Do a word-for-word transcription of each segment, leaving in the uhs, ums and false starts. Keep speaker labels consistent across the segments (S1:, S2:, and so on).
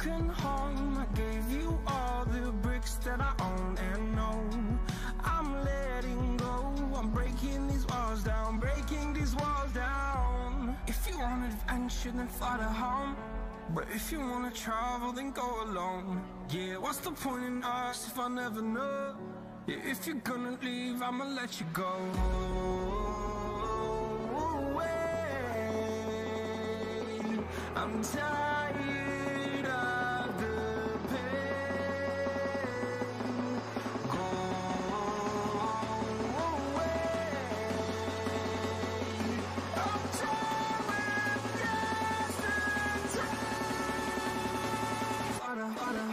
S1: broken home. I gave you all the bricks that I own and know. I'm letting go, I'm breaking these walls down, breaking these walls down. If you want adventure, then fly to home. But if you wanna travel, then go alone. Yeah, what's the point in us if I never know? Yeah, if you're gonna leave, I'ma let you go. I'm tired of the pain. Go away. I'm tired of yesterday. Harder, harder.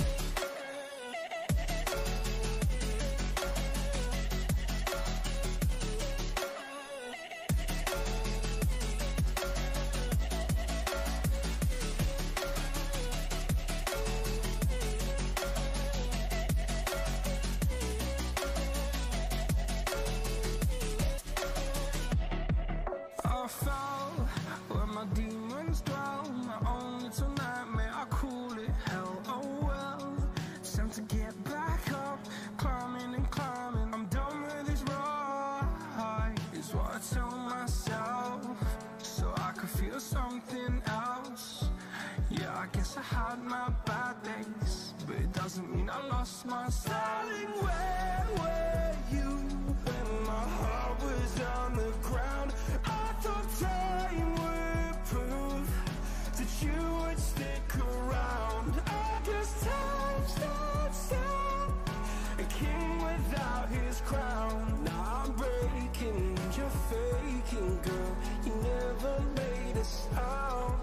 S1: I fell where my demons dwell. My own little nightmare, I call it hell. Oh well, it's time to get back up, climbing and climbing. I'm done with this ride, is what I tell myself, so I could feel something else. Yeah, I guess I had my bad days, but it doesn't mean I lost my style. Darling, where were you when my heart was on the ground? I thought time would prove that you would stick around. I guess time stands still, a king without his crown. Now I'm breaking, you're faking, girl. You never made a sound.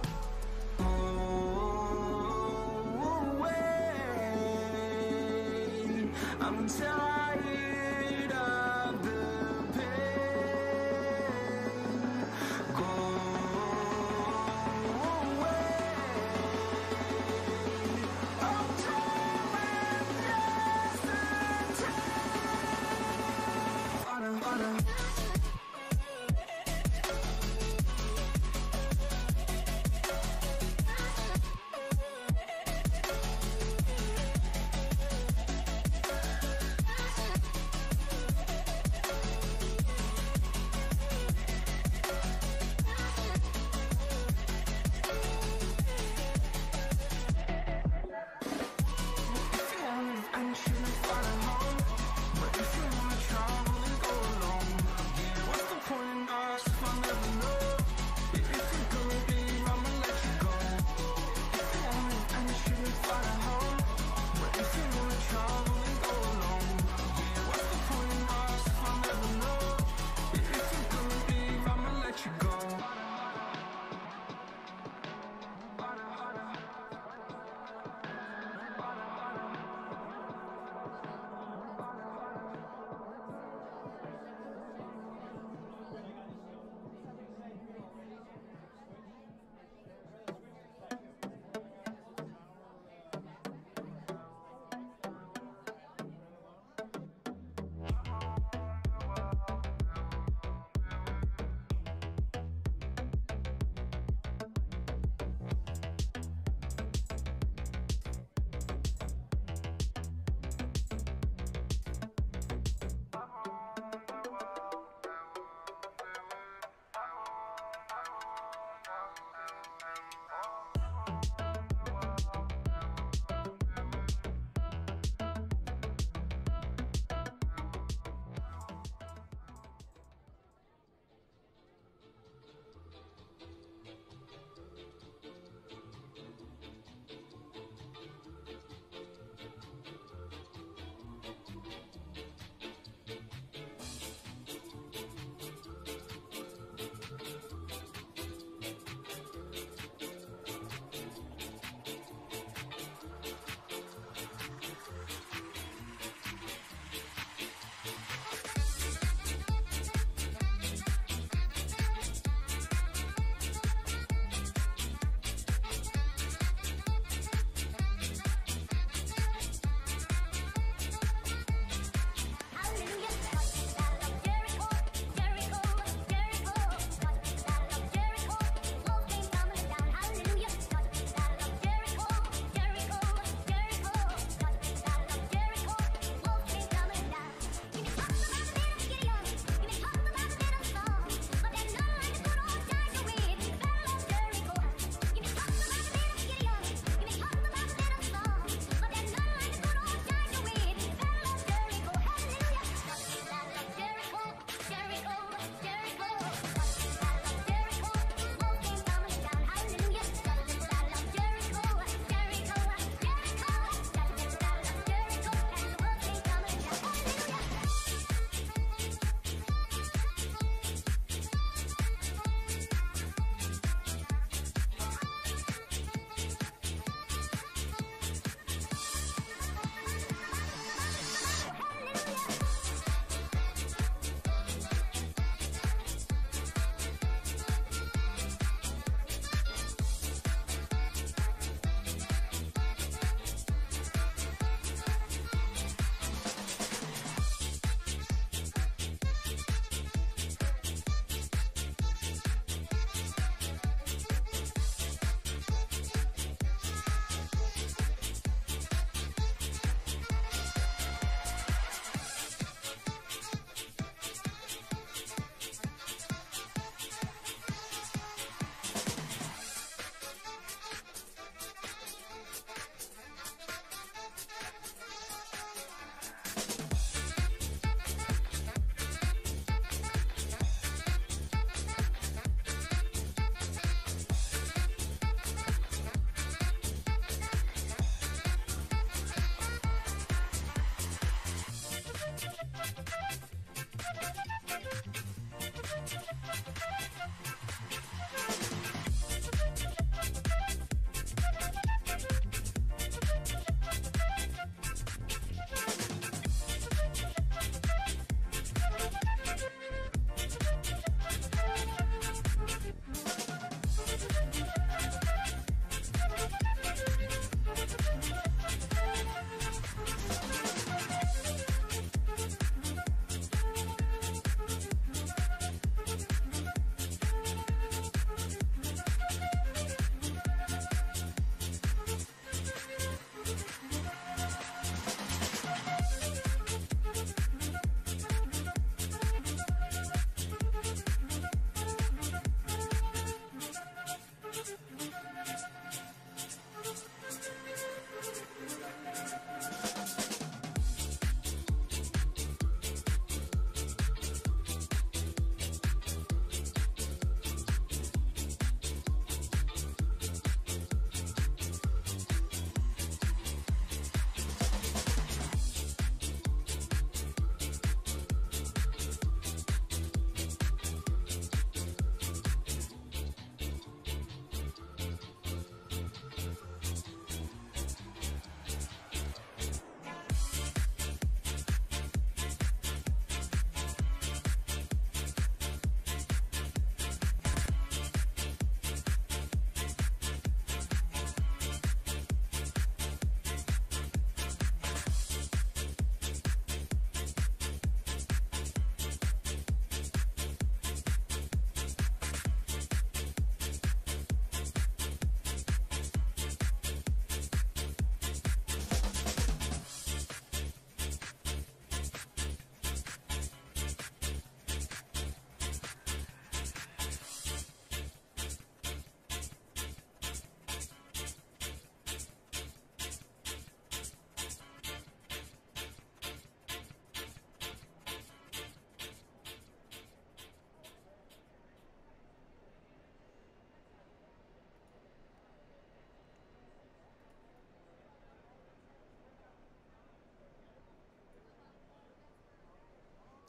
S1: Oh, wait, I'm tired of the pain. Go away. I'm tired of yesterday. Harder, harder.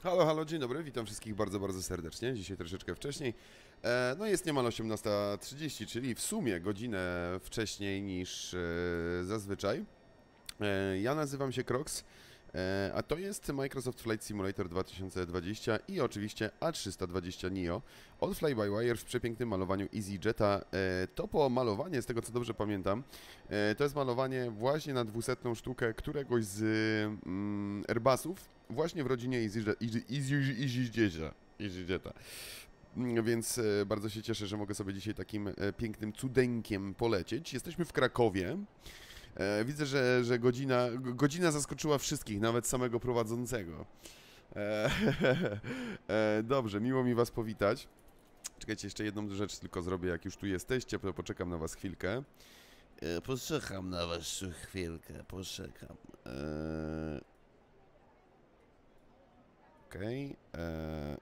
S2: Halo, halo, dzień dobry, witam wszystkich bardzo, bardzo serdecznie. Dzisiaj troszeczkę wcześniej. E, no jest niemal osiemnasta trzydzieści, czyli w sumie godzinę wcześniej niż e, zazwyczaj. E, ja nazywam się Crocs, e, a to jest Microsoft Flight Simulator dwa tysiące dwadzieścia i oczywiście A trzysta dwadzieścia Neo od Fly-by-Wire w przepięknym malowaniu EasyJeta. E, to pomalowanie, z tego co dobrze pamiętam, e, to jest malowanie właśnie na dwusetną sztukę któregoś z mm, Airbusów, właśnie w rodzinie EasyJeta. EasyJeta. Więc e, bardzo się cieszę, że mogę sobie dzisiaj takim e, pięknym cudeńkiem polecieć. Jesteśmy w Krakowie. E, widzę, że, że godzina, godzina zaskoczyła wszystkich, nawet samego prowadzącego. E, e, dobrze, miło mi was powitać. Czekajcie, jeszcze jedną rzecz tylko zrobię, jak już tu jesteście, to poczekam na was chwilkę.
S3: E, poczekam na was chwilkę, poczekam.
S2: E, Okej. Okay, e,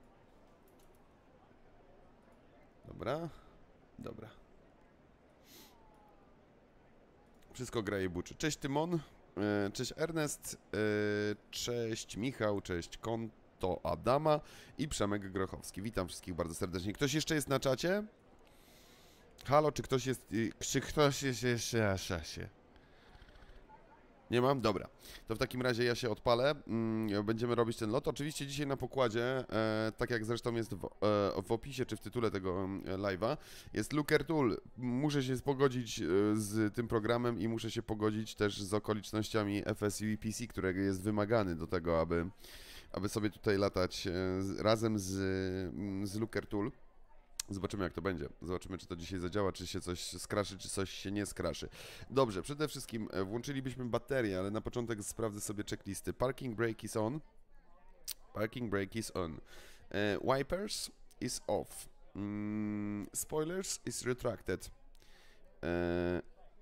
S2: dobra, dobra. Wszystko gra i buczy. Cześć Tymon, cześć Ernest, cześć Michał, cześć Konto Adama i Przemek Grochowski. Witam wszystkich bardzo serdecznie. Ktoś jeszcze jest na czacie? Halo, czy ktoś jest... Czy ktoś jest jeszcze na czacie? Nie mam? Dobra. To w takim razie ja się odpalę. Będziemy robić ten lot. Oczywiście dzisiaj na pokładzie, e, tak jak zresztą jest w, e, w opisie czy w tytule tego e, live'a, jest Looker Tool. Muszę się pogodzić e, z tym programem i muszę się pogodzić też z okolicznościami F S U I P C, którego jest wymagany do tego, aby, aby sobie tutaj latać e, z, razem z, z Looker Tool. Zobaczymy, jak to będzie. Zobaczymy, czy to dzisiaj zadziała, czy się coś skraszy, czy coś się nie skraszy. Dobrze, przede wszystkim włączylibyśmy baterię, ale na początek sprawdzę sobie checklisty. Parking brake is on. Parking brake is on. Uh, wipers is off. Mm, spoilers is retracted. Uh,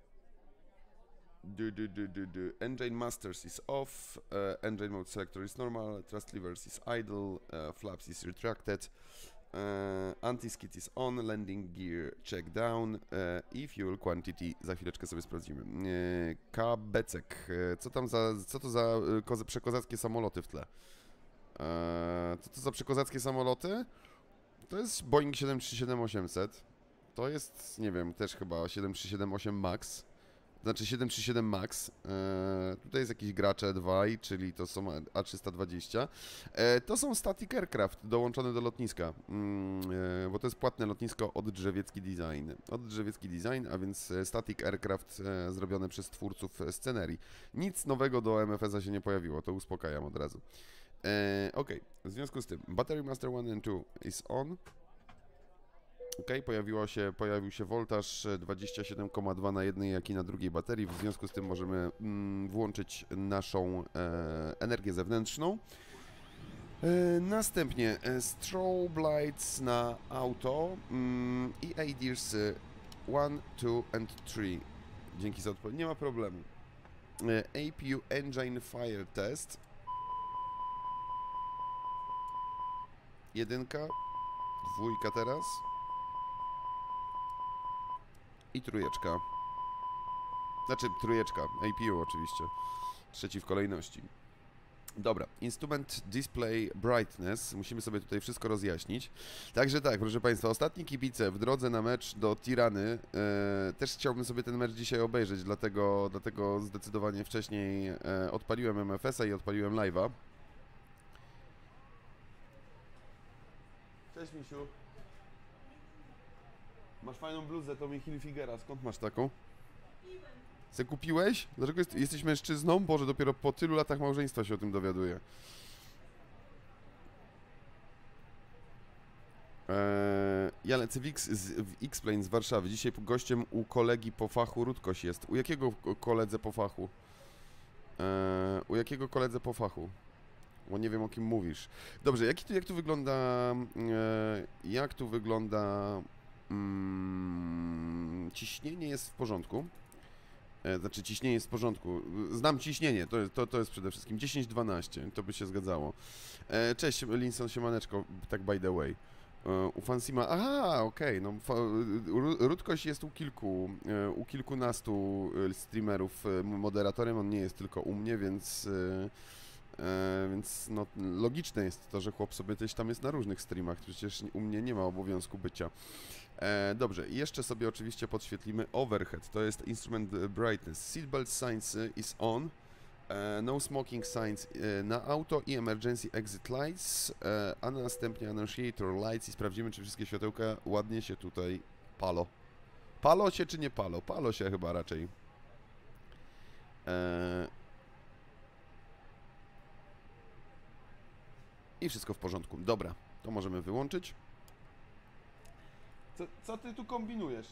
S2: do, do, do, do, do. Engine masters is off. Uh, engine mode selector is normal. Thrust levers is idle. Uh, flaps is retracted. Uh, Anti-skid is on, landing gear check down uh, i fuel quantity za chwileczkę sobie sprawdzimy. Uh, Kabecek, uh, co tam za, co to za uh, koze, przekozackie samoloty w tle? Uh, co to za przekozackie samoloty? To jest Boeing siedem trzy siedem osiemset, to jest, nie wiem, też chyba siedem trzy siedem osiem MAX. Znaczy siedem trzy siedem MAX, e, tutaj jest jakiś Gracze dwa, czyli to są A trzysta dwadzieścia. E, to są Static Aircraft dołączone do lotniska, mm, e, bo to jest płatne lotnisko od Drzewiecki Design. Od Drzewiecki Design, a więc Static Aircraft e, zrobione przez twórców scenerii. Nic nowego do M F S-a się nie pojawiło, to uspokajam od razu. E, ok, w związku z tym Battery Master jeden and two is on. Ok, pojawiło się, pojawił się voltaż dwadzieścia siedem przecinek dwa na jednej, jak i na drugiej baterii. W związku z tym możemy mm, włączyć naszą e, energię zewnętrzną. E, następnie e, strobe lights na auto mm, i A D I R S jeden, dwa and trzy. Dzięki za odpowiedź. Nie ma problemu. E, A P U Engine Fire Test. Jedynka, dwójka teraz. I trójeczka. Znaczy trójeczka, A P U oczywiście. Trzeci w kolejności. Dobra, Instrument Display Brightness. Musimy sobie tutaj wszystko rozjaśnić. Także tak, proszę Państwa, ostatni kibice w drodze na mecz do Tirany. E, też chciałbym sobie ten mecz dzisiaj obejrzeć, dlatego, dlatego zdecydowanie wcześniej e, odpaliłem M F S-a i odpaliłem live'a. Cześć Misiu. Masz fajną bluzę Tommy Hilfigera, skąd masz taką? Kupiłem. Se kupiłeś? Dlaczego jest, jesteś mężczyzną? Boże, dopiero po tylu latach małżeństwa się o tym dowiaduję. Eee, ja lecę w, X, z, w X-Plane z Warszawy. Dzisiaj gościem u kolegi po fachu Rutkoś jest. U jakiego koledze po fachu? Eee, u jakiego koledze po fachu? Bo nie wiem, o kim mówisz. Dobrze, jak tu, jak tu wygląda... E, jak tu wygląda... Mm, ciśnienie jest w porządku. E, znaczy, ciśnienie jest w porządku. Znam ciśnienie, to, to, to jest przede wszystkim dziesięć dwanaście, to by się zgadzało. E, cześć, Linson, siemaneczko, tak by the way. E, u Fansima, aha, okej, okay, no, Rutkoś jest u kilku, e, u kilkunastu streamerów moderatorem, on nie jest tylko u mnie, więc... E, e, więc no, logiczne jest to, że chłop sobie też tam jest na różnych streamach, przecież u mnie nie ma obowiązku bycia. E, dobrze, i jeszcze sobie oczywiście podświetlimy overhead, to jest instrument brightness. Seatbelt signs is on, e, no smoking signs e, na auto i emergency exit lights, e, a następnie annunciator lights i sprawdzimy, czy wszystkie światełka ładnie się tutaj palo. Palo się czy nie palo? Palo się chyba raczej. E, I wszystko w porządku. Dobra, to możemy wyłączyć. Co, co ty tu kombinujesz?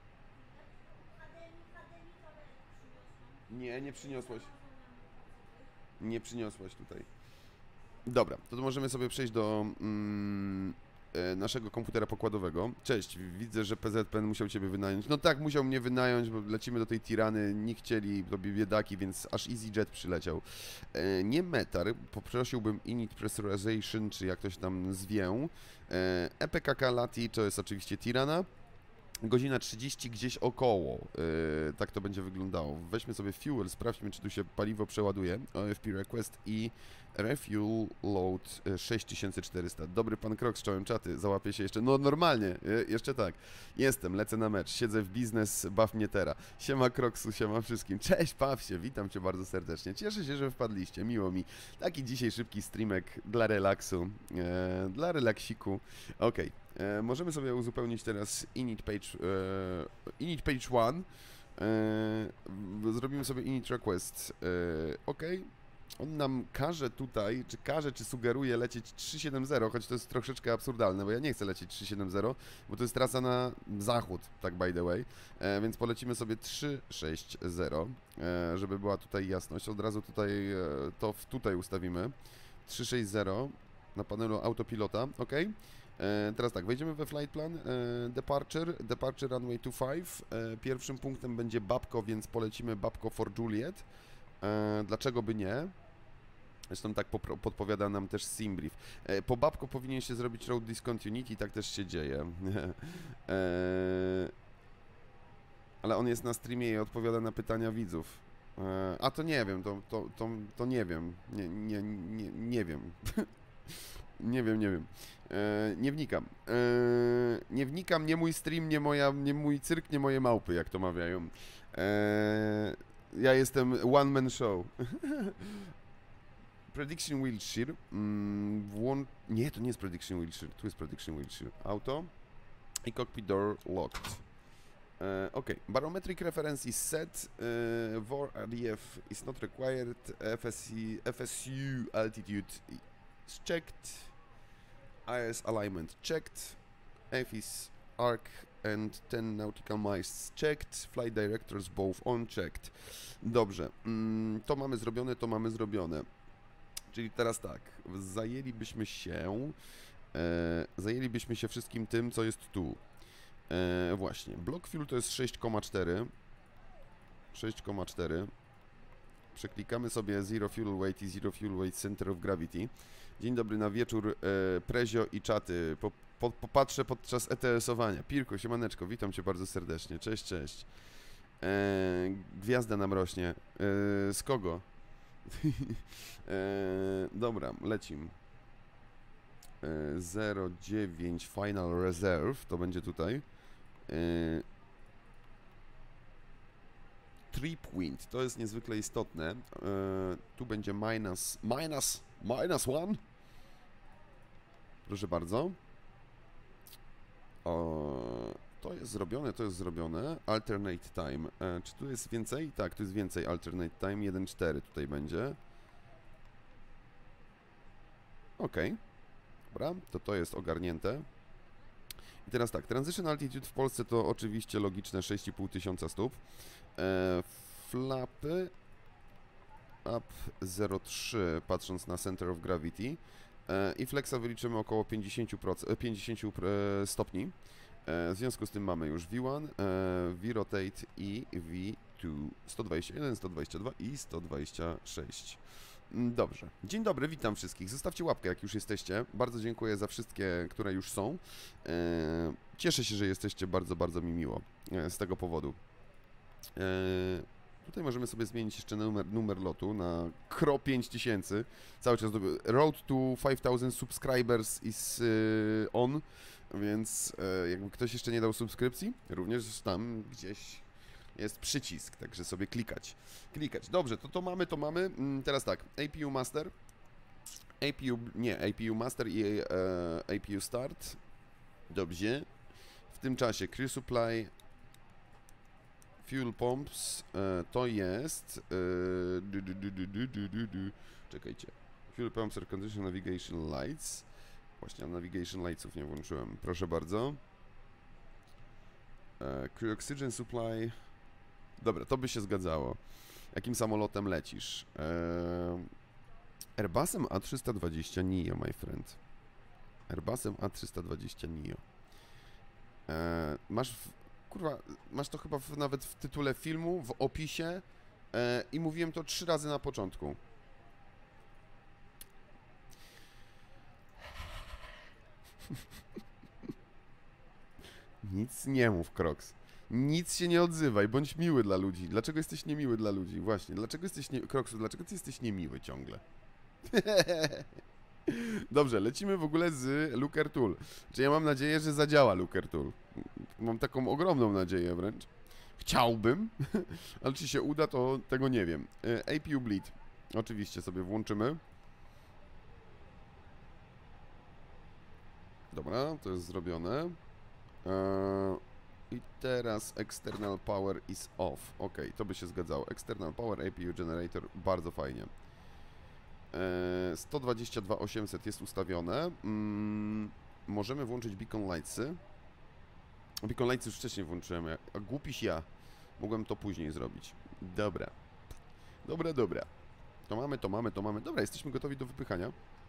S2: Nie, nie przyniosłeś. Nie przyniosłeś tutaj. Dobra, to możemy sobie przejść do mm, e, naszego komputera pokładowego. Cześć, widzę, że P Z P N musiał ciebie wynająć. No tak, musiał mnie wynająć, bo lecimy do tej Tirany, nie chcieli, robi biedaki, więc aż EasyJet przyleciał. E, nie Metar, poprosiłbym Init Pressurization, czy jak ktoś tam zwię. E, E P K K Lati, to jest oczywiście Tirana. Godzina trzydzieści gdzieś około, yy, tak to będzie wyglądało. Weźmy sobie fuel, sprawdźmy, czy tu się paliwo przeładuje. O F P request i refuel load sześć tysięcy czterysta. Dobry pan Kroks, czołem czaty, załapie się jeszcze. No normalnie, yy, jeszcze tak. Jestem, lecę na mecz, siedzę w biznes, baw mnie tera. Siema Kroksu, siema wszystkim. Cześć, baw się, witam cię bardzo serdecznie. Cieszę się, że wpadliście, miło mi. Taki dzisiaj szybki streamek dla relaksu, yy, dla relaksiku. Okej. Okay. E, możemy sobie uzupełnić teraz init page, e, init page one. E, zrobimy sobie init request. E, ok. On nam każe tutaj, czy każe, czy sugeruje lecieć trzy siedem zero, choć to jest troszeczkę absurdalne, bo ja nie chcę lecieć trzy siedem zero, bo to jest trasa na zachód, tak by the way. E, więc polecimy sobie trzy sześć zero, e, żeby była tutaj jasność. Od razu tutaj e, to w, tutaj ustawimy. trzy sześć zero na panelu autopilota, ok. E, teraz tak, wejdziemy we flight plan, e, departure, departure runway dwadzieścia pięć, e, pierwszym punktem będzie Babko, więc polecimy Babko for Juliet, e, dlaczego by nie, zresztą tak podpowiada nam też Simbrief. E, po Babko powinien się zrobić road discontinuity, tak też się dzieje, e, ale on jest na streamie i odpowiada na pytania widzów, e, a to nie wiem, to, to, to, to nie wiem, nie, nie, nie, nie wiem. Nie wiem, nie wiem. E, nie wnikam. E, nie wnikam, nie mój stream, nie, moja, nie mój cyrk, nie moje małpy, jak to mawiają. E, ja jestem one man show. Prediction Wiltshire. Mm, włą... Nie, to nie jest Prediction Wiltshire. Tu jest Prediction Wiltshire. Auto i cockpit door locked. E, ok, barometric reference is set, e, V O R R D F is not required, F S C, F S U altitude is checked, I S alignment checked, F I S arc and ten nautical miles checked, flight directors both on checked. Dobrze, mm, to mamy zrobione, to mamy zrobione. Czyli teraz tak, zajęlibyśmy się, e, zajęlibyśmy się wszystkim tym, co jest tu. E, właśnie, block fuel to jest sześć przecinek cztery. sześć przecinek cztery. Przeklikamy sobie Zero Fuel Weight i Zero Fuel Weight Center of Gravity. Dzień dobry na wieczór, e, Prezio i czaty. Po, po, popatrzę podczas E T S-owania. Pirko, siemaneczko, witam cię bardzo serdecznie. Cześć, cześć. E, gwiazda nam rośnie. E, z kogo? e, dobra, lecim. E, zero dziewięć Final Reserve, to będzie tutaj. E, Trip wind, to jest niezwykle istotne. E, tu będzie minus, minus, minus one. Proszę bardzo. O, to jest zrobione, to jest zrobione. Alternate time. E, czy tu jest więcej? Tak, tu jest więcej. Alternate time jeden cztery tutaj będzie. Ok. Dobra, to to jest ogarnięte. I teraz tak, transition altitude w Polsce to oczywiście logiczne sześć i pół tysiąca stóp. E, flapy up zero przecinek trzy patrząc na center of gravity e, i flexa wyliczymy około pięćdziesiąt procent, pięćdziesiąt stopni. E, w związku z tym mamy już V jeden, e, V-rotate i V dwa, sto dwadzieścia jeden, sto dwadzieścia dwa i sto dwadzieścia sześć. Dobrze. Dzień dobry, witam wszystkich. Zostawcie łapkę, jak już jesteście. Bardzo dziękuję za wszystkie, które już są. E, cieszę się, że jesteście, bardzo, bardzo mi miło e, z tego powodu. E, Tutaj możemy sobie zmienić jeszcze numer, numer lotu na K R O pięć tysięcy. Cały czas do, Road to five thousand subscribers is y, on, więc y, jakby ktoś jeszcze nie dał subskrypcji, również tam gdzieś jest przycisk, także sobie klikać. Klikać. Dobrze, to to mamy, to mamy. Teraz tak, A P U Master. A P U, nie, A P U Master i e, A P U Start. Dobrze. W tym czasie Crew Supply, Fuel Pumps, e, to jest... E, du, du, du, du, du, du, du, du. Czekajcie. Fuel Pumps, Air Condition, Navigation Lights. Właśnie Navigation Lightsów nie włączyłem. Proszę bardzo. E, Crew Oxygen Supply. Dobra, to by się zgadzało. Jakim samolotem lecisz? E, Airbusem A trzysta dwadzieścia Neo, my friend. Airbusem A trzysta dwadzieścia Neo. E, masz, w, kurwa, masz to chyba w, nawet w tytule filmu, w opisie e, i mówiłem to trzy razy na początku. Nic nie mów, Crocs. Nic się nie odzywaj, bądź miły dla ludzi. Dlaczego jesteś niemiły dla ludzi? Właśnie, dlaczego jesteś nie... Crocsu, dlaczego ty jesteś niemiły ciągle? Dobrze, lecimy w ogóle z Looker Tool. Czy ja mam nadzieję, że zadziała Looker Tool. Mam taką ogromną nadzieję wręcz. Chciałbym, ale czy się uda, to tego nie wiem. A P U Bleed. Oczywiście sobie włączymy. Dobra, to jest zrobione. Eee, I teraz External Power is off. Ok, to by się zgadzało. External Power, A P U Generator, bardzo fajnie. Eee, sto dwadzieścia dwa osiemset jest ustawione. Mm, możemy włączyć Beacon Lightsy. Beacon Lights już wcześniej włączyłem. A głupiś ja. Mogłem to później zrobić. Dobra. Dobra, dobra. To mamy, to mamy, to mamy. Dobra, jesteśmy gotowi do wypychania.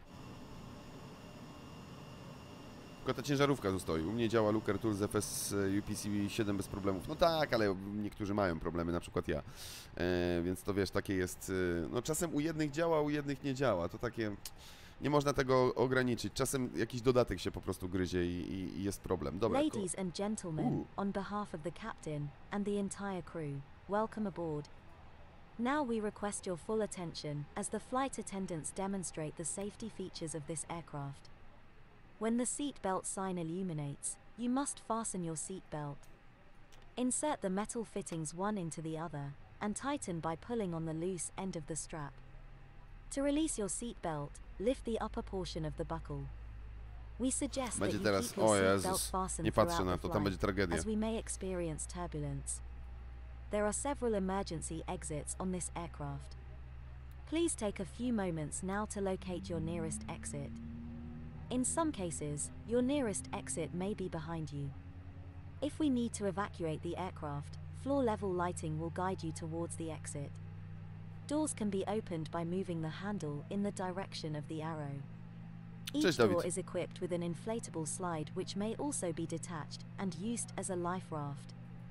S2: Tylko ta ciężarówka zostaje. U mnie działa Looker Tool z F S U P C siedem bez problemów. No tak, ale niektórzy mają problemy, na przykład ja. E, więc to wiesz, takie jest... No czasem u jednych działa, u jednych nie działa. To takie... Nie można tego ograniczyć. Czasem jakiś dodatek się po prostu gryzie i, i, i jest problem. Dobra.
S4: Ladies and gentlemen, on behalf of the captain and the entire crew, welcome aboard. Now we request your full attention as the flight attendants demonstrate the safety features of this aircraft. When the seat belt sign illuminates, you must fasten your seat belt. Insert the metal fittings one into the other, and tighten by pulling on the loose end of the strap. To release your seat belt, lift the upper portion of the buckle. We suggest that you
S2: teraz,
S4: keep your
S2: o
S4: seat belt
S2: Jezus,
S4: fastened
S2: nie patrzę
S4: throughout
S2: na
S4: the
S2: to, tam będzie
S4: flight,
S2: tragedia.
S4: as we may experience turbulence. There are several emergency exits on this aircraft. Please take a few moments now to locate your nearest exit. In some cases, your nearest exit may be behind you. If we need to evacuate the aircraft, floor-level lighting will guide you towards the exit. Doors can be opened by moving the handle in the direction of the arrow. Each
S2: Cześć,
S4: door
S2: Dawid.
S4: is equipped with an inflatable slide which may also be detached and used as a life raft.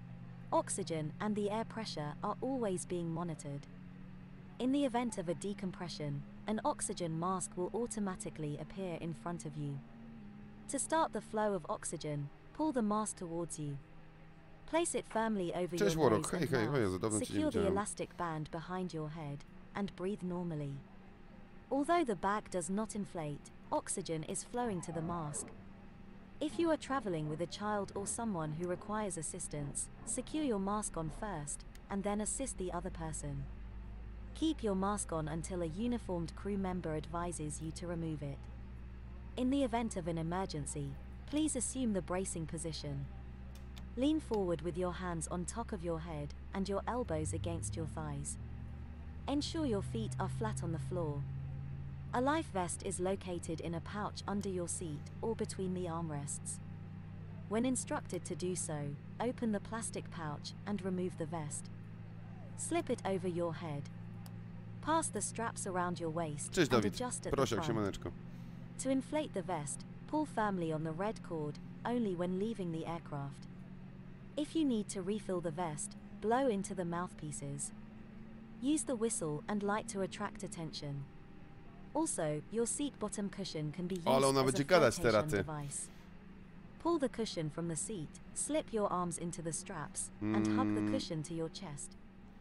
S4: Oxygen and the air pressure are always being monitored. In the event of a decompression, an oxygen mask will automatically appear in front of you. To start the flow of oxygen, pull the mask towards you. Place it firmly over
S2: Cześć,
S4: your
S2: Worok.
S4: nose
S2: Hej,
S4: and
S2: hej,
S4: mouth.
S2: hej, Jezu, dawno cię nie
S4: Secure the
S2: widziałem.
S4: elastic band behind your head and breathe normally. Although the bag does not inflate, oxygen is flowing to the mask. If you are traveling with a child or someone who requires assistance, secure your mask on first, and then assist the other person. Keep your mask on until a uniformed crew member advises you to remove it. In the event of an emergency, please assume the bracing position. Lean forward with your hands on top of your head and your elbows against your thighs. Ensure your feet are flat on the floor. A life vest is located in a pouch under your seat or between the armrests. When instructed to do so, open the plastic pouch and remove the vest. Slip it over your head. Pass the straps around your waist
S2: Cześć,
S4: and
S2: Dawid.
S4: adjust at the
S2: Prosiak,
S4: front.
S2: siemaneczko.
S4: To inflate the vest, pull firmly on the red cord, only when leaving the aircraft. If you need to refill the vest, blow into the mouthpieces. Use the whistle and light to attract attention. Also, your seat bottom cushion can be used
S2: Ale ona
S4: as a
S2: będzie gadać
S4: flotation
S2: teraz, ty.
S4: device. Pull the cushion from the seat, slip your arms into the straps, and hug the
S2: Mm.
S4: cushion to your chest.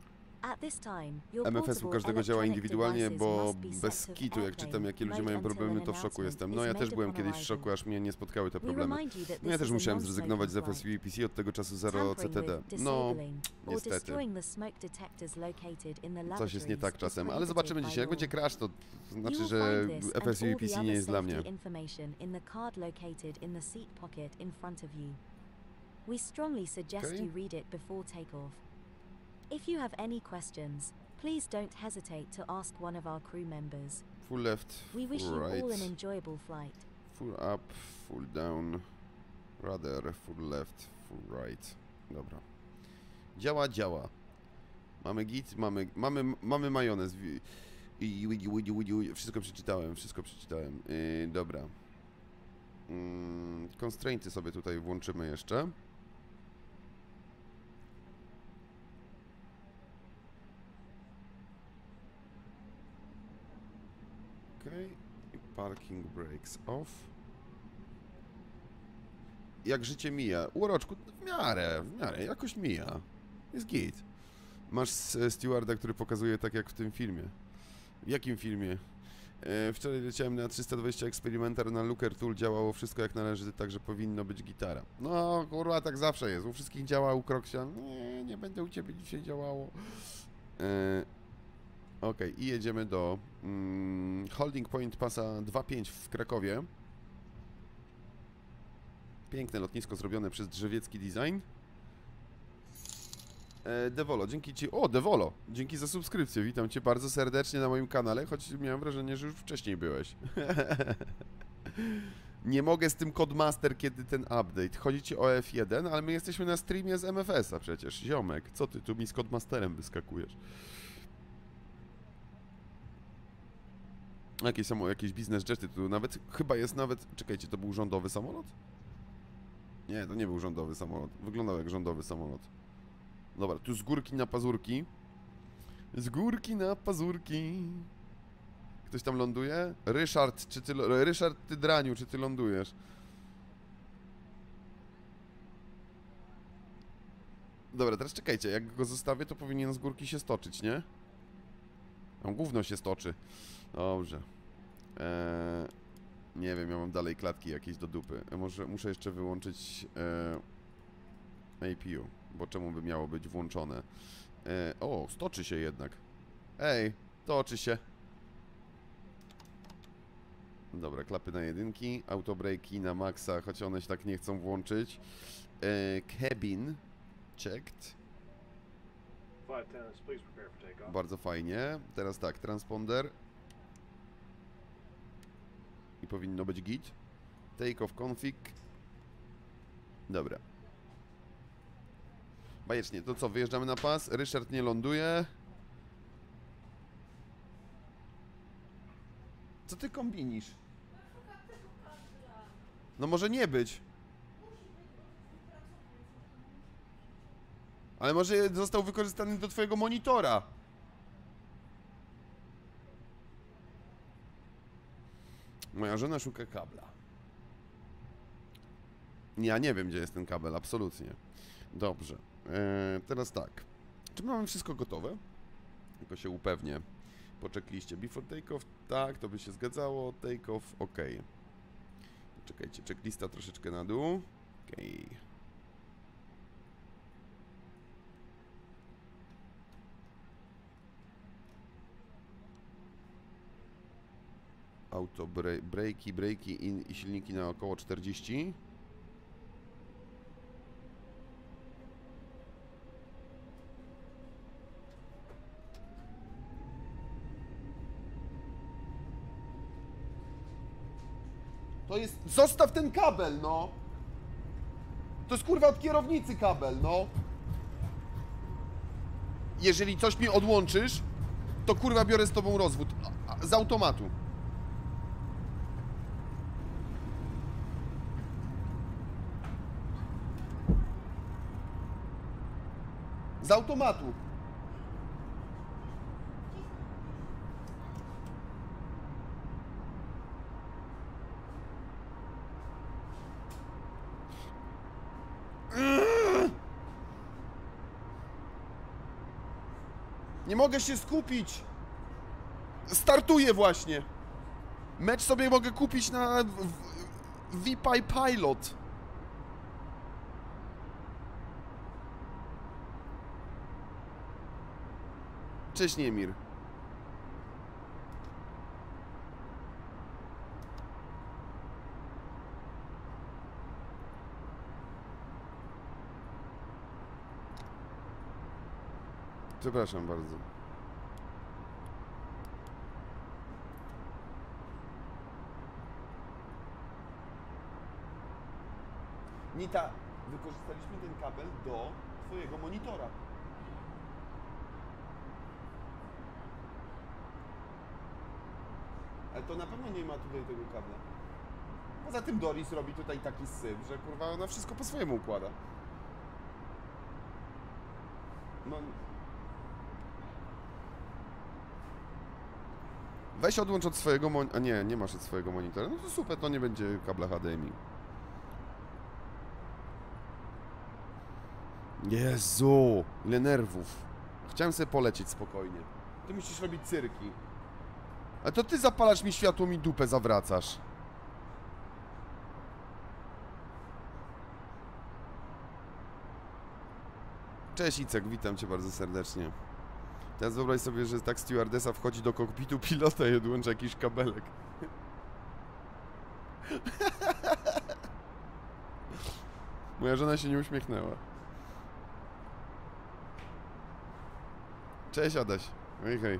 S4: At this time, your
S2: M F S u
S4: portable
S2: każdego działa
S4: electronic
S2: indywidualnie,
S4: devices
S2: bo
S4: must be
S2: bez
S4: set to
S2: kitu, jak
S4: airplane
S2: czytam, jakie ludzie
S4: mode
S2: mają
S4: until
S2: problemy,
S4: an
S2: to w szoku
S4: announcement
S2: jestem.
S4: is
S2: No ja też
S4: made
S2: byłem
S4: upon
S2: kiedyś w
S4: arrival.
S2: szoku, aż mnie nie spotkały te
S4: We
S2: problemy.
S4: remind you that
S2: No ja
S4: this
S2: też
S4: is a
S2: musiałem zrezygnować z
S4: non-smoking
S2: F S V P C od tego czasu zero C
S4: Tampering
S2: T D.
S4: with,
S2: No,
S4: disabling, or
S2: niestety.
S4: destroying the smoke detectors located in the
S2: Coś jest nie tak
S4: laboratories
S2: czasem,
S4: is
S2: ale zobaczymy
S4: prohibited
S2: dzisiaj. Jak
S4: by
S2: będzie
S4: law.
S2: crash, to
S4: You
S2: znaczy,
S4: will
S2: że
S4: find this
S2: F
S4: and
S2: S V
S4: all
S2: P
S4: the
S2: C nie
S4: other
S2: jest dla mnie.
S4: safety information in the card located in the seat pocket in front of you. We strongly suggest
S2: Okay.
S4: you read it before takeoff. If you have any questions, please don't hesitate to ask one of our crew members.
S2: Full left,
S4: We wish
S2: full
S4: you all an
S2: right,
S4: enjoyable flight.
S2: full up, full down, rather, full left, full right. Dobra. Działa, działa. Mamy git, mamy, mamy, mamy majonez. Wi- i- widi, widi, widi. Wszystko przeczytałem, wszystko przeczytałem. Yy, dobra. Yy, constrainty sobie tutaj włączymy jeszcze. Okej. I parking brakes off. Jak życie mija? Uroczku, w miarę, w miarę, jakoś mija. Jest git. Masz s- stewarda, który pokazuje tak jak w tym filmie. W jakim filmie? E, wczoraj leciałem na trzysta dwadzieścia eksperymentar na Looker Tool, działało wszystko jak należy, także powinno być gitara. No kurwa, tak zawsze jest. U wszystkich działa, u Kroksia nie, nie będę u ciebie dzisiaj działało. E, Ok, i jedziemy do mm, holding point pasa dwa pięć w Krakowie. Piękne lotnisko zrobione przez drzewiecki design. E, Devolo, dzięki ci... O, Devolo! Dzięki za subskrypcję, witam cię bardzo serdecznie na moim kanale, choć miałem wrażenie, że już wcześniej byłeś. Nie mogę z tym Codemaster, kiedy ten update. Chodzi ci o F jeden, ale my jesteśmy na streamie z M F S a przecież, ziomek. Co ty tu mi z Codemasterem wyskakujesz? Jakieś, samo, jakieś biznes jety, tu nawet, chyba jest nawet, czekajcie, to był rządowy samolot? Nie, to nie był rządowy samolot, wyglądał jak rządowy samolot. Dobra, tu z górki na pazurki. Z górki na pazurki. Ktoś tam ląduje? Ryszard, czy ty, lo- Ryszard, ty draniu, czy ty lądujesz? Dobra, teraz czekajcie, jak go zostawię, to powinien z górki się stoczyć, nie? Tam gówno się stoczy. Dobrze. Eee, nie wiem, ja mam dalej klatki jakieś do dupy. E, może muszę jeszcze wyłączyć e, A P U, bo czemu by miało być włączone? E, o, stoczy się jednak. Ej, toczy się. Dobra, klapy na jedynki, autobrejki na maksa, choć one się tak nie chcą włączyć. E, cabin checked.
S5: five ten, please prepare for takeoff.
S2: Bardzo fajnie. Teraz tak, transponder. I powinno być git. Take off config. Dobra. Bajecznie, to co, wyjeżdżamy na pas? Ryszard nie ląduje. Co ty kombinisz? No może nie być. Ale może został wykorzystany do twojego monitora. Moja żona szuka kabla. Ja nie wiem, gdzie jest ten kabel, absolutnie. Dobrze. Eee, teraz tak. Czy mamy wszystko gotowe? Tylko się upewnię. Po checkliście. Before takeoff, tak, to by się zgadzało. Takeoff, ok. Czekajcie, checklista troszeczkę na dół. Ok. Auto, bre brejki, brejki i, i silniki na około czterdzieści. To jest... Zostaw ten kabel, no! To jest kurwa od kierownicy kabel, no! Jeżeli coś mi odłączysz, to kurwa biorę z tobą rozwód. A, a, z automatu. Z automatu. Nie mogę się skupić! Startuję właśnie! Mecz sobie mogę kupić na V P I Pilot. Cześć, Niemir. Przepraszam bardzo. Nita, wykorzystaliśmy ten kabel do twojego monitora. Ale to na pewno nie ma tutaj tego kabla. Poza tym Doris robi tutaj taki syf, że kurwa ona wszystko po swojemu układa. No... Weź odłącz od swojego mon... A nie, nie masz od swojego monitora. No to super, to nie będzie kabla H D M I. Jezu, ile nerwów. Chciałem sobie polecieć spokojnie. Ty musisz robić cyrki. A to ty zapalasz mi światło, mi dupę zawracasz. Cześć Icek, witam cię bardzo serdecznie. Teraz wyobraź sobie, że tak stewardesa wchodzi do kokpitu pilota i odłącza jakiś kabelek. Moja żona się nie uśmiechnęła. Cześć Adaś. Hej, hej.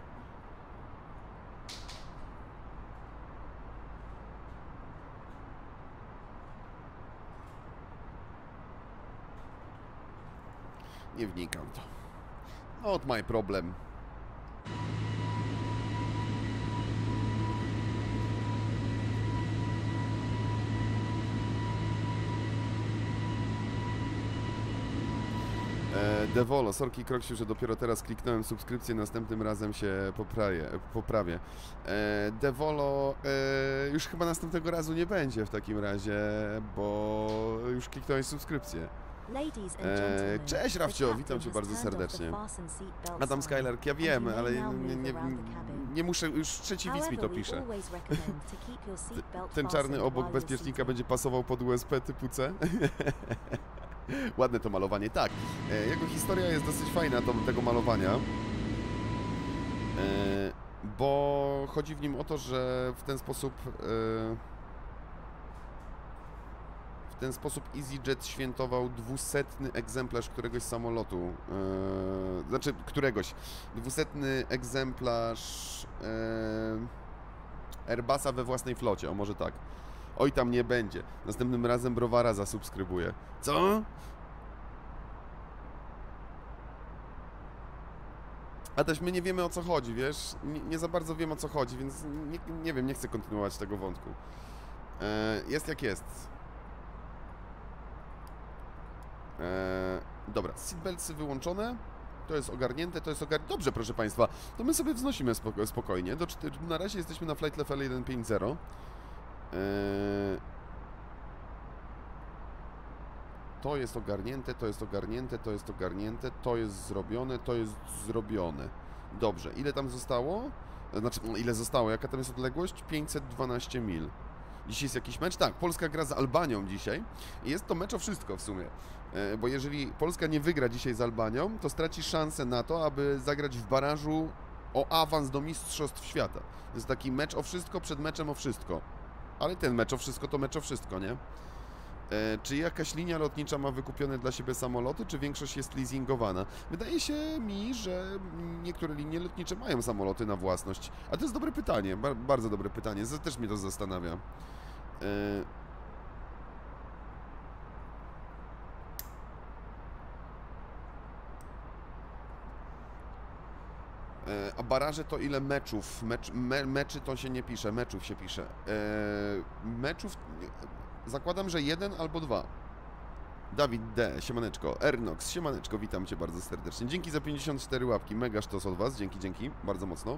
S2: Nie wnikam w to. Not my problem. E, Devolo, sorki Kroksiu, że dopiero teraz kliknąłem subskrypcję, następnym razem się poprawię. poprawię. E, Devolo, e, już chyba następnego razu nie będzie w takim razie, bo już kliknąłeś subskrypcję. E, cześć Rafcio, witam cię bardzo serdecznie. Adam Skylark, ja wiem, ale nie, nie, nie muszę, już trzeci widz mi to pisze. Ten czarny obok bezpiecznika będzie pasował pod U S B typu C? Ładne to malowanie, tak. E, jego historia jest dosyć fajna, to, tego malowania. E, bo chodzi w nim o to, że w ten sposób... E, W ten sposób EasyJet świętował dwusetny egzemplarz któregoś samolotu, yy, znaczy któregoś, dwusetny egzemplarz yy, Airbusa we własnej flocie, o może tak. Oj, tam nie będzie. Następnym razem browara zasubskrybuję. Co? A też my nie wiemy o co chodzi, wiesz? Nie, nie za bardzo wiem o co chodzi, więc nie, nie wiem, nie chcę kontynuować tego wątku. Yy, jest jak jest. Eee, dobra, seatbeltsy wyłączone, to jest ogarnięte, to jest ogarnięte. Dobrze, proszę Państwa, to my sobie wznosimy spoko spokojnie. Do na razie jesteśmy na flight level sto pięćdziesiąt. Eee, to jest ogarnięte, to jest ogarnięte, to jest ogarnięte, to jest zrobione, to jest zrobione. Dobrze, ile tam zostało? Znaczy, ile zostało? Jaka tam jest odległość? pięćset dwanaście mil. Dzisiaj jest jakiś mecz? Tak, Polska gra z Albanią dzisiaj. I jest to mecz o wszystko w sumie. E, bo jeżeli Polska nie wygra dzisiaj z Albanią, to straci szansę na to, aby zagrać w barażu o awans do Mistrzostw Świata. To jest taki mecz o wszystko przed meczem o wszystko. Ale ten mecz o wszystko to mecz o wszystko, nie? E, czy jakaś linia lotnicza ma wykupione dla siebie samoloty, czy większość jest leasingowana? Wydaje się mi, że niektóre linie lotnicze mają samoloty na własność. A to jest dobre pytanie, ba bardzo dobre pytanie, też mnie to zastanawia. E, A baraże to ile meczów? Mecz, me, meczy to się nie pisze, meczów się pisze. Eee, meczów zakładam, że jeden albo dwa. Dawid D, siemaneczko. Ernox, siemaneczko, witam cię bardzo serdecznie. Dzięki za pięćdziesiąt cztery łapki, mega sztos od was, dzięki, dzięki, bardzo mocno.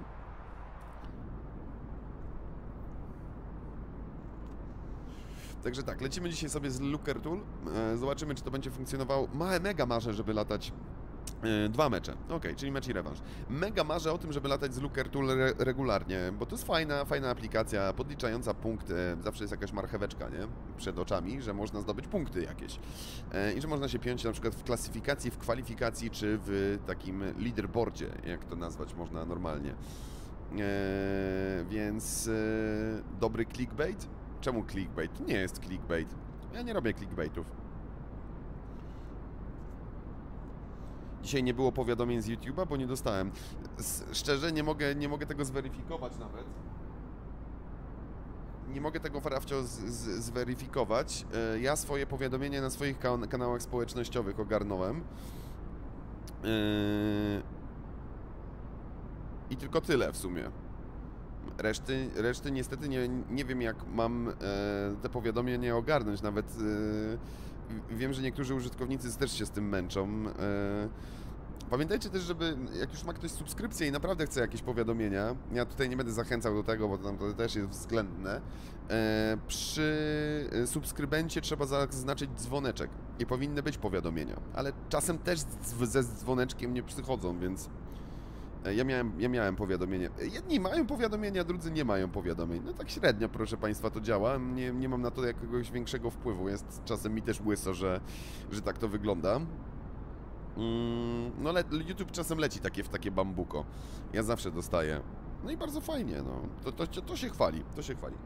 S2: Także tak, lecimy dzisiaj sobie z Looker Tool. Eee, zobaczymy, czy to będzie funkcjonowało. Ma, mega marzę, żeby latać Yy, dwa mecze, okej, okay, czyli mecz i rewanż. Mega marzę o tym, żeby latać z Looker Tool re regularnie, bo to jest fajna, fajna aplikacja, podliczająca punkty, zawsze jest jakaś marcheweczka, nie? Przed oczami, że można zdobyć punkty jakieś. Yy, I że można się piąć na przykład w klasyfikacji, w kwalifikacji, czy w takim leaderboardzie, jak to nazwać można normalnie. Yy, więc yy, dobry clickbait? Czemu clickbait? To nie jest clickbait. Ja nie robię clickbaitów. Dzisiaj nie było powiadomień z YouTube'a, bo nie dostałem. Szczerze, nie mogę, nie mogę tego zweryfikować nawet. Nie mogę tego, Farafcio, z, z, zweryfikować. Ja swoje powiadomienia na swoich kan kanałach społecznościowych ogarnąłem. Yy... I tylko tyle w sumie. Reszty, reszty niestety nie, nie wiem, jak mam e, te powiadomienia ogarnąć. Nawet e, wiem, że niektórzy użytkownicy też się z tym męczą. E, pamiętajcie też, żeby jak już ma ktoś subskrypcję i naprawdę chce jakieś powiadomienia, ja tutaj nie będę zachęcał do tego, bo tam to też jest względne, e, przy subskrybencie trzeba zaznaczyć dzwoneczek i powinny być powiadomienia, ale czasem też z, ze dzwoneczkiem nie przychodzą, więc... Ja miałem, ja miałem powiadomienie. Jedni mają powiadomienia, drudzy nie mają powiadomień. No tak średnio, proszę Państwa, to działa. Nie, nie mam na to jakiegoś większego wpływu. Jest czasem mi też łyso, że, że tak to wygląda. Mm, no le, YouTube czasem leci takie w takie bambuko. Ja zawsze dostaję. No i bardzo fajnie, no. To, to, to się chwali, to się chwali.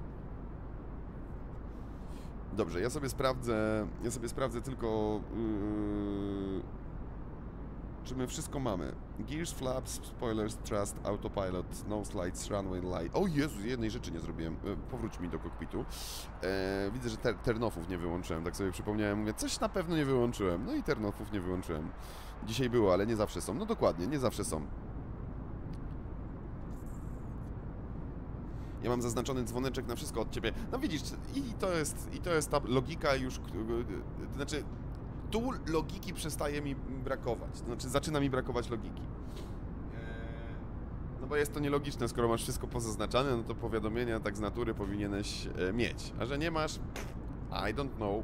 S2: Dobrze, ja sobie sprawdzę, ja sobie sprawdzę tylko... Yy... czy my wszystko mamy. Gears, flaps, spoilers, thrust, autopilot, no slides, runway light. O Jezu, jednej rzeczy nie zrobiłem. Powróć mi do kokpitu. E, widzę, że ter turn-offów nie wyłączyłem. Tak sobie przypomniałem, mówię, coś na pewno nie wyłączyłem. No i turn-offów nie wyłączyłem. Dzisiaj było, ale nie zawsze są. No dokładnie, nie zawsze są. Ja mam zaznaczony dzwoneczek na wszystko od Ciebie. No widzisz, i to jest, i to jest ta logika już, to znaczy... Tu logiki przestaje mi brakować, to znaczy zaczyna mi brakować logiki. No bo jest to nielogiczne, skoro masz wszystko pozaznaczane, no to powiadomienia tak z natury powinieneś mieć. A że nie masz, I don't know.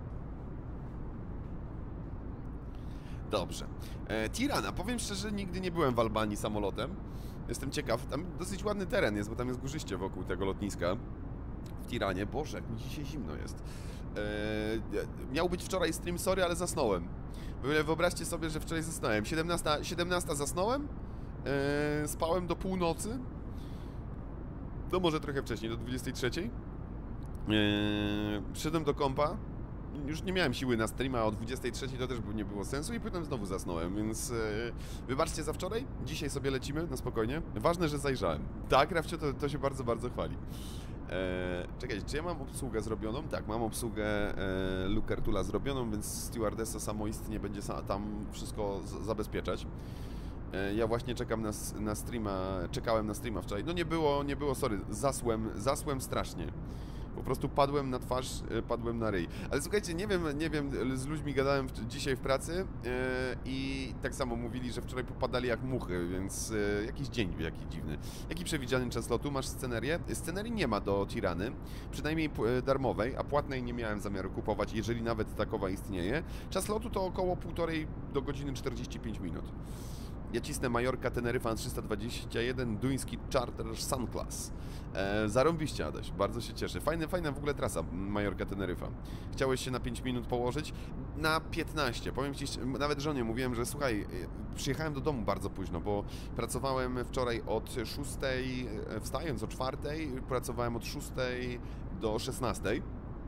S2: Dobrze. Tirana, powiem szczerze, nigdy nie byłem w Albanii samolotem. Jestem ciekaw, tam dosyć ładny teren jest, bo tam jest górzyście wokół tego lotniska. W Tiranie, Boże, jak mi dzisiaj zimno jest. Eee, miał być wczoraj stream, sorry, ale zasnąłem. Wyobraźcie sobie, że wczoraj zasnąłem. siedemnasta, siedemnasta zasnąłem, eee, spałem do północy. To może trochę wcześniej, do dwudziestej trzeciej. Eee, przyszedłem do kompa. Już nie miałem siły na streama, o dwudziestej trzeciej to też nie było sensu i potem znowu zasnąłem, więc e, wybaczcie za wczoraj, dzisiaj sobie lecimy na spokojnie. Ważne, że zajrzałem. Tak, Rafcio, to, to się bardzo, bardzo chwali. E, czekajcie, czy ja mam obsługę zrobioną? Tak, mam obsługę e, Looker Toola zrobioną, więc stewardessa samoistnie będzie sa tam wszystko zabezpieczać. E, ja właśnie czekam na, na streama, czekałem na streama wczoraj. No nie było, nie było, sorry, zasłem, zasłem strasznie. Po prostu padłem na twarz, padłem na ryj. Ale słuchajcie, nie wiem, nie wiem, z ludźmi gadałem w, dzisiaj w pracy yy, i tak samo mówili, że wczoraj popadali jak muchy, więc yy, jakiś dzień jaki dziwny. Jaki przewidziany czas lotu? Masz scenerię? Scenerii nie ma do Tirany, przynajmniej yy, darmowej, a płatnej nie miałem zamiaru kupować, jeżeli nawet takowa istnieje. Czas lotu to około półtorej do godziny czterdzieści pięć minut. Ja cisnę Majorka Teneryfa trzysta dwadzieścia jeden, duński charter Sun Class. E, zarąbiście, Adaś, bardzo się cieszę. Fajna, fajna w ogóle trasa Majorka Teneryfa. Chciałeś się na pięć minut położyć? Na piętnaście. Powiem Ci, nawet żonie mówiłem, że słuchaj, przyjechałem do domu bardzo późno, bo pracowałem wczoraj od szóstej, wstając o czwartej, pracowałem od szóstej do szesnastej.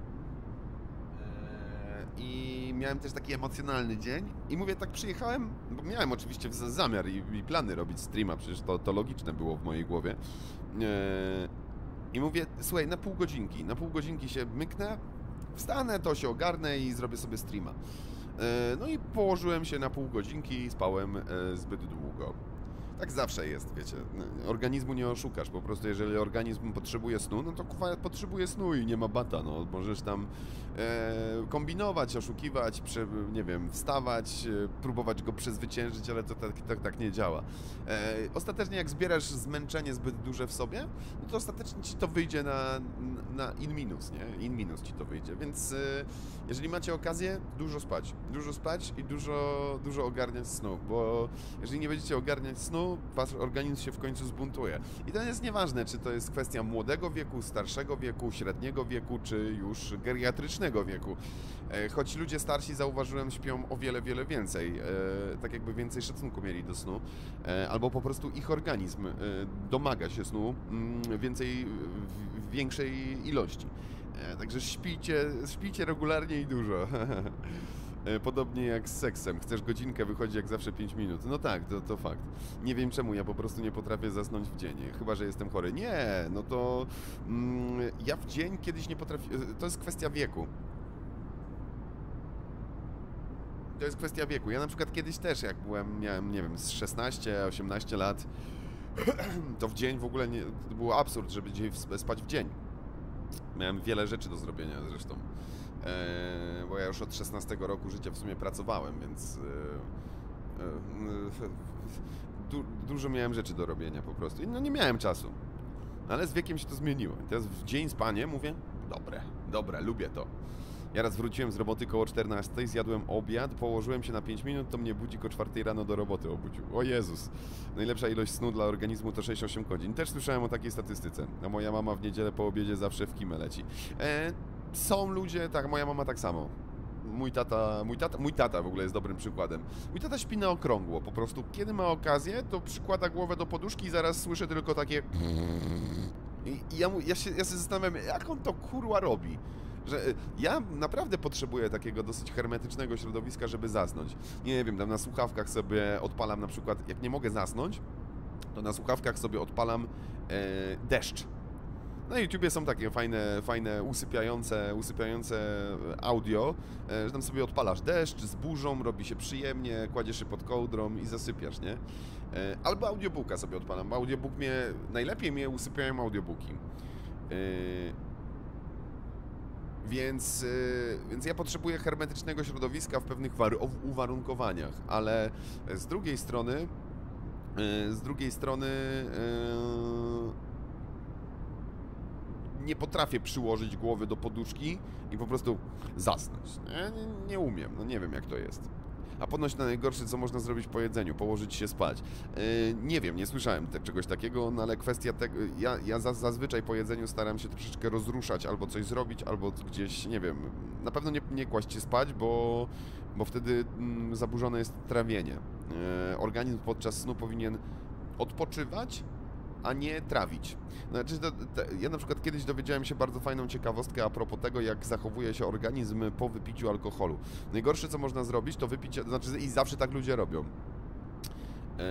S2: I miałem też taki emocjonalny dzień i mówię, tak przyjechałem, bo miałem oczywiście zamiar i, i plany robić streama, przecież to, to logiczne było w mojej głowie. Eee, I mówię, słuchaj, na pół godzinki, na pół godzinki się myknę, wstanę, to się ogarnę i zrobię sobie streama. Eee, no i położyłem się na pół godzinki i spałem e, zbyt długo. Tak zawsze jest, wiecie. Organizmu nie oszukasz, po prostu jeżeli organizm potrzebuje snu, no to kuwa potrzebuje snu i nie ma bata, no. Możesz tam e, kombinować, oszukiwać, prze, nie wiem, wstawać, e, próbować go przezwyciężyć, ale to tak, tak, tak nie działa. E, ostatecznie jak zbierasz zmęczenie zbyt duże w sobie, no to ostatecznie ci to wyjdzie na, na in minus, nie? In minus ci to wyjdzie, więc e, jeżeli macie okazję, dużo spać. Dużo spać i dużo, dużo ogarniać snu, bo jeżeli nie będziecie ogarniać snu, wasz organizm się w końcu zbuntuje. I to jest nieważne, czy to jest kwestia młodego wieku, starszego wieku, średniego wieku, czy już geriatrycznego wieku. E, choć ludzie starsi, zauważyłem, śpią o wiele, wiele więcej. E, tak jakby więcej szacunku mieli do snu. E, albo po prostu ich organizm e, domaga się snu mm, więcej, w, w większej ilości. E, także śpijcie, śpijcie regularnie i dużo. Podobnie jak z seksem. Chcesz godzinkę, wychodzi jak zawsze pięć minut. No tak, to, to fakt. Nie wiem czemu, ja po prostu nie potrafię zasnąć w dzień. Chyba że jestem chory. Nie, no to mm, ja w dzień kiedyś nie potrafię... To jest kwestia wieku. To jest kwestia wieku. Ja na przykład kiedyś też, jak byłem, miałem, nie wiem, z szesnaście osiemnaście lat, to w dzień w ogóle nie... To był absurd, żeby dzisiaj spać w dzień. Miałem wiele rzeczy do zrobienia zresztą. E, bo ja już od szesnastego roku życia w sumie pracowałem, więc e, e, du, dużo miałem rzeczy do robienia po prostu i no nie miałem czasu, ale z wiekiem się to zmieniło. Teraz w dzień spanie mówię, dobre, dobre, lubię to. Ja raz wróciłem z roboty koło czternastej, zjadłem obiad, położyłem się na pięć minut, to mnie budzik o czwartej rano do roboty obudził. O Jezus! Najlepsza ilość snu dla organizmu to sześć osiem godzin. Też słyszałem o takiej statystyce, a moja mama w niedzielę po obiedzie zawsze w kimę leci. E, są ludzie, tak, moja mama tak samo. Mój tata, mój tata, mój tata w ogóle jest dobrym przykładem. Mój tata śpi na okrągło, po prostu kiedy ma okazję, to przykłada głowę do poduszki i zaraz słyszę tylko takie... I, i ja, mu, ja, się, ja się zastanawiam, jak on to kurwa robi. Że ja naprawdę potrzebuję takiego dosyć hermetycznego środowiska, żeby zasnąć. Nie wiem, tam na słuchawkach sobie odpalam na przykład, jak nie mogę zasnąć, to na słuchawkach sobie odpalam e, deszcz. Na YouTubie są takie fajne, fajne usypiające, usypiające audio, e, że tam sobie odpalasz deszcz z burzą, robi się przyjemnie, kładziesz się pod kołdrą i zasypiasz, nie? E, albo audiobooka sobie odpalam, bo audiobook mnie, najlepiej mnie usypiają audiobooki. E, Więc, yy, więc ja potrzebuję hermetycznego środowiska w pewnych uwarunkowaniach, ale z drugiej strony, yy, z drugiej strony yy, nie potrafię przyłożyć głowy do poduszki i po prostu zasnąć. Ja nie, nie umiem, no nie wiem jak to jest. A ponoć na najgorsze, co można zrobić po jedzeniu, położyć się spać. Yy, nie wiem, nie słyszałem te, czegoś takiego, no ale kwestia tego, ja, ja za, zazwyczaj po jedzeniu staram się troszeczkę rozruszać, albo coś zrobić, albo gdzieś, nie wiem, na pewno nie, nie kłaść się spać, bo, bo wtedy mm, zaburzone jest trawienie. Yy, organizm podczas snu powinien odpoczywać, a nie trawić. Znaczy, to, to, ja na przykład kiedyś dowiedziałem się bardzo fajną ciekawostkę a propos tego, jak zachowuje się organizm po wypiciu alkoholu. Najgorsze, co można zrobić, to wypicie, to znaczy i zawsze tak ludzie robią. Eee,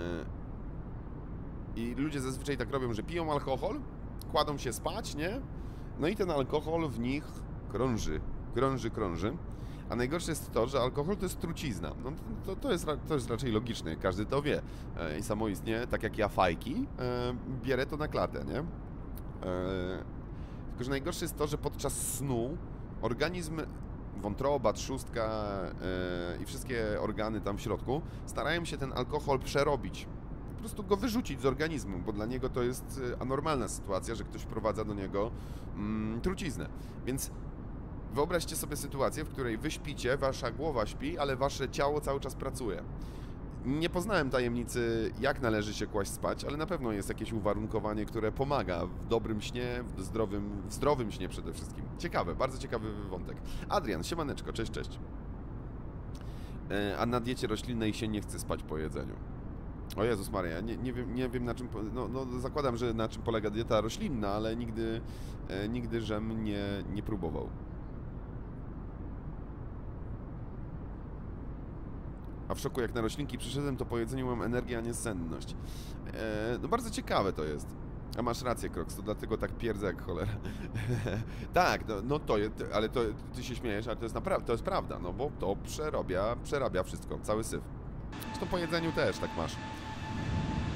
S2: I ludzie zazwyczaj tak robią, że piją alkohol, kładą się spać, nie? No i ten alkohol w nich krąży, krąży, krąży. A najgorsze jest to, że alkohol to jest trucizna. No to, to, jest, to jest raczej logiczne, każdy to wie. E, I samoistnie, tak jak ja fajki, e, bierę to na klatę, nie? E, tylko, że najgorsze jest to, że podczas snu organizm, wątroba, trzustka e, i wszystkie organy tam w środku starają się ten alkohol przerobić. Po prostu go wyrzucić z organizmu, bo dla niego to jest anormalna sytuacja, że ktoś wprowadza do niego mm, truciznę. Więc wyobraźcie sobie sytuację, w której wy śpicie, wasza głowa śpi, ale wasze ciało cały czas pracuje. Nie poznałem tajemnicy, jak należy się kłaść spać, ale na pewno jest jakieś uwarunkowanie, które pomaga w dobrym śnie, w zdrowym, w zdrowym śnie przede wszystkim. Ciekawe, bardzo ciekawy wątek. Adrian, siemaneczko, cześć, cześć. A na diecie roślinnej się nie chce spać po jedzeniu. O Jezus Maria, nie, nie, wiem, nie wiem na czym, no, no zakładam, że na czym polega dieta roślinna, ale nigdy, e, nigdy żem nie, nie próbował. A w szoku, jak na roślinki przyszedłem, to po jedzeniu mam energię, a nie senność. E, no bardzo ciekawe to jest. A masz rację, Kroks, to dlatego tak pierdzę jak cholera. Tak, no, no to jest, ale to ty się śmiejesz, ale to jest naprawdę, to jest prawda, no bo to przerabia, przerabia wszystko, cały syf. Zresztą po jedzeniu też tak masz.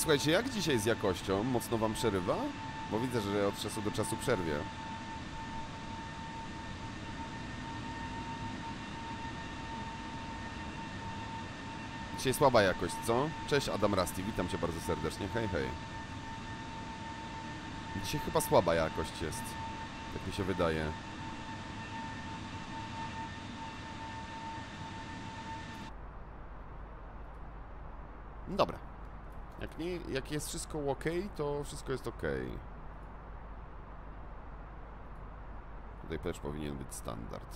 S2: Słuchajcie, jak dzisiaj z jakością? Mocno wam przerywa? Bo widzę, że od czasu do czasu przerwie. Dzisiaj słaba jakość, co? Cześć Adam Rusty, witam cię bardzo serdecznie, hej hej. Dzisiaj chyba słaba jakość jest, jak mi się wydaje. Dobra. Jak nie, jak jest wszystko ok, to wszystko jest ok. Tutaj też powinien być standard.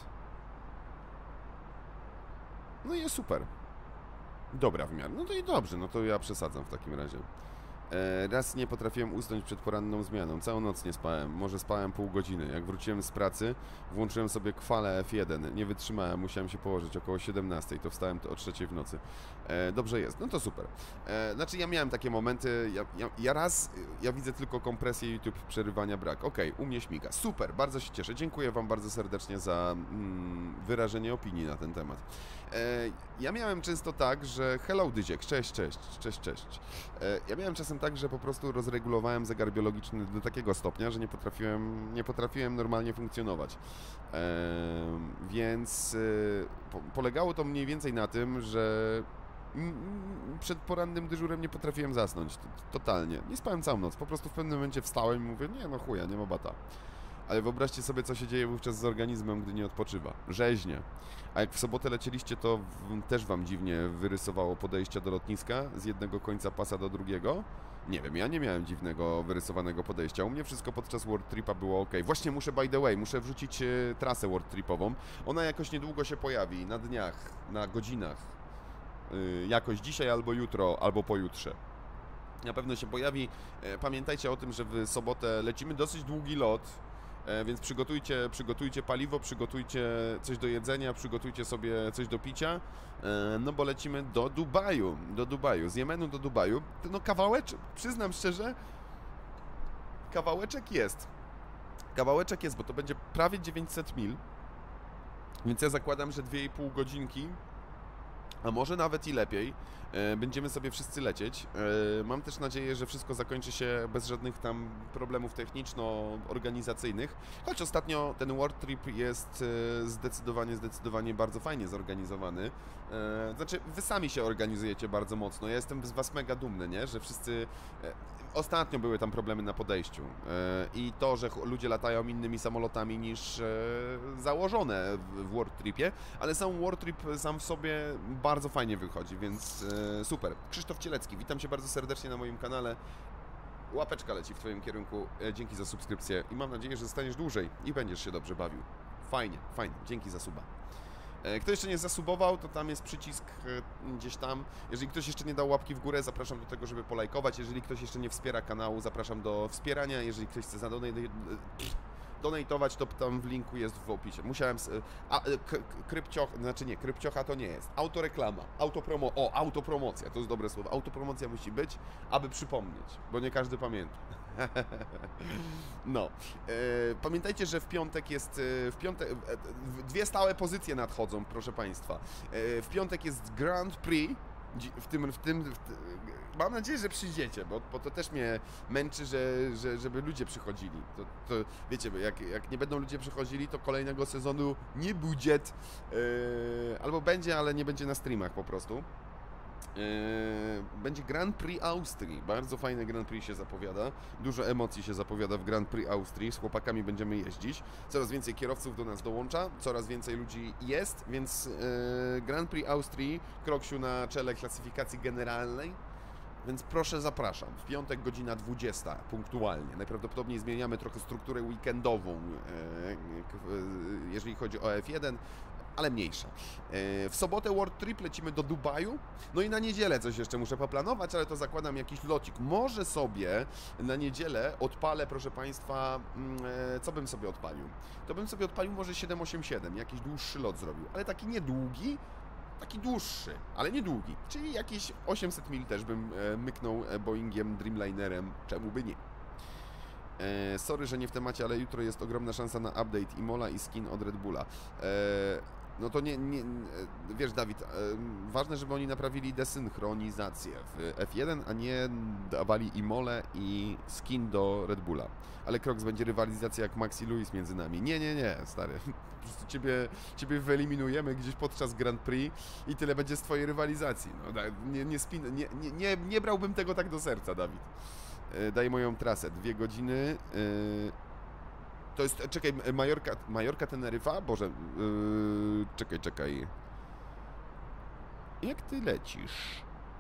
S2: No i jest super. Dobra w miarę. No to i dobrze, no to ja przesadzam w takim razie. E, raz nie potrafiłem usnąć przed poranną zmianą. Całą noc nie spałem. Może spałem pół godziny. Jak wróciłem z pracy, włączyłem sobie kwalę F jeden. Nie wytrzymałem, musiałem się położyć około siedemnastej. To wstałem o trzeciej w nocy. E, dobrze jest. No to super. E, znaczy ja miałem takie momenty. Ja, ja, ja raz, ja widzę tylko kompresję YouTube, przerywania brak. Okej, okay, u mnie śmiga. Super, bardzo się cieszę. Dziękuję wam bardzo serdecznie za mm, wyrażenie opinii na ten temat. E, ja miałem często tak, że hello Dyziek, cześć, cześć, cześć, cześć. E, ja miałem czasem tak, że po prostu rozregulowałem zegar biologiczny do takiego stopnia, że nie potrafiłem, nie potrafiłem normalnie funkcjonować. E, więc e, po, polegało to mniej więcej na tym, że przed porannym dyżurem nie potrafiłem zasnąć, totalnie. Nie spałem całą noc, po prostu w pewnym momencie wstałem i mówię, nie no chuja, nie ma bata. Ale wyobraźcie sobie, co się dzieje wówczas z organizmem, gdy nie odpoczywa. Rzeźnie. A jak w sobotę lecieliście, to w, też wam dziwnie wyrysowało podejścia do lotniska z jednego końca pasa do drugiego? Nie wiem, ja nie miałem dziwnego wyrysowanego podejścia. U mnie wszystko podczas World Tripa było ok. Właśnie muszę, by the way, muszę wrzucić e, trasę World Tripową. Ona jakoś niedługo się pojawi, na dniach, na godzinach. E, jakoś dzisiaj albo jutro, albo pojutrze. Na pewno się pojawi. E, pamiętajcie o tym, że w sobotę lecimy dosyć długi lot. Więc przygotujcie, przygotujcie paliwo, przygotujcie coś do jedzenia, przygotujcie sobie coś do picia, no bo lecimy do Dubaju, do Dubaju, z Jemenu do Dubaju. No kawałeczek, przyznam szczerze, kawałeczek jest, kawałeczek jest, bo to będzie prawie dziewięćset mil, więc ja zakładam, że dwie i pół godzinki, a może nawet i lepiej, będziemy sobie wszyscy lecieć. Mam też nadzieję, że wszystko zakończy się bez żadnych tam problemów techniczno-organizacyjnych, choć ostatnio ten World Trip jest zdecydowanie, zdecydowanie bardzo fajnie zorganizowany. Znaczy, wy sami się organizujecie bardzo mocno. Ja jestem z was mega dumny, nie? Że wszyscy... Ostatnio były tam problemy na podejściu i to, że ludzie latają innymi samolotami niż założone w World Tripie, ale sam World Trip sam w sobie bardzo fajnie wychodzi, więc super. Krzysztof Cielecki, witam cię bardzo serdecznie na moim kanale. Łapeczka leci w twoim kierunku, dzięki za subskrypcję i mam nadzieję, że zostaniesz dłużej i będziesz się dobrze bawił. Fajnie, fajnie, dzięki za suba. Kto jeszcze nie zasubował, to tam jest przycisk gdzieś tam. Jeżeli ktoś jeszcze nie dał łapki w górę, zapraszam do tego, żeby polajkować. Jeżeli ktoś jeszcze nie wspiera kanału, zapraszam do wspierania. Jeżeli ktoś chce zadonatować, to tam w linku jest w opisie. Musiałem... A, krypcioch... Znaczy nie, krypciocha to nie jest. Autoreklama. Autopromo... O, autopromocja. To jest dobre słowo. Autopromocja musi być, aby przypomnieć, bo nie każdy pamięta. No. E, pamiętajcie, że w piątek jest... W piątek... Dwie stałe pozycje nadchodzą, proszę Państwa. E, w piątek jest Grand Prix. W tym... W tym w, mam nadzieję, że przyjdziecie, bo, bo to też mnie męczy, że, że, żeby ludzie przychodzili. To, to wiecie, jak, jak nie będą ludzie przychodzili, to kolejnego sezonu nie budżet. E, albo będzie, ale nie będzie na streamach po prostu. Będzie Grand Prix Austrii, bardzo fajny Grand Prix się zapowiada, dużo emocji się zapowiada w Grand Prix Austrii, z chłopakami będziemy jeździć, coraz więcej kierowców do nas dołącza, coraz więcej ludzi jest, więc Grand Prix Austrii, Kroksiu na czele klasyfikacji generalnej, więc proszę zapraszam, w piątek godzina dwudziesta, punktualnie, najprawdopodobniej zmieniamy trochę strukturę weekendową, jeżeli chodzi o F jeden, ale mniejsza. W sobotę World Trip lecimy do Dubaju, no i na niedzielę coś jeszcze muszę poplanować, ale to zakładam jakiś locik. Może sobie na niedzielę odpalę, proszę Państwa, co bym sobie odpalił? To bym sobie odpalił może siedem osiem siedem, jakiś dłuższy lot zrobił, ale taki niedługi, taki dłuższy, ale niedługi, czyli jakieś osiemset mil też bym myknął Boeingiem Dreamlinerem, czemu by nie. E, sorry, że nie w temacie, ale jutro jest ogromna szansa na update Imola i skin od Red Bulla. E, No to nie, nie, nie wiesz Dawid, e, ważne, żeby oni naprawili desynchronizację w F jeden, a nie dawali Imole i skin do Red Bulla. Ale Crocs będzie rywalizacja jak Max i Lewis między nami. Nie, nie, nie, stary. Po prostu ciebie, ciebie wyeliminujemy gdzieś podczas Grand Prix i tyle będzie z twojej rywalizacji. No, nie, nie, spin, nie, nie, nie, nie brałbym tego tak do serca, Dawid. E, daj moją trasę, dwie godziny. E, To jest, czekaj, Majorka, Majorka Teneryfa? Boże, yy, czekaj, czekaj. Jak ty lecisz?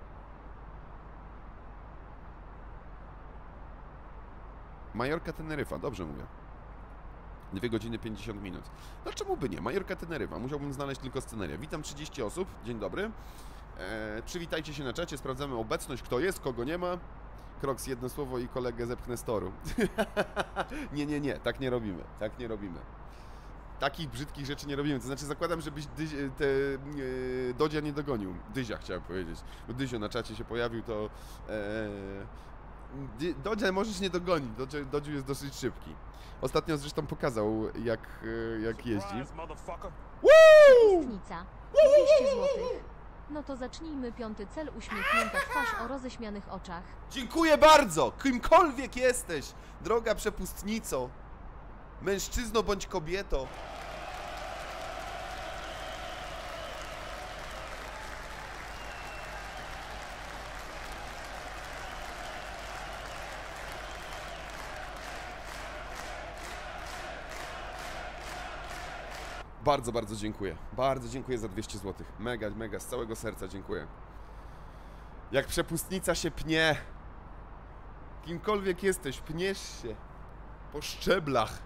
S2: Majorka Teneryfa, dobrze mówię. dwie godziny pięćdziesiąt minut. No czemu by nie? Majorka Teneryfa, musiałbym znaleźć tylko scenerię. Witam trzydzieści osób, dzień dobry. E, przywitajcie się na czacie, sprawdzamy obecność, kto jest, kogo nie ma. Crocs, jedno słowo i kolegę zepchnę z toru. nie, nie, nie, tak nie robimy, tak nie robimy. Takich brzydkich rzeczy nie robimy, to znaczy zakładam, żebyś Dyz, te, yy, Dodzia nie dogonił. Dyzia chciałem powiedzieć, bo Dyzio na czacie się pojawił, to... Yy, Dodzia możesz nie dogonić, Dodziu jest dosyć szybki. Ostatnio zresztą pokazał, jak, yy, jak jeździ.
S6: Pustnica. dwieście złotych. No to zacznijmy. Piąty cel, uśmiechnięta twarz o roześmianych oczach.
S2: Dziękuję bardzo! Kimkolwiek jesteś, droga przepustnico, mężczyzno bądź kobieto. Bardzo, bardzo dziękuję. Bardzo dziękuję za dwieście złotych. Mega, mega, z całego serca dziękuję. Jak przepustnica się pnie. Kimkolwiek jesteś, pniesz się. Po szczeblach.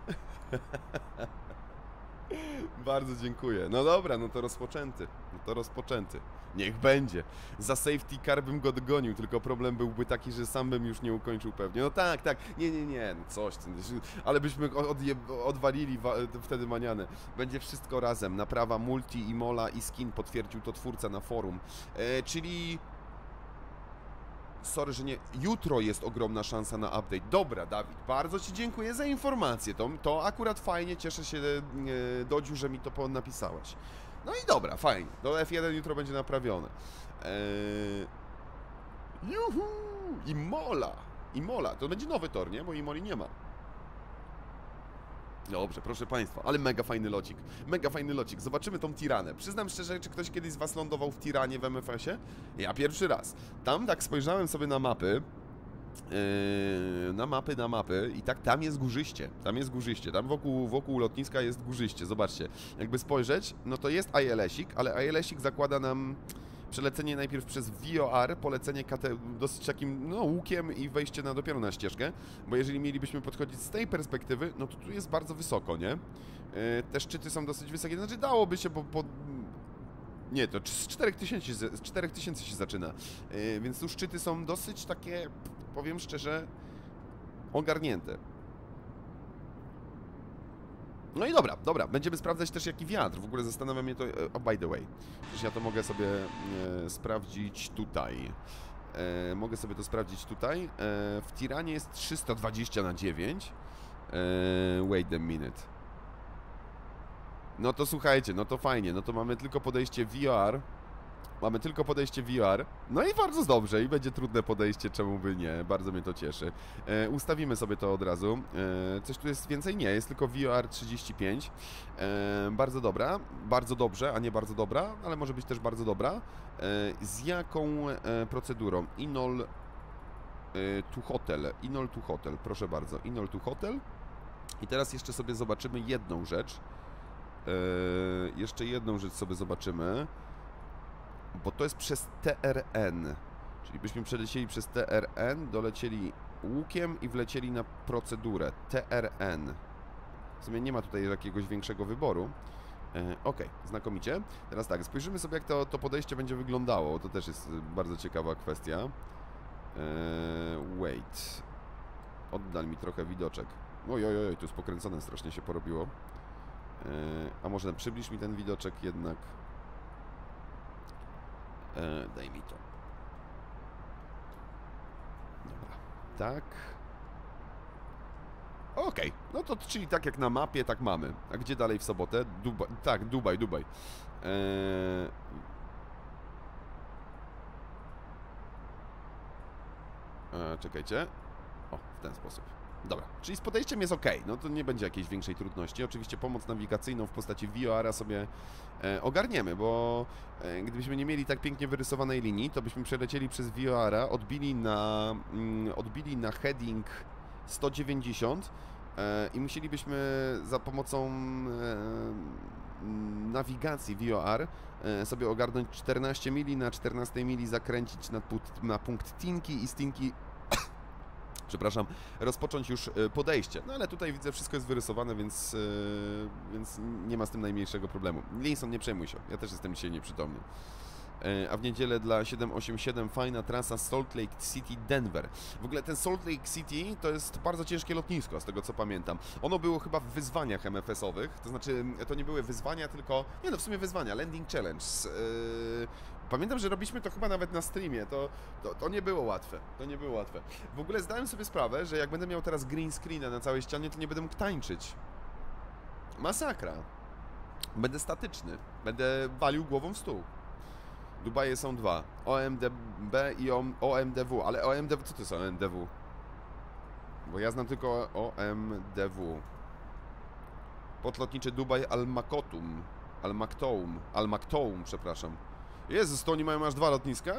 S2: Bardzo dziękuję. No dobra, no to rozpoczęty. No to rozpoczęty. Niech będzie. Za safety car bym go dogonił, tylko problem byłby taki, że sam bym już nie ukończył pewnie. No tak, tak. Nie, nie, nie. No coś. Ale byśmy odwalili wtedy manianę. Będzie wszystko razem. Naprawa multi, Imola i skin. Potwierdził to twórca na forum. E, czyli... Sorry, że nie... Jutro jest ogromna szansa na update. Dobra, Dawid, bardzo ci dziękuję za informację. To, to akurat fajnie, cieszę się, e, Dodziu, że mi to napisałeś. No i dobra, fajnie. Do F jeden jutro będzie naprawione. Eee... Juhu! Imola! Imola, to będzie nowy tor, nie? Bo Imoli nie ma. Dobrze, proszę Państwa, ale mega fajny locik. Mega fajny locik. Zobaczymy tą Tiranę. Przyznam szczerze, czy ktoś kiedyś z Was lądował w Tiranie w M F S-ie? Ja pierwszy raz. Tam tak spojrzałem sobie na mapy. Yy, na mapy, na mapy i tak tam jest górzyście, tam jest górzyście, tam wokół, wokół lotniska jest górzyście, zobaczcie, jakby spojrzeć, no to jest I L S-ik, ale I L S-ik zakłada nam przelecenie najpierw przez V O R, polecenie dosyć takim, no, łukiem i wejście na dopiero na ścieżkę, bo jeżeli mielibyśmy podchodzić z tej perspektywy, no to tu jest bardzo wysoko, nie? Yy, te szczyty są dosyć wysokie, znaczy dałoby się, bo... bo nie, to z czterech tysięcy się zaczyna, yy, więc tu szczyty są dosyć takie, powiem szczerze, ogarnięte. No i dobra, dobra, będziemy sprawdzać też jaki wiatr, w ogóle zastanawia mnie to, oh, by the way, przecież ja to mogę sobie e, sprawdzić tutaj. E, mogę sobie to sprawdzić tutaj, e, w Tiranie jest trzysta dwadzieścia na dziewięć, e, wait a minute. No to słuchajcie, no to fajnie, no to mamy tylko podejście V O R. Mamy tylko podejście V O R. No i bardzo dobrze, i będzie trudne podejście, czemu by nie, bardzo mnie to cieszy. E, ustawimy sobie to od razu. E, coś tu jest więcej? Nie, jest tylko V O R trzydzieści pięć. E, bardzo dobra, bardzo dobrze, a nie bardzo dobra, ale może być też bardzo dobra. E, z jaką e, procedurą? Inol e, to hotel, Inol to hotel, proszę bardzo, Inol to hotel. I teraz jeszcze sobie zobaczymy jedną rzecz. E, jeszcze jedną rzecz sobie zobaczymy. Bo to jest przez T R N, czyli byśmy przelecieli przez T R N, dolecieli łukiem i wlecieli na procedurę T R N. W sumie nie ma tutaj jakiegoś większego wyboru. E, ok, znakomicie. Teraz tak, spojrzymy sobie jak to, to podejście będzie wyglądało, to też jest bardzo ciekawa kwestia. E, wait. Oddal mi trochę widoczek. Oj, oj, oj, tu jest pokręcone, strasznie się porobiło. E, a może przybliż mi ten widoczek jednak. E, daj mi to. Dobra. Tak. Okej, okay. No to czyli tak jak na mapie, tak mamy. A gdzie dalej w sobotę? Duba tak, Dubaj, Dubaj. Eee... Eee, czekajcie. O, w ten sposób. Dobra, czyli z podejściem jest ok, no to nie będzie jakiejś większej trudności. Oczywiście pomoc nawigacyjną w postaci V O R-a sobie e, ogarniemy, bo e, gdybyśmy nie mieli tak pięknie wyrysowanej linii, to byśmy przelecieli przez V O R-a, odbili na, mm, odbili na heading sto dziewięćdziesiąt e, i musielibyśmy za pomocą e, nawigacji V O R e, sobie ogarnąć czternaście mili, na czternastej mili zakręcić na, na punkt Tinki i z Tinki przepraszam, rozpocząć już podejście. No ale tutaj widzę, wszystko jest wyrysowane, więc, yy, więc nie ma z tym najmniejszego problemu. Linson, nie przejmuj się, ja też jestem dzisiaj nieprzytomny. Yy, a w niedzielę dla siedem osiem siedem fajna trasa Salt Lake City Denver. W ogóle ten Salt Lake City to jest bardzo ciężkie lotnisko, z tego co pamiętam. Ono było chyba w wyzwaniach M F S-owych, to znaczy to nie były wyzwania, tylko, nie no w sumie wyzwania, Landing Challenge. Yy, Pamiętam, że robiliśmy to chyba nawet na streamie, to, to, to nie było łatwe, to nie było łatwe. W ogóle zdałem sobie sprawę, że jak będę miał teraz green screena na całej ścianie, to nie będę mógł tańczyć. Masakra. Będę statyczny, będę walił głową w stół. Dubaje są dwa, O M D B i O M D W, ale O M D W, co to jest O M D W? Bo ja znam tylko O M D W. Podlotniczy Dubaj Al Maktoum, Al Maktoum, Al Maktoum, przepraszam. Jezus, to oni mają aż dwa lotniska?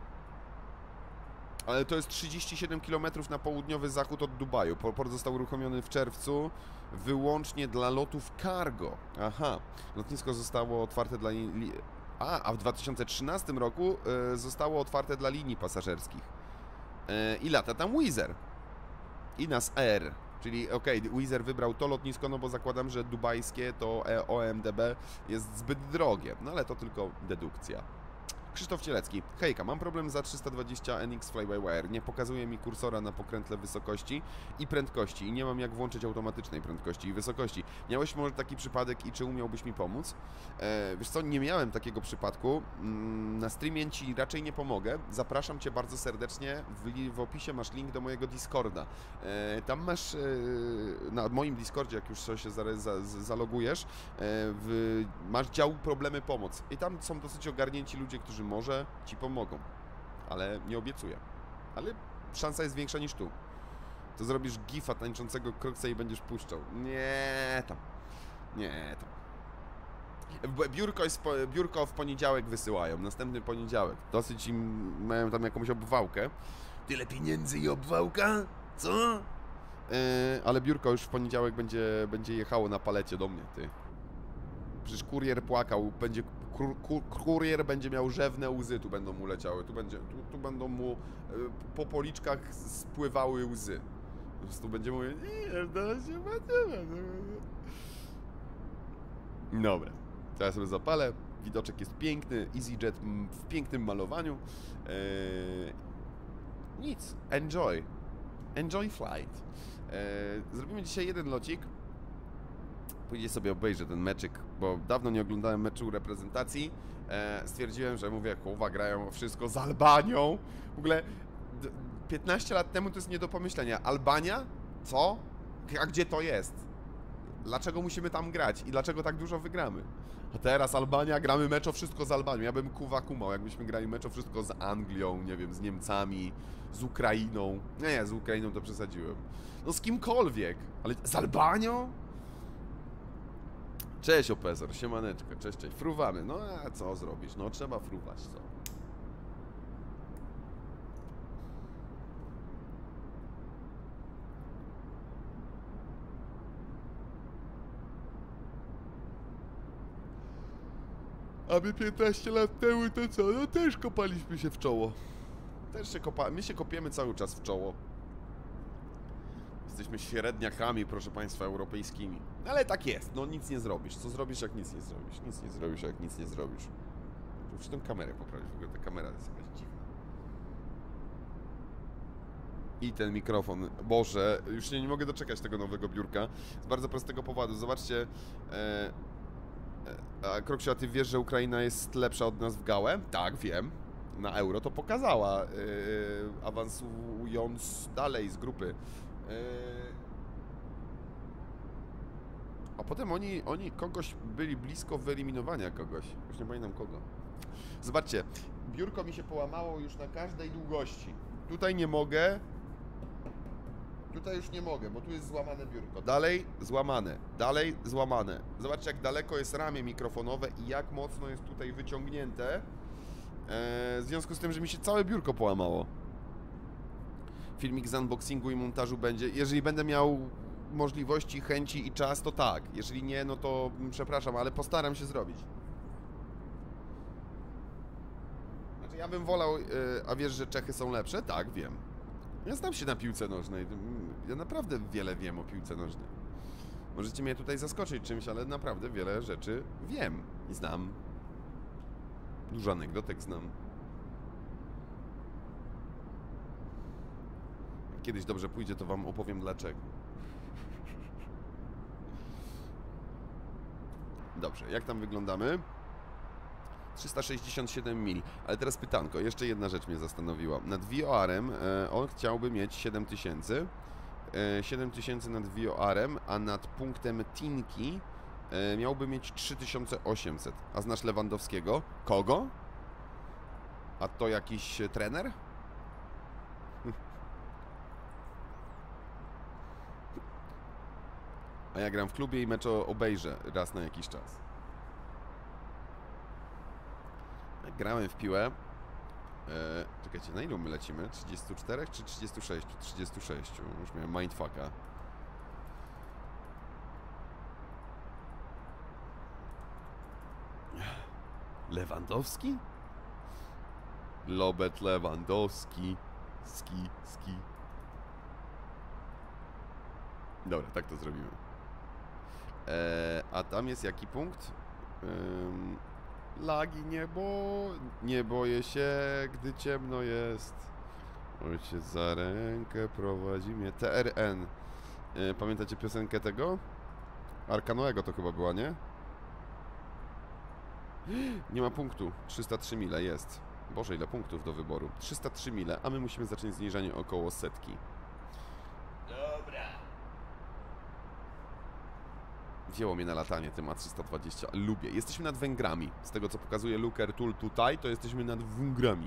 S2: Ale to jest trzydzieści siedem kilometrów na południowy zachód od Dubaju. Port został uruchomiony w czerwcu wyłącznie dla lotów cargo. Aha, lotnisko zostało otwarte dla... Li... A, a w dwa tysiące trzynastym roku y, zostało otwarte dla linii pasażerskich. Y, I lata tam Wizz Air. I nas Air. Czyli okej, okay, Wizz Air wybrał to lotnisko, no bo zakładam, że dubajskie to O M D B jest zbyt drogie. No ale to tylko dedukcja. Krzysztof Cielecki. Hejka, mam problem za trzysta dwadzieścia N X Fly-by-Wire. Nie pokazuje mi kursora na pokrętle wysokości i prędkości i nie mam jak włączyć automatycznej prędkości i wysokości. Miałeś może taki przypadek i czy umiałbyś mi pomóc? E, wiesz co, nie miałem takiego przypadku. Mm, na streamie ci raczej nie pomogę. Zapraszam cię bardzo serdecznie. W, w opisie masz link do mojego Discorda. E, tam masz, e, na moim Discordzie, jak już się za, za, zalogujesz, e, w, masz dział problemy pomoc. I tam są dosyć ogarnięci ludzie, którzy może ci pomogą, ale nie obiecuję. Ale szansa jest większa niż tu. To zrobisz gifa tańczącego Kroksa i będziesz puszczał. Nie tam. Nie tam. Biurko, jest, biurko w poniedziałek wysyłają. Następny poniedziałek. Dosyć im mają tam jakąś obwałkę. Tyle pieniędzy i obwałka? Co? Yy, ale biurko już w poniedziałek będzie, będzie jechało na palecie do mnie, ty. Przecież kurier płakał, będzie, kur, kur, kurier będzie miał rzewne łzy, tu będą mu leciały, tu, będzie, tu, tu będą mu y, po policzkach spływały łzy. Po prostu będzie mówił, nie, da się dobra, to ja sobie zapalę, widoczek jest piękny, EasyJet w pięknym malowaniu. Eee, nic, enjoy, enjoy flight. Eee, zrobimy dzisiaj jeden locik. Pójdę sobie obejrzę ten meczyk, bo dawno nie oglądałem meczu reprezentacji. E, stwierdziłem, że mówię, kurwa, grają wszystko z Albanią. W ogóle piętnaście lat temu to jest nie do pomyślenia. Albania? Co? A gdzie to jest? Dlaczego musimy tam grać? I dlaczego tak dużo wygramy? A teraz Albania, gramy mecz o wszystko z Albanią. Ja bym kuwa kumał, jakbyśmy grali mecz o wszystko z Anglią, nie wiem, z Niemcami, z Ukrainą. Nie, nie, z Ukrainą to przesadziłem. No z kimkolwiek, ale z Albanią? Cześć Opezor, siemaneczko, cześć, cześć, fruwamy, no a co zrobisz, no trzeba fruwać, co? A my piętnaście lat temu to co, no też kopaliśmy się w czoło. Też się kopa... my się kopiemy cały czas w czoło. Jesteśmy średniakami, proszę państwa, europejskimi. Ale tak jest, no nic nie zrobisz. Co zrobisz, jak nic nie zrobisz? Nic nie zrobisz, jak nic nie zrobisz. Muszę tę kamerę poprawić, w ogóle ta kamera jest jakaś dziwna. I ten mikrofon. Boże, już się nie mogę doczekać tego nowego biurka. Z bardzo prostego powodu. Zobaczcie. E, e, Kroksiu, a ty wiesz, że Ukraina jest lepsza od nas w gałę? Tak, wiem. Na euro to pokazała, e, awansując dalej z grupy. A potem oni, oni kogoś byli blisko wyeliminowania kogoś. Już nie pamiętam kogo. Zobaczcie, biurko mi się połamało już na każdej długości. Tutaj nie mogę. Tutaj już nie mogę, bo tu jest złamane biurko. Dalej złamane, dalej złamane. Zobaczcie, jak daleko jest ramię mikrofonowe i jak mocno jest tutaj wyciągnięte. Eee, w związku z tym, że mi się całe biurko połamało. Filmik z unboxingu i montażu będzie. Jeżeli będę miał możliwości, chęci i czas, to tak. Jeżeli nie, no to przepraszam, ale postaram się zrobić. Znaczy, ja bym wolał, yy, a wiesz, że Czechy są lepsze? Tak, wiem. Ja znam się na piłce nożnej. Ja naprawdę wiele wiem o piłce nożnej. Możecie mnie tutaj zaskoczyć czymś, ale naprawdę wiele rzeczy wiem i znam. Dużo anegdotek znam. Jak kiedyś dobrze pójdzie, to wam opowiem dlaczego. Dobrze, jak tam wyglądamy? trzysta sześćdziesiąt siedem mil. Ale teraz pytanko, jeszcze jedna rzecz mnie zastanowiła. Nad V O R-em e, on chciałby mieć siedem tysięcy. E, siedem tysięcy nad V O R-em, a nad punktem Tinki e, miałby mieć trzy tysiące osiemset. A znasz Lewandowskiego? Kogo? A to jakiś trener? A ja gram w klubie i mecz obejrzę raz na jakiś czas. Jak grałem w piłę... E, czekajcie, na ilu my lecimy? trzydzieści cztery czy trzydzieści sześć? trzydzieści sześć. Już miałem mindfucka. Lewandowski? Robert Lewandowski. Ski, ski. Dobra, tak to zrobimy. E, a tam jest jaki punkt? Ym, lagi nie, bo nie boję się, gdy ciemno jest. Ojciec za rękę prowadzi mnie. T R N. E, pamiętacie piosenkę tego? Arkanoego to chyba była, nie? Nie ma punktu. trzysta trzy mile jest. Boże, ile punktów do wyboru. trzysta trzy mile, a my musimy zacząć zniżanie około setki.
S3: Dobra.
S2: Wzięło mnie na latanie tym A trzysta dwadzieścia. Lubię. Jesteśmy nad Węgrami. Z tego, co pokazuje Looker Tool tutaj, to jesteśmy nad Węgrami.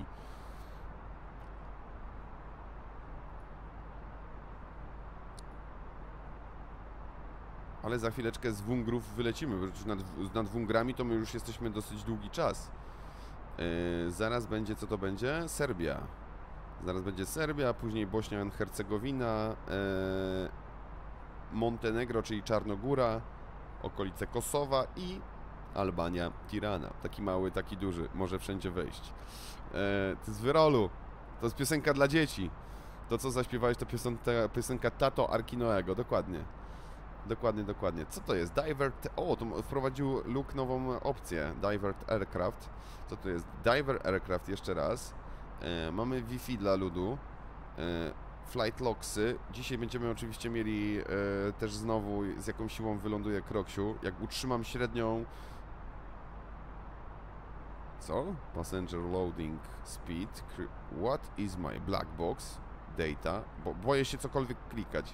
S2: Ale za chwileczkę z Węgrów wylecimy, bo nad, nad Węgrami to my już jesteśmy dosyć długi czas. Yy, zaraz będzie, co to będzie? Serbia. Zaraz będzie Serbia, później Bośnia i Hercegowina, yy, Montenegro, czyli Czarnogóra, okolice Kosowa i Albania, Tirana. Taki mały, taki duży, może wszędzie wejść. Yy, to z Wyrolu. To jest piosenka dla dzieci. To, co zaśpiewałeś, to piosenka, piosenka Tato Arkinoego, dokładnie. Dokładnie, dokładnie. Co to jest? Divert... O, to wprowadził Luke nową opcję. Divert Aircraft. Co to jest? Diver Aircraft, jeszcze raz. E, mamy Wi-Fi dla ludu. E, flight Locksy. Dzisiaj będziemy oczywiście mieli e, też znowu, z jaką siłą wyląduje Kroksiu. Jak utrzymam średnią... Co? Passenger Loading Speed. What is my black box? Data. Bo boję się cokolwiek klikać.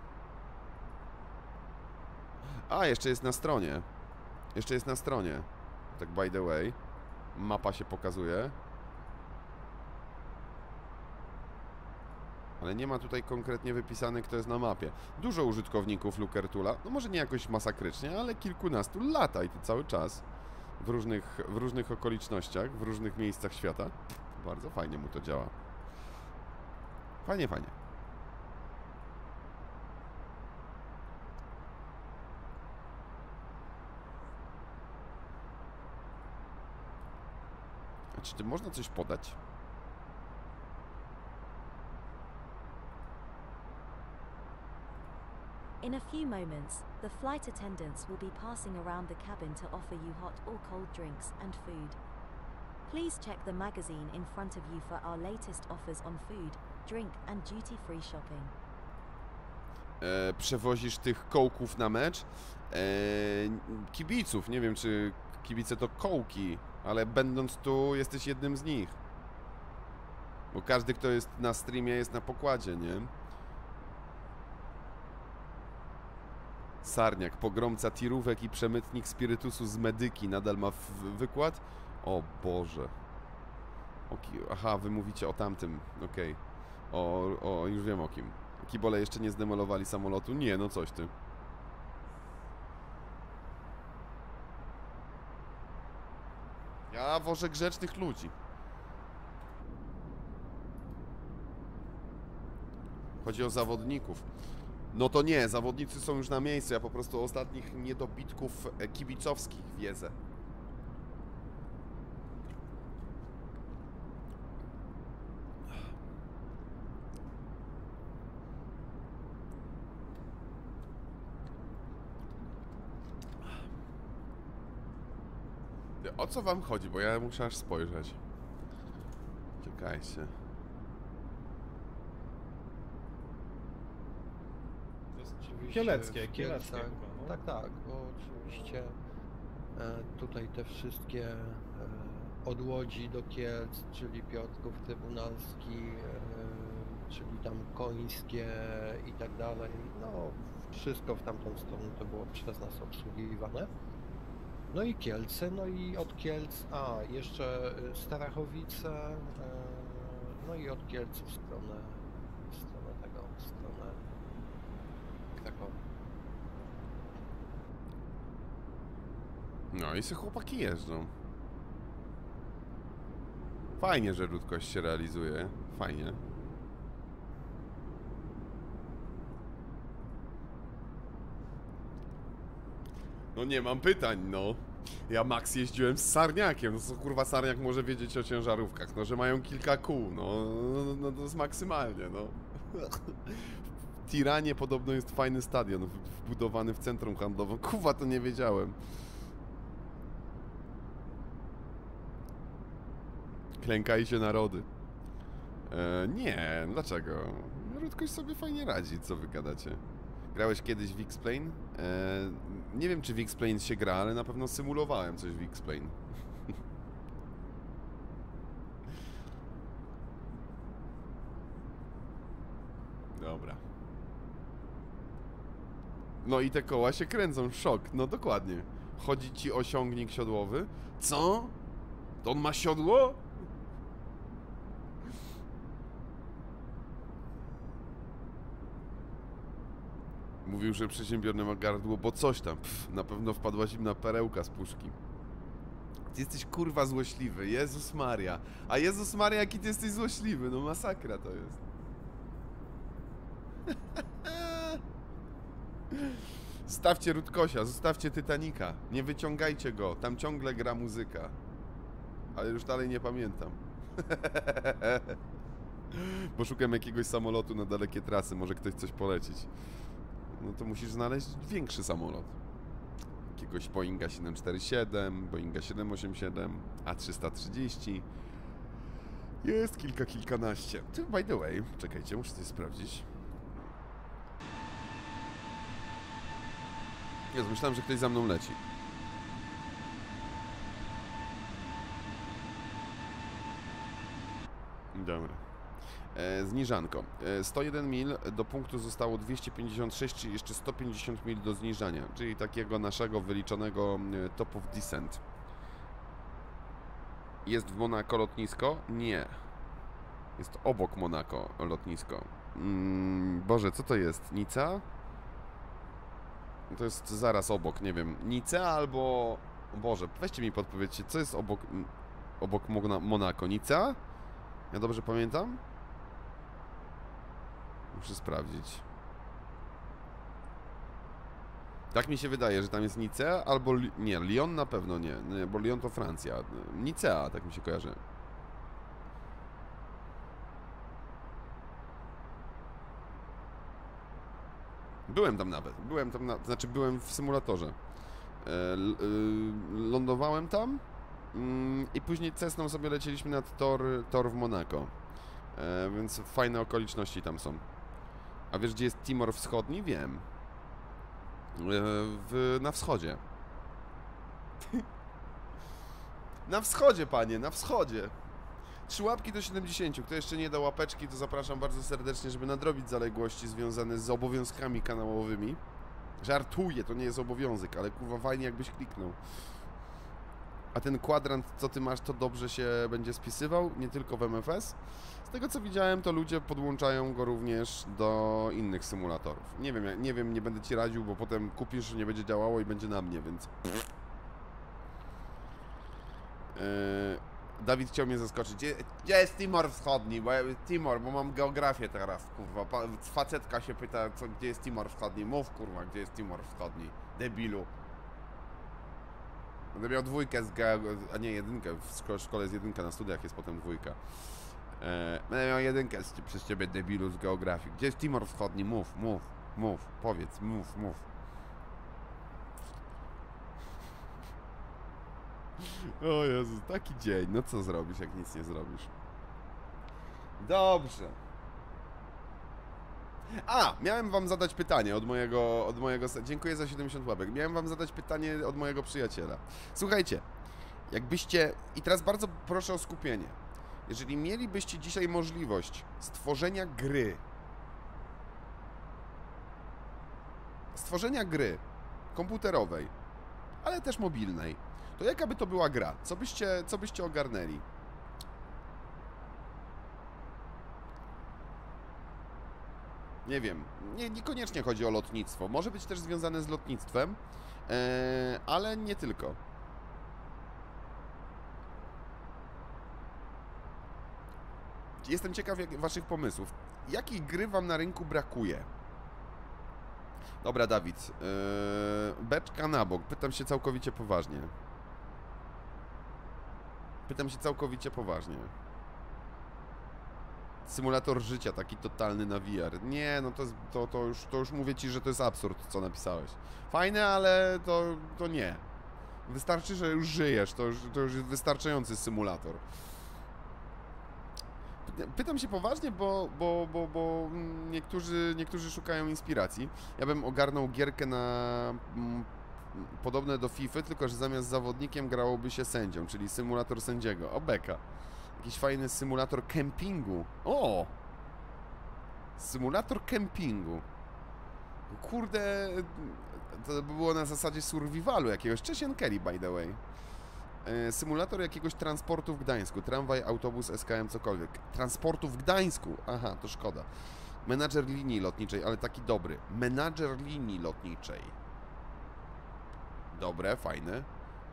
S2: A, jeszcze jest na stronie. Jeszcze jest na stronie. Tak by the way. Mapa się pokazuje. Ale nie ma tutaj konkretnie wypisane, kto jest na mapie. Dużo użytkowników Looker Toola. No może nie jakoś masakrycznie, ale kilkunastu lata i to cały czas. W różnych, w różnych okolicznościach, w różnych miejscach świata. Bardzo fajnie mu to działa. Fajnie, fajnie. A czy ty można coś podać?
S4: In a few moments, the flight attendants will be passing around the cabin to offer you hot or cold drinks and food. Please check the magazine in front of you for our latest offers on food, drink and duty-free shopping.
S2: E, przewozisz tych kołków na mecz? E, kibiców, nie wiem czy kibice to kołki, ale będąc tu jesteś jednym z nich. Bo każdy, kto jest na streamie, jest na pokładzie, nie? Sarniak, pogromca tirówek i przemytnik spirytusu z Medyki nadal ma w wykład? O Boże. Oki Aha, wy mówicie o tamtym, okej. Okay. O, o, już wiem o kim. Kibole jeszcze nie zdemolowali samolotu? Nie, no coś ty. Ja wożę grzecznych ludzi. Chodzi o zawodników. No to nie, zawodnicy są już na miejscu. Ja po prostu ostatnich niedobitków kibicowskich wiedzę. O co wam chodzi? Bo ja muszę aż spojrzeć. Czekajcie.
S7: Kieleckie, kieleckie
S8: tak,
S7: chyba, no.
S8: tak, tak, bo oczywiście e, tutaj te wszystkie e, od Łodzi do Kielc, czyli Piotrków Trybunalski, e, czyli tam Końskie i tak dalej, no wszystko w tamtą stronę to było przez nas obsługiwane. No i Kielce, no i od Kielc, a jeszcze Starachowice, e, no i od Kielc w stronę, w stronę tego, w stronę Krakowa.
S2: No i se chłopaki jeżdżą. Fajnie, że ludkość się realizuje. Fajnie. No nie mam pytań, no. Ja Max jeździłem z Sarniakiem. No co kurwa Sarniak może wiedzieć o ciężarówkach? No, że mają kilka kół, no. No, no to jest maksymalnie, no. W Tiranie podobno jest fajny stadion wbudowany w centrum handlowym. Kurwa, to nie wiedziałem. Klękajcie narody. E, nie, dlaczego? Ludkość sobie fajnie radzi, co wy gadacie. Grałeś kiedyś w X-Plane? E, nie wiem, czy w X-Plane się gra, ale na pewno symulowałem coś w X-Plane. Dobra. No i te koła się kręcą, szok, no dokładnie. Chodzi ci o ciągnik siodłowy? Co? To on ma siodło? Mówił, że przedsiębiorny ma gardło, bo coś tam. Pff, na pewno wpadła zimna perełka z puszki. Ty jesteś kurwa złośliwy, Jezus Maria. A Jezus Maria, jaki ty jesteś złośliwy, no masakra to jest. Stawcie Rudkosia, zostawcie Titanica. Nie wyciągajcie go, tam ciągle gra muzyka. Ale już dalej nie pamiętam. Poszukam jakiegoś samolotu na dalekie trasy, może ktoś coś polecić. No to musisz znaleźć większy samolot. Jakiegoś Boeinga siedem cztery siedem, Boeinga siedem osiem siedem, A trzysta trzydzieści. Jest kilka, kilkanaście. Ty, by the way, czekajcie, muszę coś sprawdzić. Jezu, myślałem, że ktoś za mną leci. Dobra. E, zniżanko. E, sto jeden mil, do punktu zostało dwieście pięćdziesiąt sześć, czyli jeszcze sto pięćdziesiąt mil do zniżania, czyli takiego naszego wyliczonego e, top of descent. Jest w Monako lotnisko? Nie. Jest obok Monako lotnisko. Mm, Boże, co to jest? Nica? To jest zaraz obok, nie wiem. Nica albo... Boże, weźcie mi podpowiedzcie, co jest obok... obok Mona Monako? Nica? Ja dobrze pamiętam? Muszę sprawdzić. Tak mi się wydaje, że tam jest Nicea albo... Li nie, Lyon na pewno nie, nie, bo Lyon to Francja. Nicea, tak mi się kojarzy. Byłem tam nawet, byłem tam, na, to znaczy byłem w symulatorze. E, l, y, lądowałem tam mm, i później Cessną sobie lecieliśmy nad tor, tor w Monako. E, więc fajne okoliczności tam są. A wiesz, gdzie jest Timor Wschodni? Wiem. E, w, na wschodzie. Na wschodzie, panie, na wschodzie. Trzy łapki do siedemdziesięciu. Kto jeszcze nie da łapeczki, to zapraszam bardzo serdecznie, żeby nadrobić zaległości związane z obowiązkami kanałowymi. Żartuję, to nie jest obowiązek, ale kurwa fajnie jakbyś kliknął. A ten kwadrant, co ty masz, to dobrze się będzie spisywał, nie tylko w M F S. Z tego co widziałem, to ludzie podłączają go również do innych symulatorów. Nie wiem, ja, nie wiem, nie będę ci radził, bo potem kupisz, nie będzie działało i będzie na mnie, więc... Yy, Dawid chciał mnie zaskoczyć. Gdzie, gdzie jest Timor Wschodni? Bo ja, Timor, bo mam geografię teraz, kurwa. Pa, facetka się pyta, co, gdzie jest Timor Wschodni. Mów, kurwa, gdzie jest Timor Wschodni. Debilu. Będę miał dwójkę z ge... a nie jedynkę. W szkole jest jedynka, na studiach jest potem dwójka. Eee, będę miał jedynkę z, przez ciebie, debilu, z geografii. Gdzie jest Timor Wschodni? Mów, mów, mów, powiedz, mów, mów. O Jezu, taki dzień. No co zrobisz, jak nic nie zrobisz? Dobrze. A, miałem wam zadać pytanie od mojego, od mojego... Dziękuję za siedemdziesiąt łapek. Miałem wam zadać pytanie od mojego przyjaciela. Słuchajcie, jakbyście... I teraz bardzo proszę o skupienie. Jeżeli mielibyście dzisiaj możliwość stworzenia gry... Stworzenia gry komputerowej, ale też mobilnej, to jaka by to była gra? Co byście, co byście ogarnęli? Nie wiem, nie, niekoniecznie chodzi o lotnictwo. Może być też związane z lotnictwem, ee, ale nie tylko. Jestem ciekaw jak, waszych pomysłów. Jakiej gry wam na rynku brakuje? Dobra, Dawid. Yy, beczka na bok. Pytam się całkowicie poważnie. Pytam się całkowicie poważnie. Symulator życia, taki totalny na V R. Nie, no to, jest, to, to, już, to już mówię ci, że to jest absurd, co napisałeś. Fajne, ale to, to nie. Wystarczy, że już żyjesz, to już, to już jest wystarczający symulator. Pytam się poważnie, bo, bo, bo, bo niektórzy, niektórzy szukają inspiracji. Ja bym ogarnął gierkę na m, podobne do FIFA, tylko że zamiast zawodnikiem grałoby się sędzią, czyli symulator sędziego. O, beka. Jakiś fajny symulator kempingu. O! Symulator kempingu. Kurde, to by było na zasadzie survivalu jakiegoś. Cześć Kelly, by the way. E, symulator jakiegoś transportu w Gdańsku. Tramwaj, autobus, S K M, cokolwiek. Transportu w Gdańsku. Aha, to szkoda. Menadżer linii lotniczej, ale taki dobry. Menadżer linii lotniczej. Dobre, fajne.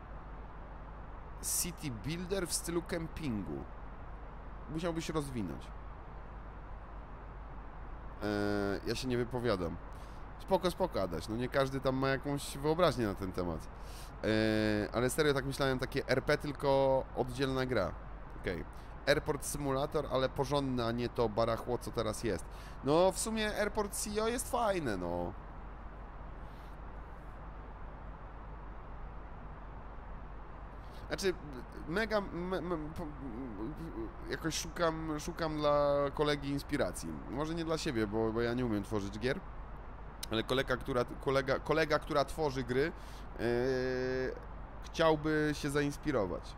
S2: City Builder w stylu kempingu. Musiałbyś rozwinąć. Eee, ja się nie wypowiadam. Spoko, spoko, Adaś. No nie każdy tam ma jakąś wyobraźnię na ten temat. Eee, ale serio, tak myślałem, takie R P, tylko oddzielna gra. Okej. Okay. Airport Simulator, ale porządne, a nie to barachło, co teraz jest. No, w sumie Airport C E O jest fajne, no. Znaczy, mega, me, me, po, jakoś szukam, szukam dla kolegi inspiracji. Może nie dla siebie, bo, bo ja nie umiem tworzyć gier, ale kolega, która, kolega, kolega, która tworzy gry, yy, chciałby się zainspirować.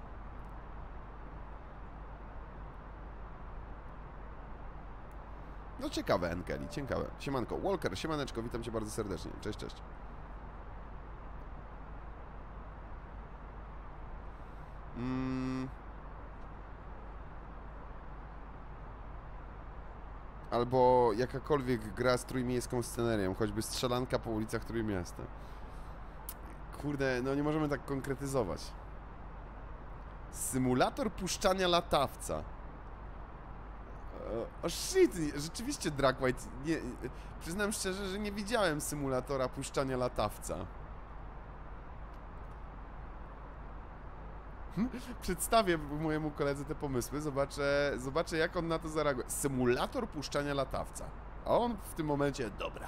S2: No ciekawe, Enkeli, ciekawe. Siemanko. Walker, siemaneczko, witam cię bardzo serdecznie. Cześć, cześć. Mm. Albo jakakolwiek gra z trójmiejską scenerią, choćby strzelanka po ulicach Trójmiasta. Kurde, no nie możemy tak konkretyzować. Symulator puszczania latawca. O shit, rzeczywiście Drag White, nie, przyznam szczerze, że nie widziałem symulatora puszczania latawca. Przedstawię mojemu koledze te pomysły, zobaczę, zobaczę jak on na to zareaguje. Symulator puszczania latawca. A on w tym momencie, dobra.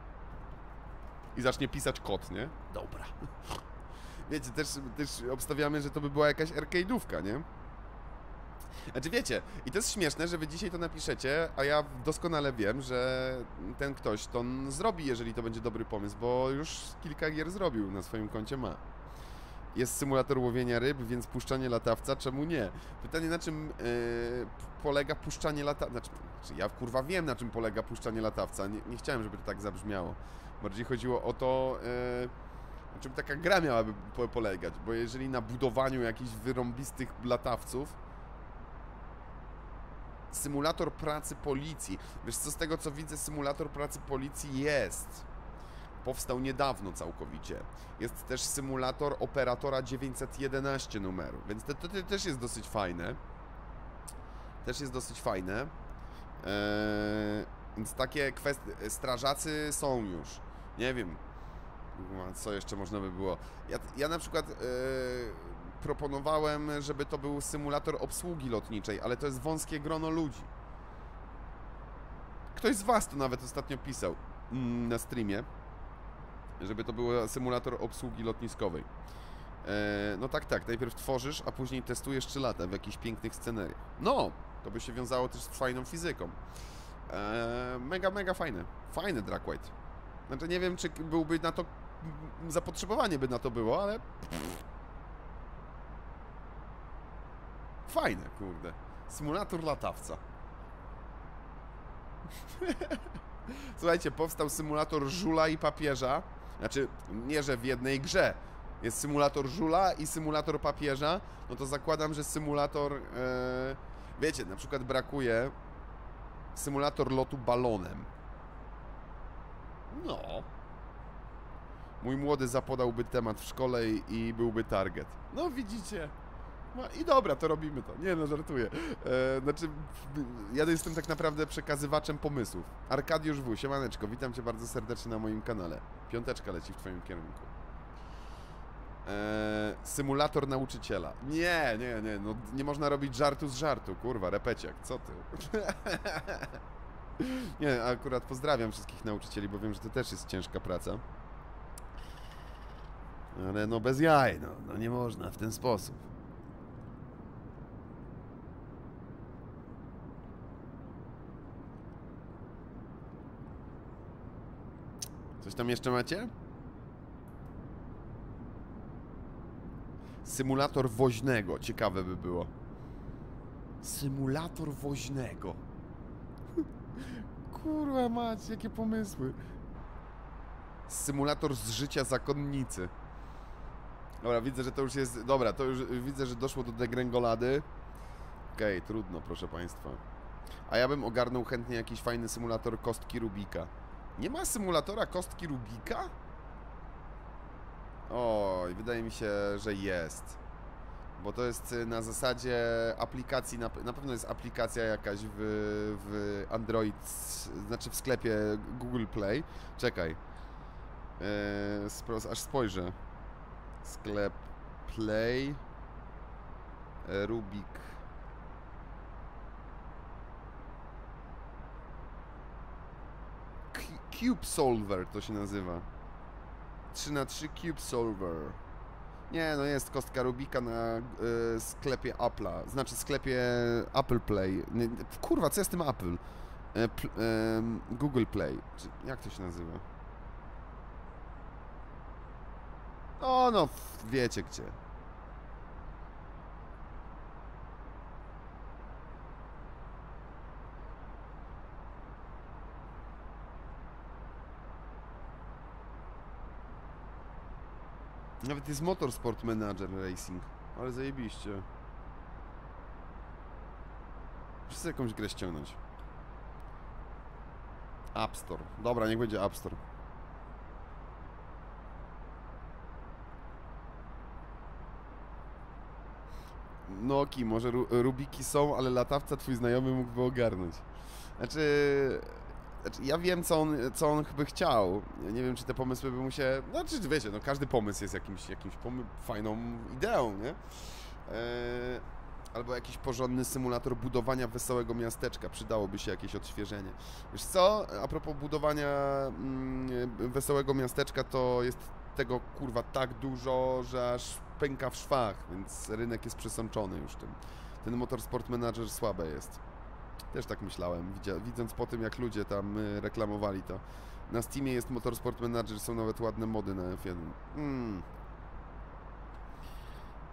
S2: I zacznie pisać kod, nie? Dobra. Wiecie, też, też obstawiamy, że to by była jakaś arcade'ówka, nie? Znaczy wiecie, i to jest śmieszne, że wy dzisiaj to napiszecie, a ja doskonale wiem, że ten ktoś to zrobi, jeżeli to będzie dobry pomysł, bo już kilka gier zrobił, na swoim koncie ma. Jest symulator łowienia ryb, więc puszczanie latawca, czemu nie? Pytanie, na czym yy, polega puszczanie latawca? Znaczy, ja kurwa wiem, na czym polega puszczanie latawca. Nie, nie chciałem, żeby to tak zabrzmiało. Bardziej chodziło o to, yy, na czym taka gra miałaby po polegać. Bo jeżeli na budowaniu jakichś wyrąbistych latawców, symulator pracy policji. Wiesz co, z tego co widzę, symulator pracy policji jest. Powstał niedawno całkowicie. Jest też symulator operatora dziewięćset jedenaście numeru, więc to, to, to też jest dosyć fajne. Też jest dosyć fajne. Eee, więc takie kwestie... Strażacy są już. Nie wiem, co jeszcze można by było. Ja, ja na przykład eee, proponowałem, żeby to był symulator obsługi lotniczej, ale to jest wąskie grono ludzi. Ktoś z was to nawet ostatnio pisał mm, na streamie, żeby to był symulator obsługi lotniskowej. Eee, no tak, tak, najpierw tworzysz, a później testujesz trzy lata w jakichś pięknych scenariach. No, to by się wiązało też z fajną fizyką. Eee, mega, mega fajne. Fajny Drag White. Znaczy nie wiem, czy byłby na to... Zapotrzebowanie by na to było, ale... Fajne, kurde. Symulator latawca. Słuchajcie, powstał symulator żula i papieża. Znaczy, nie, że w jednej grze jest symulator żula i symulator papieża. No to zakładam, że symulator... Ee, wiecie, na przykład brakuje symulator lotu balonem. No. Mój młody zapodałby temat w szkole i, i byłby target. No widzicie. No i dobra, to robimy to. Nie no, żartuję. E, znaczy, ja jestem tak naprawdę przekazywaczem pomysłów. Arkadiusz W. Siemaneczko, witam cię bardzo serdecznie na moim kanale. Piąteczka leci w twoim kierunku. E, symulator nauczyciela. Nie, nie, nie, no nie można robić żartu z żartu, kurwa, repeciak, co ty? Nie, akurat pozdrawiam wszystkich nauczycieli, bo wiem, że to też jest ciężka praca. Ale no bez jaj, no, no nie można w ten sposób. Coś tam jeszcze macie? Symulator woźnego. Ciekawe by było. Symulator woźnego. Kurwa mać, jakie pomysły. Symulator z życia zakonnicy. Dobra, widzę, że to już jest... Dobra, to już widzę, że doszło do degrengolady. Okej, okay, trudno, proszę państwa. A ja bym ogarnął chętnie jakiś fajny symulator kostki Rubika. Nie ma symulatora kostki Rubika? Oj, wydaje mi się, że jest. Bo to jest na zasadzie aplikacji, na, na pewno jest aplikacja jakaś w, w Android, znaczy w sklepie Google Play. Czekaj. Eee, spros, aż spojrzę. Sklep Play. E, Rubik. Cube Solver to się nazywa. trzy na trzy Cube Solver. Nie, no jest kostka Rubika na y, sklepie Apple'a. Znaczy sklepie Apple Play. Nie, kurwa, co jest tym Apple? Y, pl, y, Google Play. Czy, jak to się nazywa? O, no, wiecie gdzie. Nawet jest Motorsport Manager Racing, ale zajebiście. Muszę jakąś grę ściągnąć. App Store. Dobra, niech będzie App Store. No okej, może ru Rubiki są, ale latawca twój znajomy mógłby ogarnąć. Znaczy... Znaczy, ja wiem, co on, co on by chciał. Ja nie wiem, czy te pomysły by mu się... Znaczy, wiecie, no każdy pomysł jest jakimś, jakimś pomy fajną ideą, nie? Eee, albo jakiś porządny symulator budowania wesołego miasteczka. Przydałoby się jakieś odświeżenie. Wiesz co? A propos budowania mm, wesołego miasteczka, to jest tego, kurwa, tak dużo, że aż pęka w szwach, więc rynek jest przesączony już tym. Ten Motorsport Manager słabe jest. Też tak myślałem, widząc po tym, jak ludzie tam reklamowali to. Na Steamie jest Motorsport Manager, są nawet ładne mody na F jeden. Mm.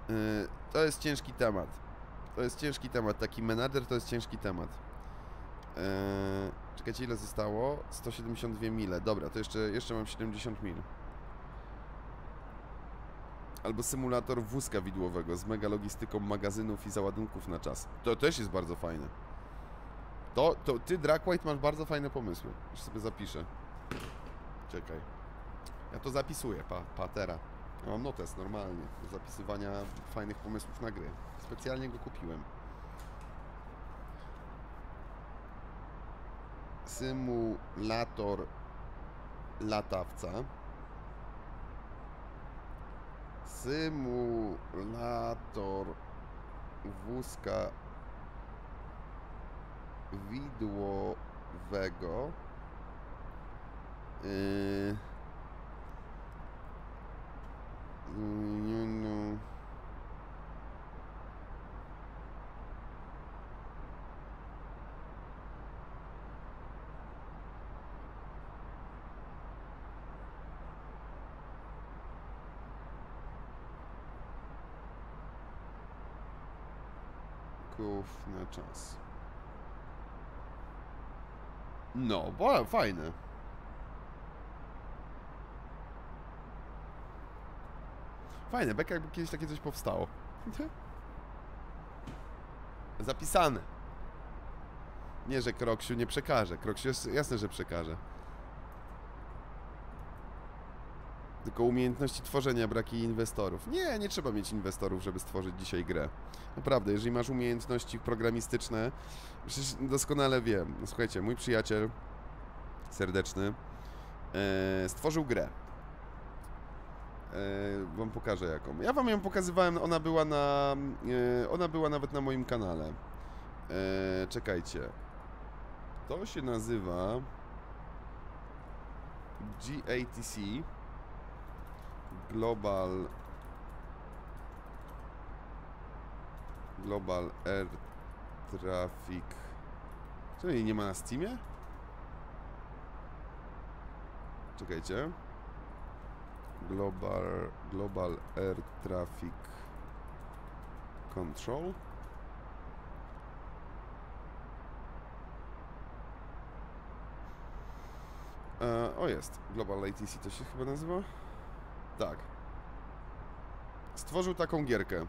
S2: Yy, to jest ciężki temat. To jest ciężki temat. Taki menadżer to jest ciężki temat. Yy, czekajcie, ile zostało? sto siedemdziesiąt dwie mile. Dobra, to jeszcze, jeszcze mam siedemdziesiąt mil. Albo symulator wózka widłowego z mega logistyką magazynów i załadunków na czas. To też jest bardzo fajne. To, to ty, Drag White, masz bardzo fajne pomysły. Już sobie zapiszę. Czekaj. Ja to zapisuję, pa, patera. Ja mam notes normalnie do zapisywania fajnych pomysłów na gry. Specjalnie go kupiłem. Symulator latawca. Symulator wózka widłowego. Yy... No, no. Kuf na czas. No, bo fajne. Fajne, beka jakby kiedyś takie coś powstało. Zapisane. Nie, że Kroksiu nie przekaże. Kroksiu jest jasne, że przekaże. Tylko umiejętności tworzenia, braki inwestorów. Nie, nie trzeba mieć inwestorów, żeby stworzyć dzisiaj grę. Naprawdę, jeżeli masz umiejętności programistyczne, przecież doskonale wiem. No, słuchajcie, mój przyjaciel serdeczny e, stworzył grę. E, wam pokażę jaką. Ja wam ją pokazywałem, ona była na... E, ona była nawet na moim kanale. E, czekajcie. To się nazywa G A T C Global Global Air Traffic. Co jej nie ma na Steamie? Czekajcie. Global Global Air Traffic Control. E, o jest, Global A T C to się chyba nazywa? Tak. Stworzył taką gierkę.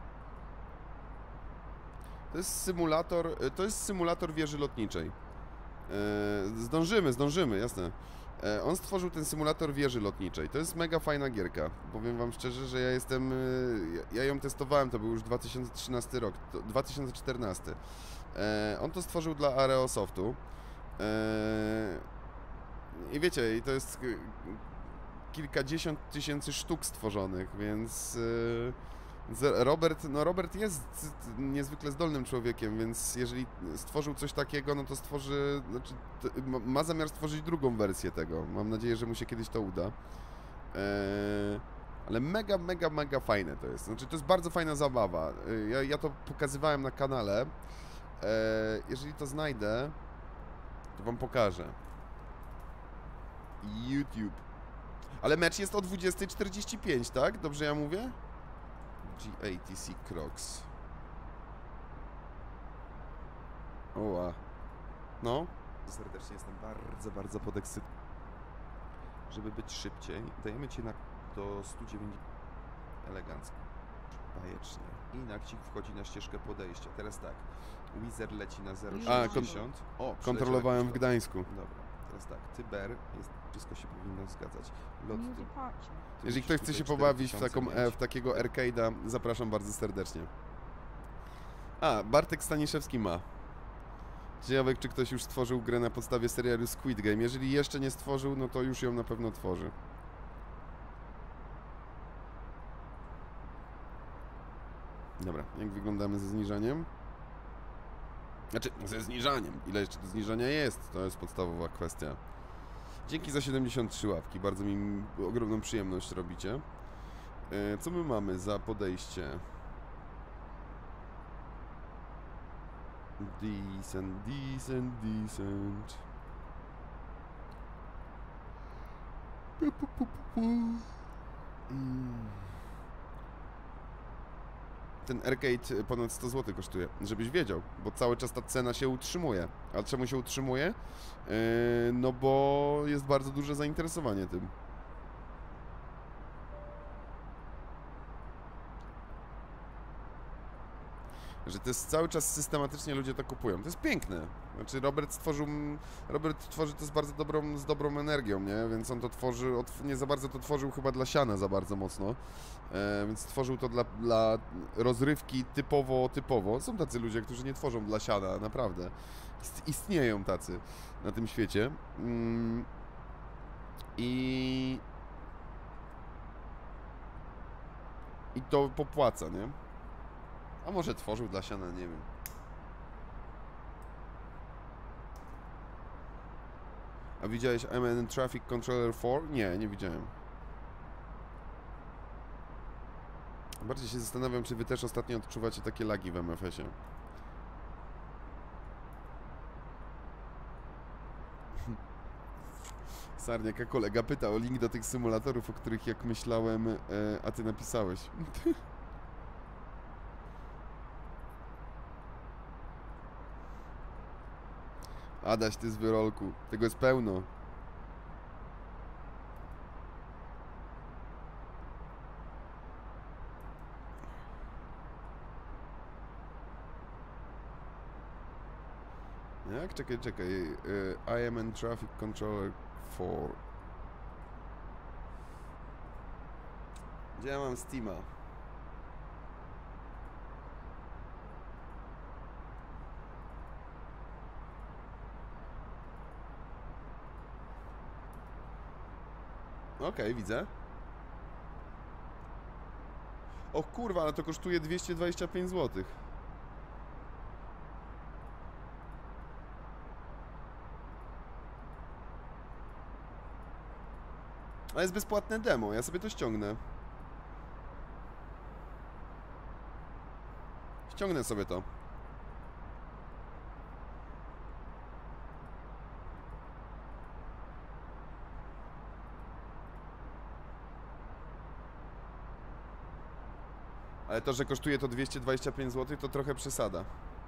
S2: To jest symulator, to jest symulator wieży lotniczej. E, zdążymy, zdążymy, jasne. E, on stworzył ten symulator wieży lotniczej. To jest mega fajna gierka. Powiem wam szczerze, że ja jestem... Ja, ja ją testowałem, to był już dwa tysiące trzynasty rok, to dwa tysiące czternasty. E, on to stworzył dla Aerosoftu. E, I wiecie, i to jest kilkadziesiąt tysięcy sztuk stworzonych, więc... E, Robert, no Robert jest niezwykle zdolnym człowiekiem, więc jeżeli stworzył coś takiego, no to stworzy, znaczy ma zamiar stworzyć drugą wersję tego. Mam nadzieję, że mu się kiedyś to uda. Eee, ale mega, mega, mega fajne to jest. Znaczy to jest bardzo fajna zabawa. Ja, ja to pokazywałem na kanale. Eee, jeżeli to znajdę, to wam pokażę. YouTube. Ale mecz jest o dwudziestej czterdzieści pięć, tak? Dobrze ja mówię? G A T C Crocs. Oła. No. Serdecznie jestem bardzo, bardzo podekscytowany. Żeby być szybciej, dajemy Cię na, do stu dziewięćdziesięciu. Elegancko. Bajecznie. I Nakcik wchodzi na ścieżkę podejścia. Teraz tak. Wizard leci na zero przecinek sześćdziesiąt. O, kontrolowałem w Gdańsku. Dobra. Teraz tak. Tyber jest... Wszystko się powinno zgadzać. Lot ty... Jeżeli ktoś chce się pobawić w, taką, e, w takiego arcade'a, zapraszam bardzo serdecznie. A, Bartek Staniszewski ma. Ciekawe, czy ktoś już stworzył grę na podstawie serialu Squid Game. Jeżeli jeszcze nie stworzył, no to już ją na pewno tworzy. Dobra, jak wyglądamy ze zniżaniem? Znaczy, ze zniżaniem. Ile jeszcze do zniżania jest? To jest podstawowa kwestia. Dzięki za siedemdziesiąt trzy łapki, bardzo mi ogromną przyjemność robicie. E, co my mamy za podejście? Decent, decent, decent. Mm. ten arcade ponad sto złotych kosztuje, żebyś wiedział, bo cały czas ta cena się utrzymuje. A czemu się utrzymuje? Yy, no bo jest bardzo duże zainteresowanie tym. Że to jest cały czas systematycznie ludzie to kupują. To jest piękne. Znaczy Robert stworzył, Robert tworzy to z bardzo dobrą, z dobrą energią, nie? Więc on to tworzy, nie za bardzo to tworzył chyba dla siana za bardzo mocno. E, więc stworzył to dla, dla rozrywki typowo, typowo. Są tacy ludzie, którzy nie tworzą dla siana, naprawdę. Ist, istnieją tacy na tym świecie. Mm. I... I to popłaca, nie? A może tworzył dla siana, nie wiem. A widziałeś M N Traffic Controller cztery? Nie, nie widziałem. Bardziej się zastanawiam, czy wy też ostatnio odczuwacie takie lagi w M F S ie. Sarniaka kolega pyta o link do tych symulatorów, o których jak myślałem, e, a ty napisałeś. Adaś, ty z wyrolku. Tego jest pełno. Jak? Czekaj, czekaj. Uh, I am in Traffic Controller cztery. Gdzie ja mam Steama? Okej, okay, widzę. O kurwa, ale to kosztuje dwieście dwadzieścia pięć złotych. A jest bezpłatne demo, ja sobie to ściągnę. Ściągnę sobie to. Ale to, że kosztuje to dwieście dwadzieścia pięć złotych, to trochę przesada.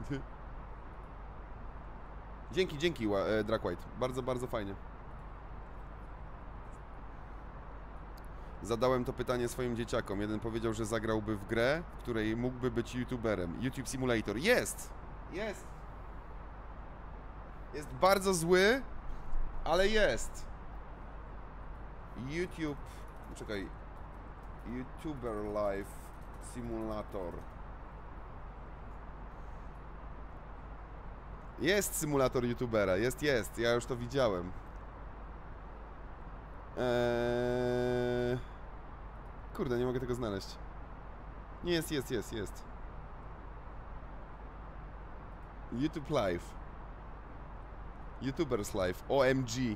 S2: Dzięki, dzięki, e, Drag White. Bardzo, bardzo fajnie. Zadałem to pytanie swoim dzieciakom. Jeden powiedział, że zagrałby w grę, w której mógłby być youtuberem. YouTube Simulator. Jest! Jest! Jest bardzo zły, ale jest. YouTube... Czekaj. YouTuber Live Simulator. Jest symulator youtubera. Jest, jest. Ja już to widziałem. Eee... Kurde, nie mogę tego znaleźć. Nie, jest, jest, jest, jest. YouTube Live. YouTubers Live. O M G.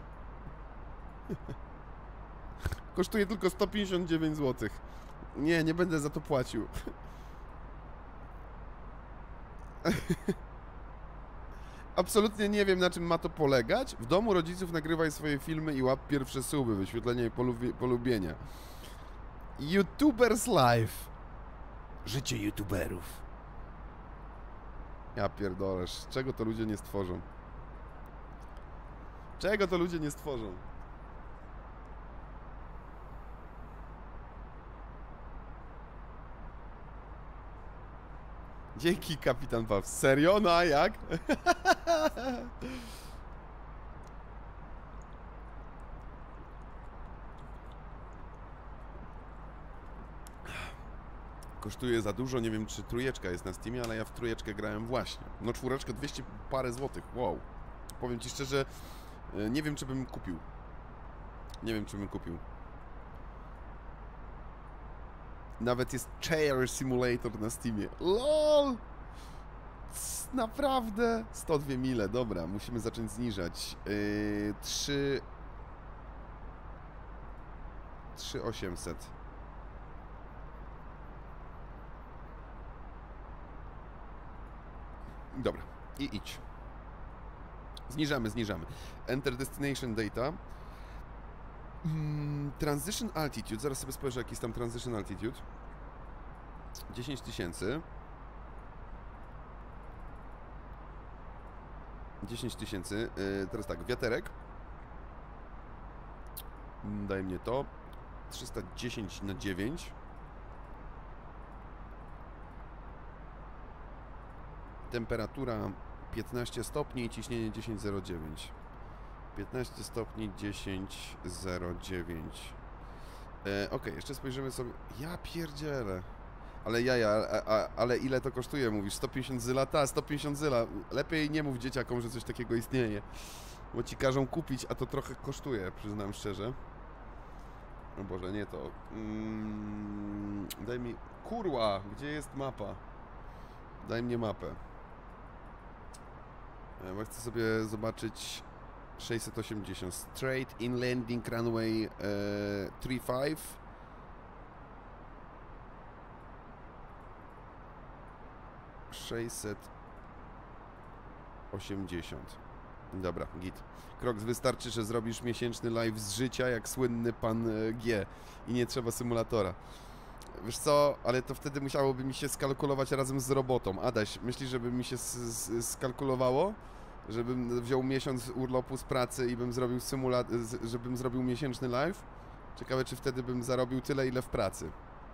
S2: Kosztuje tylko sto pięćdziesiąt dziewięć złotych. Nie, nie będę za to płacił. Absolutnie nie wiem, na czym ma to polegać. W domu rodziców nagrywaj swoje filmy i łap pierwsze suby, wyświetlenia i polubi polubienia. YouTubers Live. Życie youtuberów. Ja pierdolę, z czego to ludzie nie stworzą? Czego to ludzie nie stworzą? Dzięki, kapitan Paw. Serio? No a jak? Kosztuje za dużo, nie wiem czy trójeczka jest na Steamie, ale ja w trójeczkę grałem właśnie. No czwóreczkę dwieście parę złotych, wow. Powiem ci szczerze, nie wiem czy bym kupił. Nie wiem czy bym kupił. Nawet jest Chair Simulator na Steamie. LOL! Naprawdę? sto dwie mile, dobra, musimy zacząć zniżać. Yy, trzy... trzy osiemset. Dobra, i idź. Zniżamy, zniżamy. Enter Destination Data. Mm, transition Altitude. Zaraz sobie spojrzę, jaki jest tam Transition Altitude. dziesięć tysięcy. dziesięć tysięcy. Yy, teraz tak, wiaterek. Daj mnie to. trzysta dziesięć na dziewięć. Temperatura piętnaście stopni i ciśnienie dziesięć przecinek zero dziewięć. piętnaście stopni, dziesięć przecinek zero dziewięć. E, ok, jeszcze spojrzymy sobie. Ja pierdzielę. Ale jaja, a, a, ale ile to kosztuje, mówisz? sto pięćdziesiąt zyla? Ta, sto pięćdziesiąt zyla. Lepiej nie mów dzieciakom, że coś takiego istnieje. Bo ci każą kupić, a to trochę kosztuje, przyznam szczerze. O Boże, nie to. Mm, daj mi... Kurwa, gdzie jest mapa? Daj mnie mapę. E, bo chcę sobie zobaczyć... sześćset osiemdziesiąt. Straight in landing runway e, trzydzieści pięć. sześćset osiemdziesiąt. Dobra, git. Kroks, wystarczy, że zrobisz miesięczny live z życia, jak słynny pan G. I nie trzeba symulatora. Wiesz co, ale to wtedy musiałoby mi się skalkulować razem z robotą. Adaś, myślisz, żeby mi się skalkulowało? Żebym wziął miesiąc urlopu z pracy i bym zrobił symula... żebym zrobił miesięczny live? Ciekawe, czy wtedy bym zarobił tyle, ile w pracy.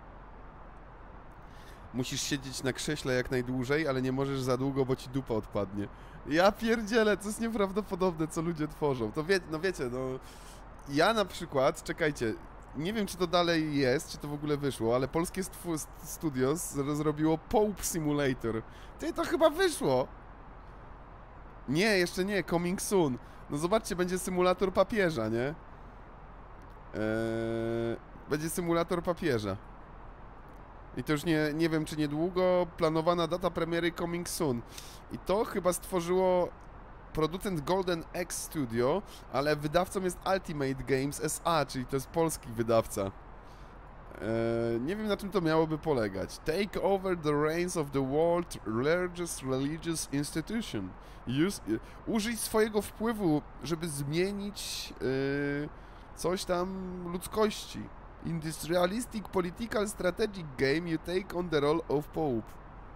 S2: Musisz siedzieć na krześle jak najdłużej, ale nie możesz za długo, bo ci dupa odpadnie. Ja pierdzielę, to jest nieprawdopodobne, co ludzie tworzą. To wie... no wiecie, no... Ja na przykład, czekajcie, nie wiem, czy to dalej jest, czy to w ogóle wyszło, ale polskie studios zrobiło Pope Simulator. Ty, to chyba wyszło! Nie, jeszcze nie, coming soon. No zobaczcie, będzie symulator papieża, nie? Eee, będzie symulator papieża. I to już nie, nie wiem, czy niedługo, planowana data premiery coming soon. I to chyba stworzyło producent Golden X Studio, ale wydawcą jest Ultimate Games S A, czyli to jest polski wydawca. Eee, nie wiem, na czym to miałoby polegać. Take over the reins of the world's largest religious institution. Use, użyj swojego wpływu, żeby zmienić yy, coś tam ludzkości. In this realistic political strategic game you take on the role of Pope.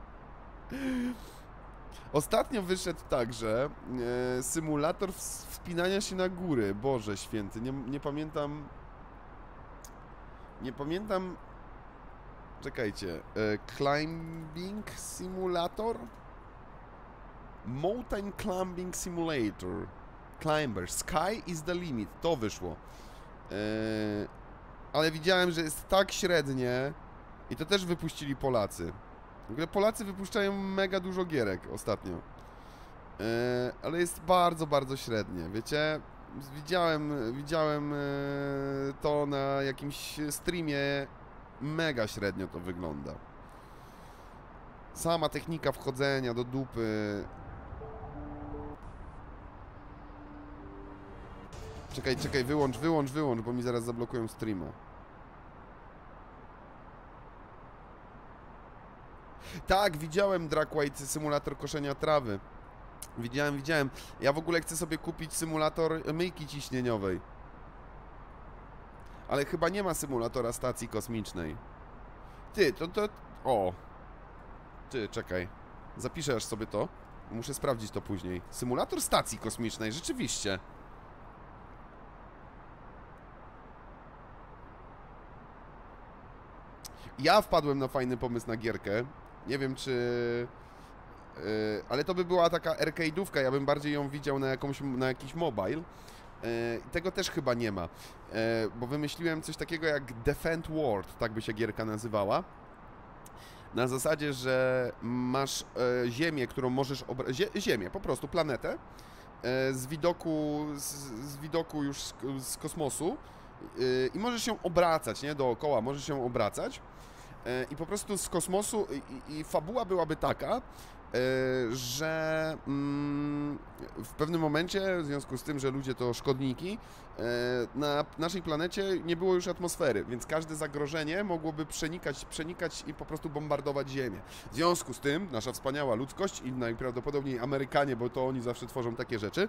S2: Ostatnio wyszedł także yy, symulator wspinania się na góry. Boże święty, nie, nie pamiętam... Nie pamiętam... Czekajcie. Yy, climbing Simulator? Mountain Climbing Simulator. Climber. Sky is the limit. To wyszło. Yy, ale widziałem, że jest tak średnie. I to też wypuścili Polacy. W ogóle Polacy wypuszczają mega dużo gierek ostatnio. Yy, ale jest bardzo, bardzo średnie. Wiecie, widziałem, widziałem yy, to na jakimś streamie. Mega średnio to wygląda. Sama technika wchodzenia do dupy. Czekaj, czekaj, wyłącz, wyłącz, wyłącz, bo mi zaraz zablokują streama. Tak, widziałem Drag White symulator koszenia trawy. Widziałem, widziałem. Ja w ogóle chcę sobie kupić symulator myjki ciśnieniowej. Ale chyba nie ma symulatora stacji kosmicznej. Ty, to, to... O! Ty, czekaj. Zapiszę aż sobie to. Muszę sprawdzić to później. Symulator stacji kosmicznej, rzeczywiście. Ja wpadłem na fajny pomysł na gierkę. Nie wiem, czy... Yy, ale to by była taka arcade'ówka, ja bym bardziej ją widział na, jakąś, na jakiś mobile. Yy, tego też chyba nie ma. Yy, bo wymyśliłem coś takiego jak Defend World, tak by się gierka nazywała. Na zasadzie, że masz e, ziemię, którą możesz obrać, Zie ziemię, po prostu planetę, e, z widoku, z, z widoku już z, z kosmosu e, i możesz się obracać, nie, dookoła, możesz się obracać e, i po prostu z kosmosu i, i fabuła byłaby taka, że w pewnym momencie, w związku z tym, że ludzie to szkodniki, na naszej planecie nie było już atmosfery, więc każde zagrożenie mogłoby przenikać, przenikać i po prostu bombardować Ziemię. W związku z tym nasza wspaniała ludzkość i najprawdopodobniej Amerykanie, bo to oni zawsze tworzą takie rzeczy,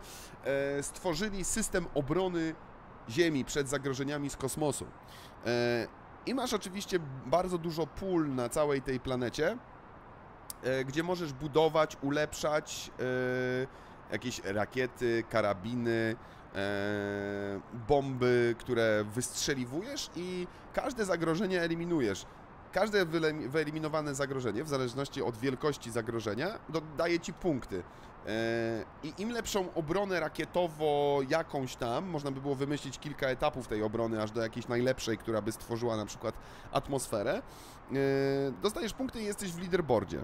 S2: stworzyli system obrony Ziemi przed zagrożeniami z kosmosu. I masz oczywiście bardzo dużo pól na całej tej planecie, e, gdzie możesz budować, ulepszać e, jakieś rakiety, karabiny, e, bomby, które wystrzeliwujesz i każde zagrożenie eliminujesz. Każde wyeliminowane zagrożenie, w zależności od wielkości zagrożenia, daje ci punkty. I im lepszą obronę rakietowo jakąś tam, można by było wymyślić kilka etapów tej obrony, aż do jakiejś najlepszej, która by stworzyła na przykład atmosferę, dostajesz punkty i jesteś w leaderboardzie.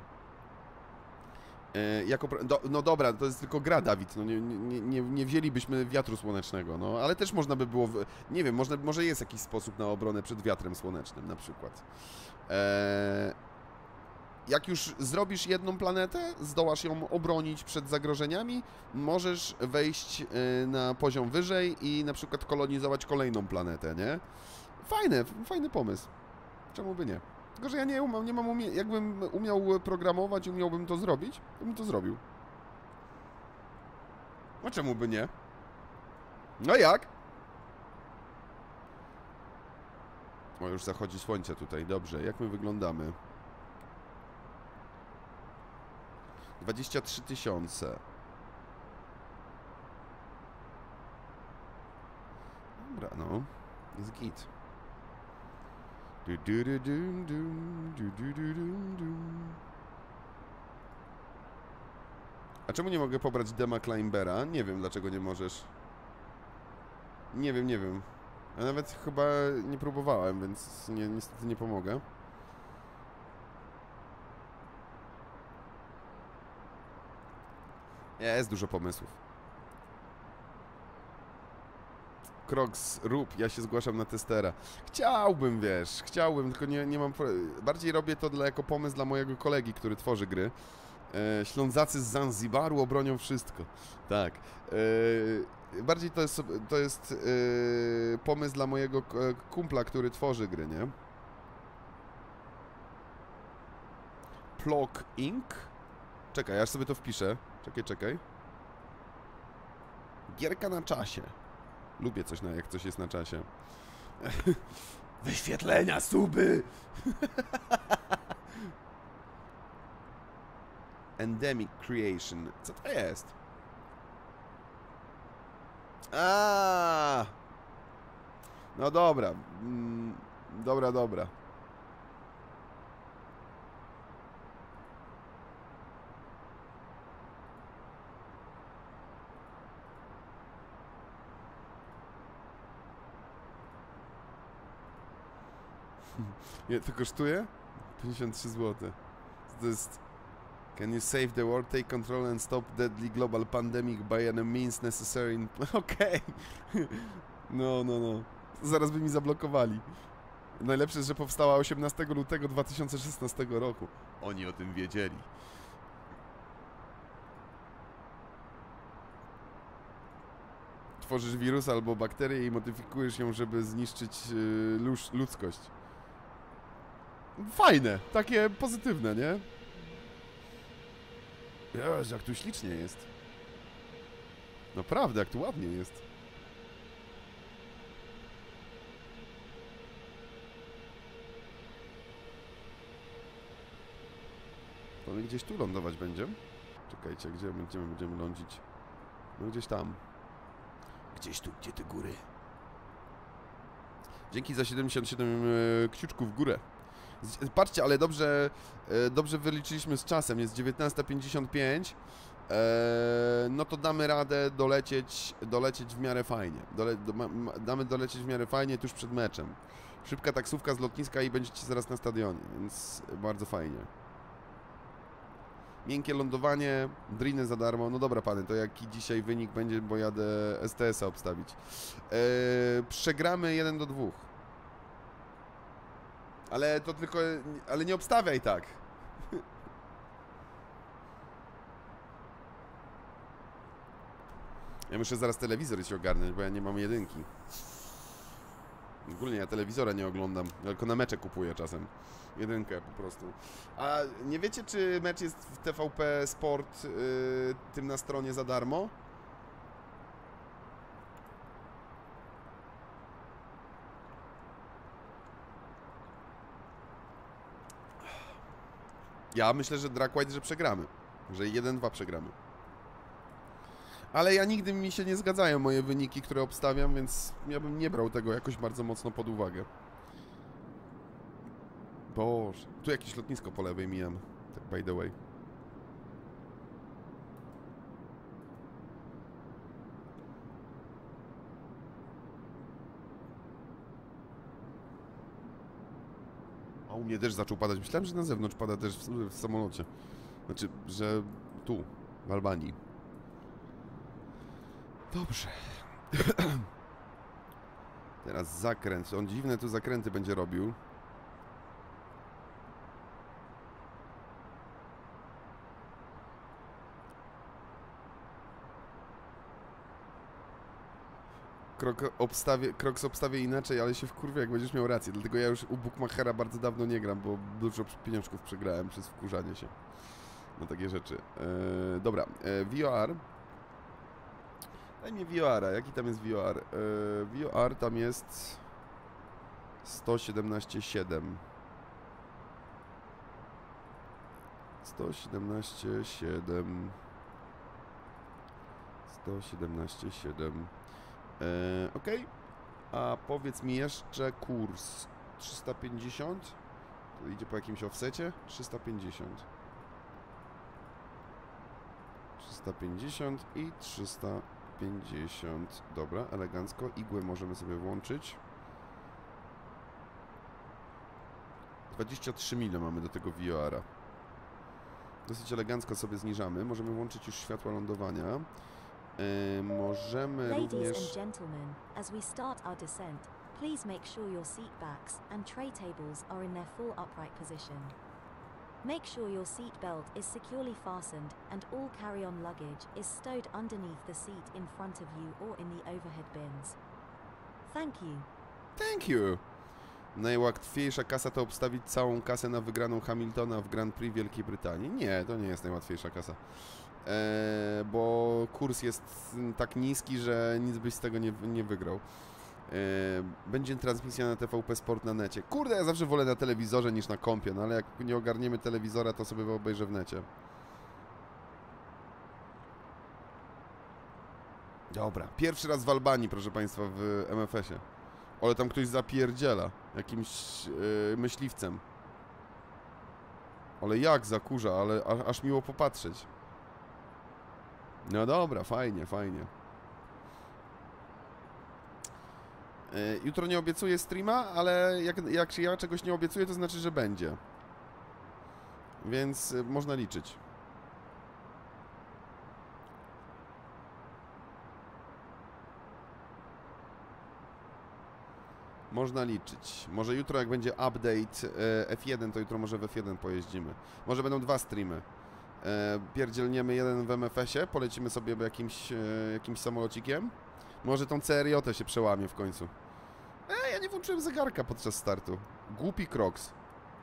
S2: Jako, do, no dobra, to jest tylko gra, Dawid, no nie, nie, nie, nie wzięlibyśmy wiatru słonecznego, no, ale też można by było, w, nie wiem, można, może jest jakiś sposób na obronę przed wiatrem słonecznym na przykład. Eee, jak już zrobisz jedną planetę, zdołasz ją obronić przed zagrożeniami, możesz wejść y, na poziom wyżej i na przykład kolonizować kolejną planetę, nie? Fajne, fajny pomysł. Czemu by nie? Tylko, że ja nie, umiem, nie mam umie... jakbym umiał programować, umiałbym to zrobić, to bym to zrobił. A czemu by nie? No jak? O, już zachodzi słońce tutaj, dobrze. Jak my wyglądamy? dwadzieścia trzy tysiące. Dobra, no. Jest git. Du, du, du, dum, dum, du, du, du, dum, dum. A czemu nie mogę pobrać Dema Climbera? Nie wiem, dlaczego nie możesz. Nie wiem, nie wiem. Ja nawet chyba nie próbowałem, więc nie, niestety nie pomogę. Jest dużo pomysłów. Kroks, rób, ja się zgłaszam na testera. Chciałbym, wiesz, chciałbym, tylko nie, nie mam... Bardziej robię to dla, jako pomysł dla mojego kolegi, który tworzy gry. E, Ślązacy z Zanzibaru obronią wszystko. Tak. E, bardziej to jest, to jest e, pomysł dla mojego kumpla, który tworzy gry, nie? Plog Incorporated. Czekaj, aż sobie to wpiszę. Czekaj, czekaj. Gierka na czasie. Lubię coś, na, jak coś jest na czasie. Wyświetlenia, suby! Endemic Creation. Co to jest? A. No dobra. Mm, dobra, dobra. Ile to kosztuje? pięćdziesiąt trzy złote. To jest... Can you save the world, take control and stop deadly global pandemic by any means necessary in... Okej. Okay. No, no, no. Zaraz by mi zablokowali. Najlepsze jest, że powstała osiemnastego lutego dwa tysiące szesnastego roku. Oni o tym wiedzieli. Tworzysz wirus albo bakterię i modyfikujesz ją, żeby zniszczyć yy, ludzkość. Fajne, takie pozytywne, nie? Jezu, jak tu ślicznie jest. Naprawdę, jak tu ładnie jest. To my gdzieś tu lądować będzie. Czekajcie, gdzie będziemy, będziemy lądzić? No gdzieś tam. Gdzieś tu, gdzie te góry. Dzięki za siedemdziesiąt siedem e, kciuczków w górę. Patrzcie, ale dobrze, dobrze wyliczyliśmy z czasem, jest dziewiętnasta pięćdziesiąt pięć, no to damy radę dolecieć, dolecieć w miarę fajnie, Dole, do, damy dolecieć w miarę fajnie tuż przed meczem. Szybka taksówka z lotniska i będziecie zaraz na stadionie, więc bardzo fajnie. Miękkie lądowanie, driny za darmo, no dobra pany, to jaki dzisiaj wynik będzie, bo jadę S T S-a obstawić. Eee, przegramy jeden do dwóch. Ale to tylko... Ale nie obstawiaj tak. Ja muszę zaraz telewizor się ogarnąć, bo ja nie mam jedynki. Ogólnie ja telewizora nie oglądam, tylko na mecze kupuję czasem. Jedynkę po prostu. A nie wiecie, czy mecz jest w T V P Sport yy, tym na stronie za darmo? Ja myślę, że Drag White, że przegramy. Że jeden dwa przegramy. Ale ja nigdy mi się nie zgadzają moje wyniki, które obstawiam, więc ja bym nie brał tego jakoś bardzo mocno pod uwagę. Boże, tu jakieś lotnisko po lewej mijam, tak by the way. A u mnie deszcz zaczął padać. Myślałem, że na zewnątrz pada deszcz w, w samolocie. Znaczy, że tu, w Albanii. Dobrze. Teraz zakręt. On dziwne tu zakręty będzie robił. Krok obstawię, Crocs obstawię inaczej, ale się wkurwię, jak będziesz miał rację. Dlatego ja już u Bookmachera bardzo dawno nie gram, bo dużo pieniążków przegrałem przez wkurzanie się na takie rzeczy. Eee, dobra, eee, V O R. Daj mi V O R-a. Jaki tam jest V O R? Eee, V O R tam jest sto siedemnaście siedem. sto siedemnaście siedem. sto siedemnaście siedem. Eee, ok. A powiedz mi jeszcze kurs trzysta pięćdziesiąt. To idzie po jakimś offsecie? trzysta pięćdziesiąt. trzysta pięćdziesiąt i trzysta pięćdziesiąt. Dobra, elegancko. Igłę możemy sobie włączyć. dwadzieścia trzy mile mamy do tego V O R-a. Dosyć elegancko sobie zniżamy. Możemy włączyć już światła lądowania. Yy, możemy
S4: Ladies
S2: również...
S4: and gentlemen, as we start our descent, please make sure your seat backs and tray tables are in their full upright position. Make sure your seat belt is securely fastened and all carry-on luggage is stowed underneath the seat in front of you or in the overhead bins. Thank you.
S2: Thank you! Najłatwiejsza kasa to obstawić całą kasę na wygraną Hamiltona w Grand Prix Wielkiej Brytanii. Nie, to nie jest najłatwiejsza kasa. Eee, bo kurs jest tak niski, że nic byś z tego nie, nie wygrał. Eee, będzie transmisja na T V P Sport na necie. Kurde, ja zawsze wolę na telewizorze niż na kompie, no ale jak nie ogarniemy telewizora, to sobie obejrzę w necie. Dobra, pierwszy raz w Albanii, proszę Państwa, w M F S-ie. Ale tam ktoś zapierdziela jakimś yy, myśliwcem. Ale jak zakurza, ale a, aż miło popatrzeć. No dobra, fajnie, fajnie. Yy, jutro nie obiecuję streama, ale jak, jak ja czegoś nie obiecuję, to znaczy, że będzie. Więc yy, można liczyć. Można liczyć. Może jutro, jak będzie update e, F jeden, to jutro może w F jeden pojeździmy. Może będą dwa streamy. E, pierdzielniemy jeden w M F S-ie, polecimy sobie jakimś, e, jakimś samolocikiem. Może tą C R J się przełamie w końcu. E, ja nie włączyłem zegarka podczas startu. Głupi Crocs.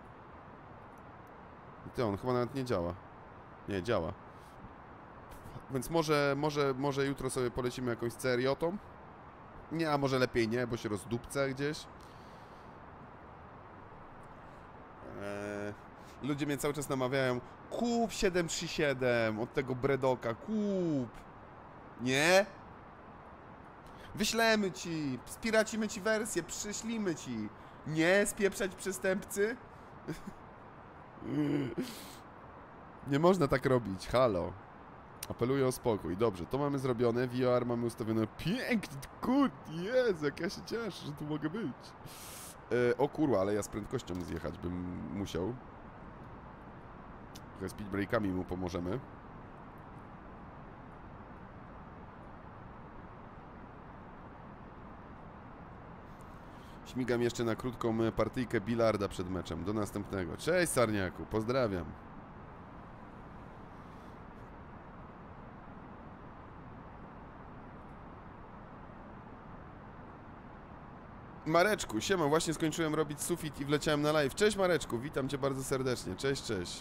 S2: Ty, on chyba nawet nie działa. Nie, działa. Więc może, może, może jutro sobie polecimy jakąś C R J-tą. Nie, a może lepiej nie, bo się rozdupcę gdzieś. Eee, ludzie mnie cały czas namawiają: kup siedem trzy siedem od tego Bredoka, kup. Nie? Wyślemy ci, spiracimy ci wersję, przyślimy ci. Nie spieprzać przestępcy? Nie można tak robić, halo. Apeluję o spokój. Dobrze, to mamy zrobione. V O R mamy ustawione. Pięknie, kurde, Jezu, jak ja się cieszę, że tu mogę być. E, o kurwa, ale ja z prędkością zjechać bym musiał. Trochę speed breakami mu pomożemy. Śmigam jeszcze na krótką partyjkę bilarda przed meczem. Do następnego. Cześć, Sarniaku, pozdrawiam. Mareczku, siema, właśnie skończyłem robić sufit i wleciałem na live. Cześć Mareczku, witam cię bardzo serdecznie. Cześć, cześć.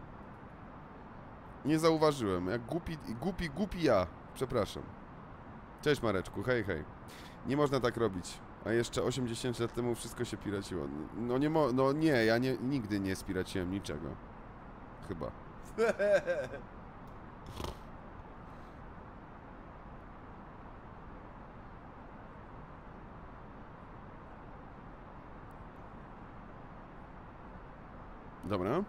S2: Nie zauważyłem, jak głupi, głupi, głupi ja. Przepraszam. Cześć Mareczku, hej, hej. Nie można tak robić. A jeszcze osiemdziesiąt lat temu wszystko się piraciło. No nie mo... No nie, ja nie, nigdy nie spiraciłem niczego. Chyba. Dobra.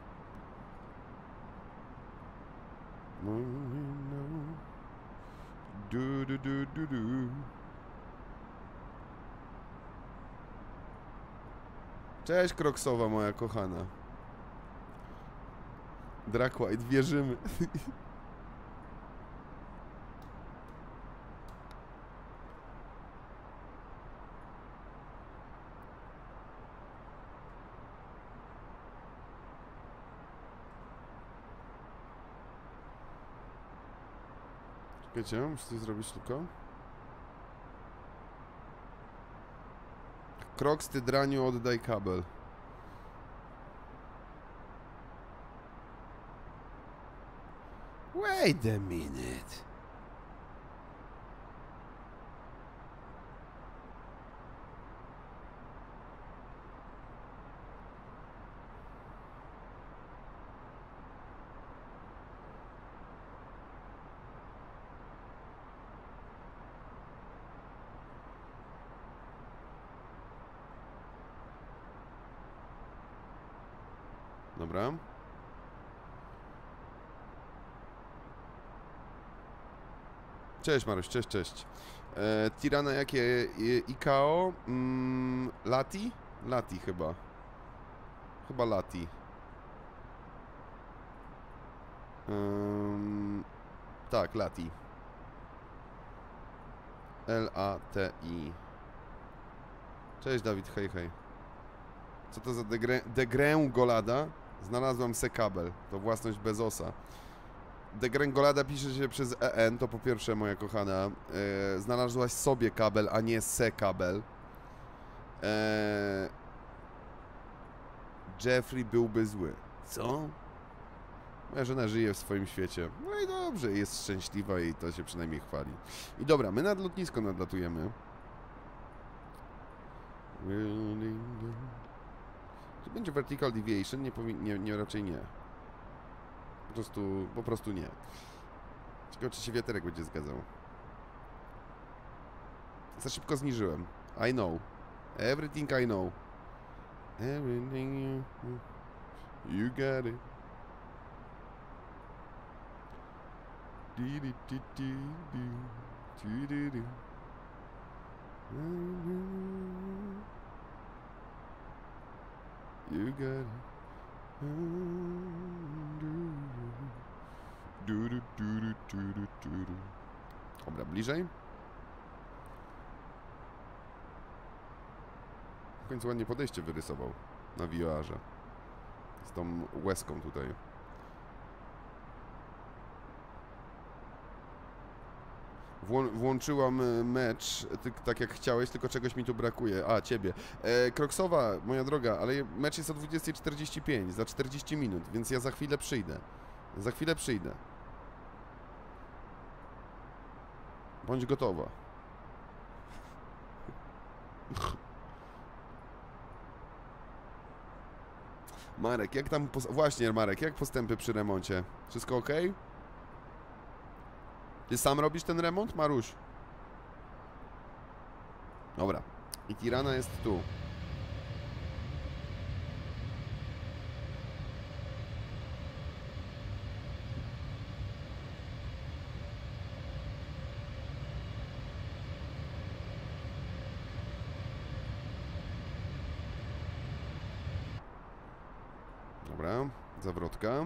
S2: Du, du, du, du, du. Cześć Kroksowa, moja kochana. Drag White, wierzymy. Czekajcie, muszę coś zrobić tylko. Kroks, ty draniu, oddaj kabel.
S3: Wait a minute.
S2: Dobra. Cześć Maruś, cześć, cześć. E, Tirana jakie? E, I K O? Mm, Lati? Lati chyba. Chyba Lati. Um, tak, Lati. L A T I. Cześć Dawid, hej, hej. Co to za degrę, degręgolada? Znalazłam se kabel. To własność Bezosa. Degręgolada pisze się przez E N, to po pierwsze, moja kochana. E, znalazłaś sobie kabel, a nie se kabel. E, Jeffrey byłby zły. Co? Moja żona żyje w swoim świecie. No i dobrze, jest szczęśliwa i to się przynajmniej chwali. I dobra, my nad lotnisko nadlatujemy. Czy będzie vertical deviation? Nie, nie, nie, raczej nie. Po prostu, po prostu nie. Ciekawe, czy się wiaterek będzie zgadzał. Za szybko zniżyłem. I know. Everything I know. Everything you... You got it. You got it. Dobra, bliżej. W końcu ładnie podejście wyrysował na V O R-ze. Z tą łezką tutaj. Włą włączyłam mecz, ty, tak jak chciałeś, tylko czegoś mi tu brakuje. A, ciebie. E, Kroksowa, moja droga, ale mecz jest o dwudziestej czterdzieści pięć, za czterdzieści minut, więc ja za chwilę przyjdę. Za chwilę przyjdę. Bądź gotowa. Marek, jak tam... Właśnie, Marek, jak postępy przy remoncie? Wszystko ok? Ty sam robisz ten remont, Maruś? Dobra. I Tirana jest tu. Dobra, zawrotka.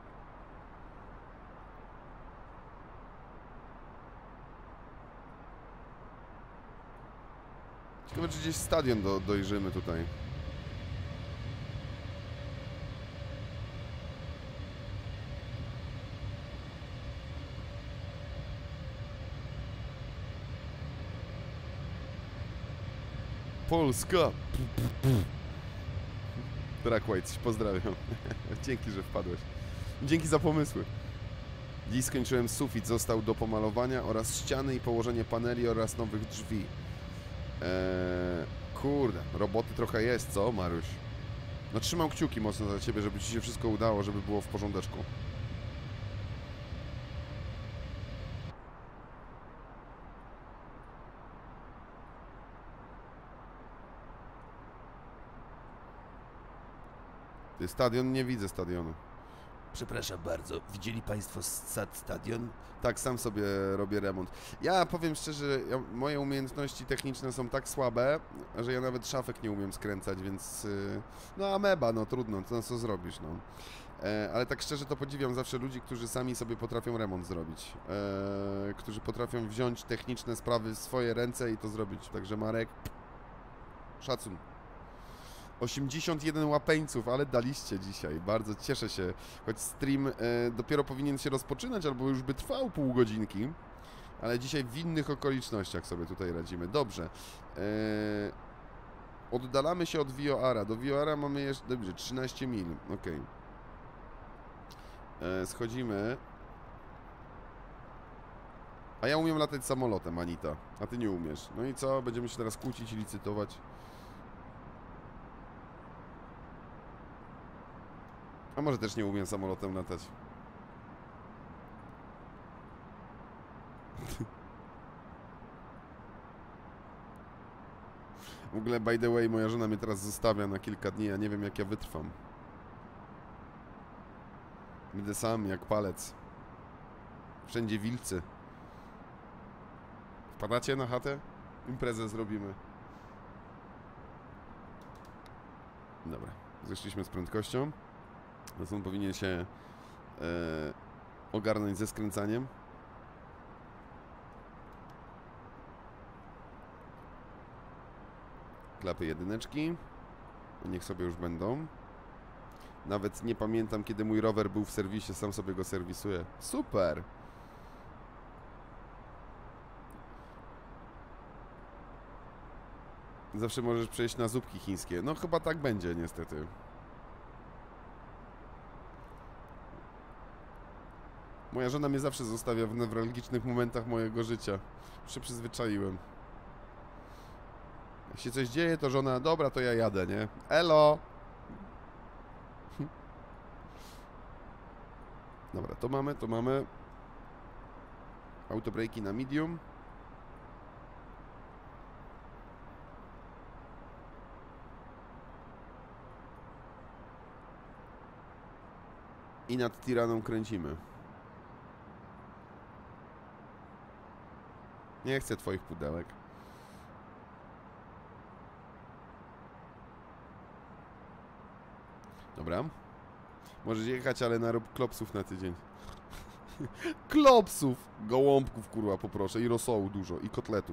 S2: Ciekawe, czy gdzieś stadion do, dojrzymy tutaj. Polska! Drag White, pozdrawiam. Dzięki, że wpadłeś. Dzięki za pomysły. Dziś skończyłem sufit, został do pomalowania oraz ściany i położenie paneli oraz nowych drzwi. Eee, kurde, roboty trochę jest, co Mariusz? No trzymam kciuki mocno za ciebie, żeby ci się wszystko udało, żeby było w porządeczku. Ty, stadion, nie widzę stadionu.
S3: Przepraszam bardzo, widzieli państwo sad stadion?
S2: Tak, sam sobie robię remont. Ja powiem szczerze, ja, moje umiejętności techniczne są tak słabe, że ja nawet szafek nie umiem skręcać, więc... Yy, no ameba, no trudno, to no, co zrobisz, no. E, ale tak szczerze to podziwiam zawsze ludzi, którzy sami sobie potrafią remont zrobić. E, którzy potrafią wziąć techniczne sprawy w swoje ręce i to zrobić. Także Marek, szacun. osiemdziesiąt jeden łapeńców, ale daliście dzisiaj. Bardzo cieszę się. Choć stream e, dopiero powinien się rozpoczynać, albo już by trwał pół godzinki. Ale dzisiaj w innych okolicznościach sobie tutaj radzimy. Dobrze. E, oddalamy się od Vioara. Do Vioara mamy jeszcze... Dobrze, trzynaście mil. Ok. E, schodzimy. A ja umiem latać samolotem, Anita. A ty nie umiesz. No i co? Będziemy się teraz kłócić i licytować. A może też nie umiem samolotem latać. W ogóle, by the way, moja żona mnie teraz zostawia na kilka dni, ja nie wiem jak ja wytrwam. Będę sam jak palec. Wszędzie wilcy. Wpadacie na chatę? Imprezę zrobimy. Dobra, zeszliśmy z prędkością. Teraz on powinien się e, ogarnąć ze skręcaniem. Klapy jedyneczki. Niech sobie już będą. Nawet nie pamiętam, kiedy mój rower był w serwisie, sam sobie go serwisuję. Super! Zawsze możesz przejść na zupki chińskie. No chyba tak będzie niestety. Moja żona mnie zawsze zostawia w newralgicznych momentach mojego życia. Już się przyzwyczaiłem. Jak się coś dzieje, to żona, dobra, to ja jadę, nie? Elo! Dobra, to mamy, to mamy. Autobrejki na medium. I nad Tiraną kręcimy. Nie chcę twoich pudełek. Dobra. Możesz jechać, ale narób klopsów na tydzień. Klopsów! Gołąbków, kurwa, poproszę. I rosołu dużo. I kotletów.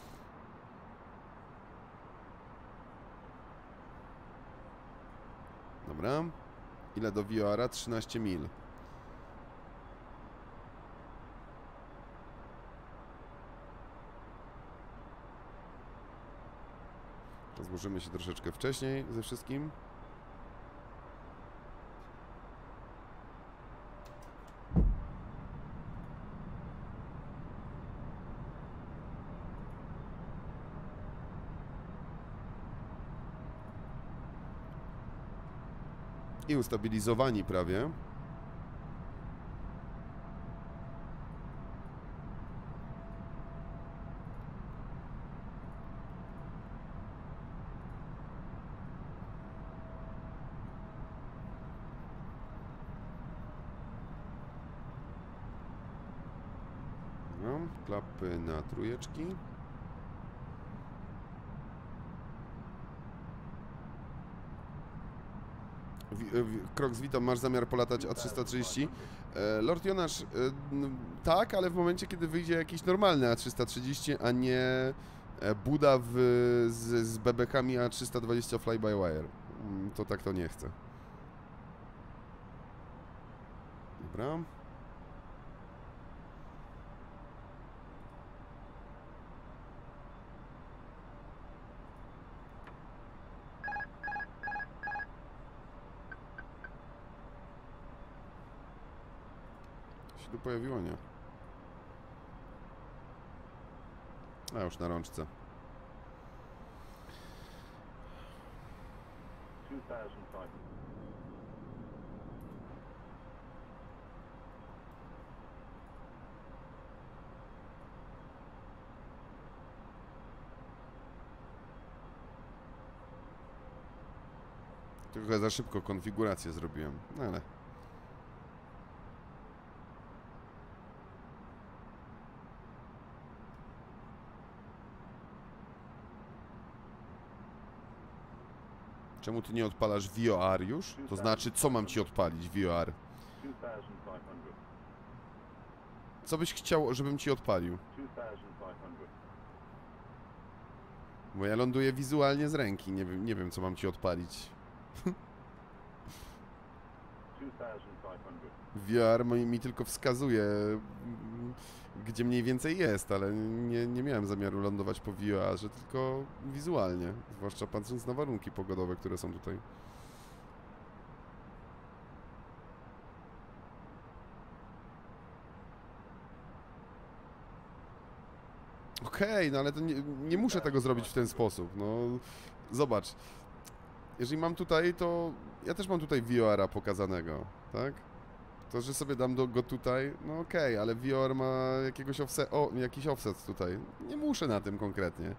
S2: Dobra. Ile do Vioara? trzynaście mil. Rozłożymy się troszeczkę wcześniej ze wszystkim. I ustabilizowani prawie. No, klapy na trójeczki. Kroks, witam, masz zamiar polatać A trzysta trzydzieści? Lord Jonasz, tak, ale w momencie, kiedy wyjdzie jakiś normalny A trzysta trzydzieści, a nie Buda w, z, z bebekami A trzysta dwadzieścia fly-by-wire. To tak to nie chcę. Dobra. się tu pojawiło? Nie. A już na rączce. Trochę za szybko konfigurację zrobiłem, no ale... Czemu ty nie odpalasz V O R już? To znaczy, co mam ci odpalić V O R? Co byś chciał, żebym ci odpalił? Bo ja ląduję wizualnie z ręki, nie wiem, nie wiem co mam ci odpalić. V O R mi, mi tylko wskazuje, gdzie mniej więcej jest, ale nie, nie miałem zamiaru lądować po V O R-ze, tylko wizualnie, zwłaszcza patrząc na warunki pogodowe, które są tutaj. Okej, okay, no ale to nie, nie muszę tego zrobić w ten sposób, no zobacz, jeżeli mam tutaj, to ja też mam tutaj V O R-a pokazanego, tak? To, że sobie dam do, go tutaj, no okej, okay, ale V O R ma jakiegoś offset, o, jakiś offset tutaj, nie muszę na tym konkretnie.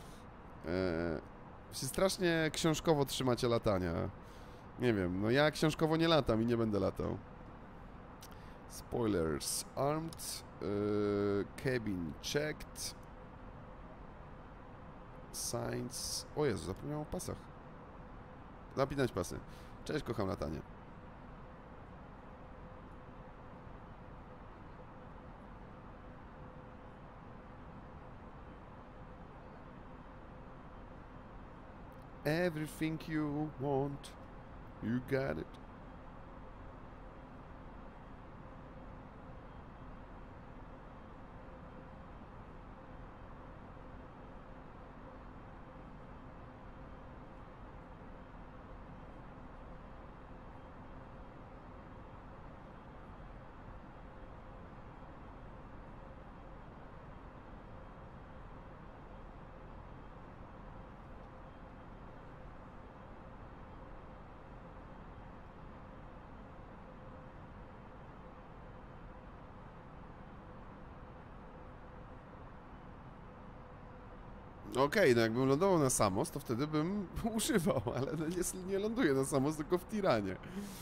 S2: Eee, strasznie książkowo trzymacie latania, nie wiem, no ja książkowo nie latam i nie będę latał. Spoilers, armed, eee, cabin checked. Signs... O Jezu, zapomniałem o pasach. Napinać pasy. Cześć, kocham latanie. Everything you want, you got it. Okej, okay, no jakbym lądował na Samos, to wtedy bym używał, ale no nie, nie ląduję na Samos, tylko w Tiranie.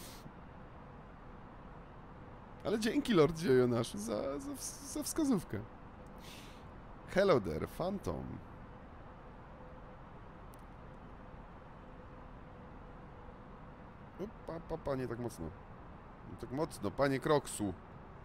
S2: Ale dzięki Lordzie Jonaszu za, za, za wskazówkę. Hello there, Phantom. Opa, pa, pa, nie tak mocno. Nie tak mocno, panie Kroksu.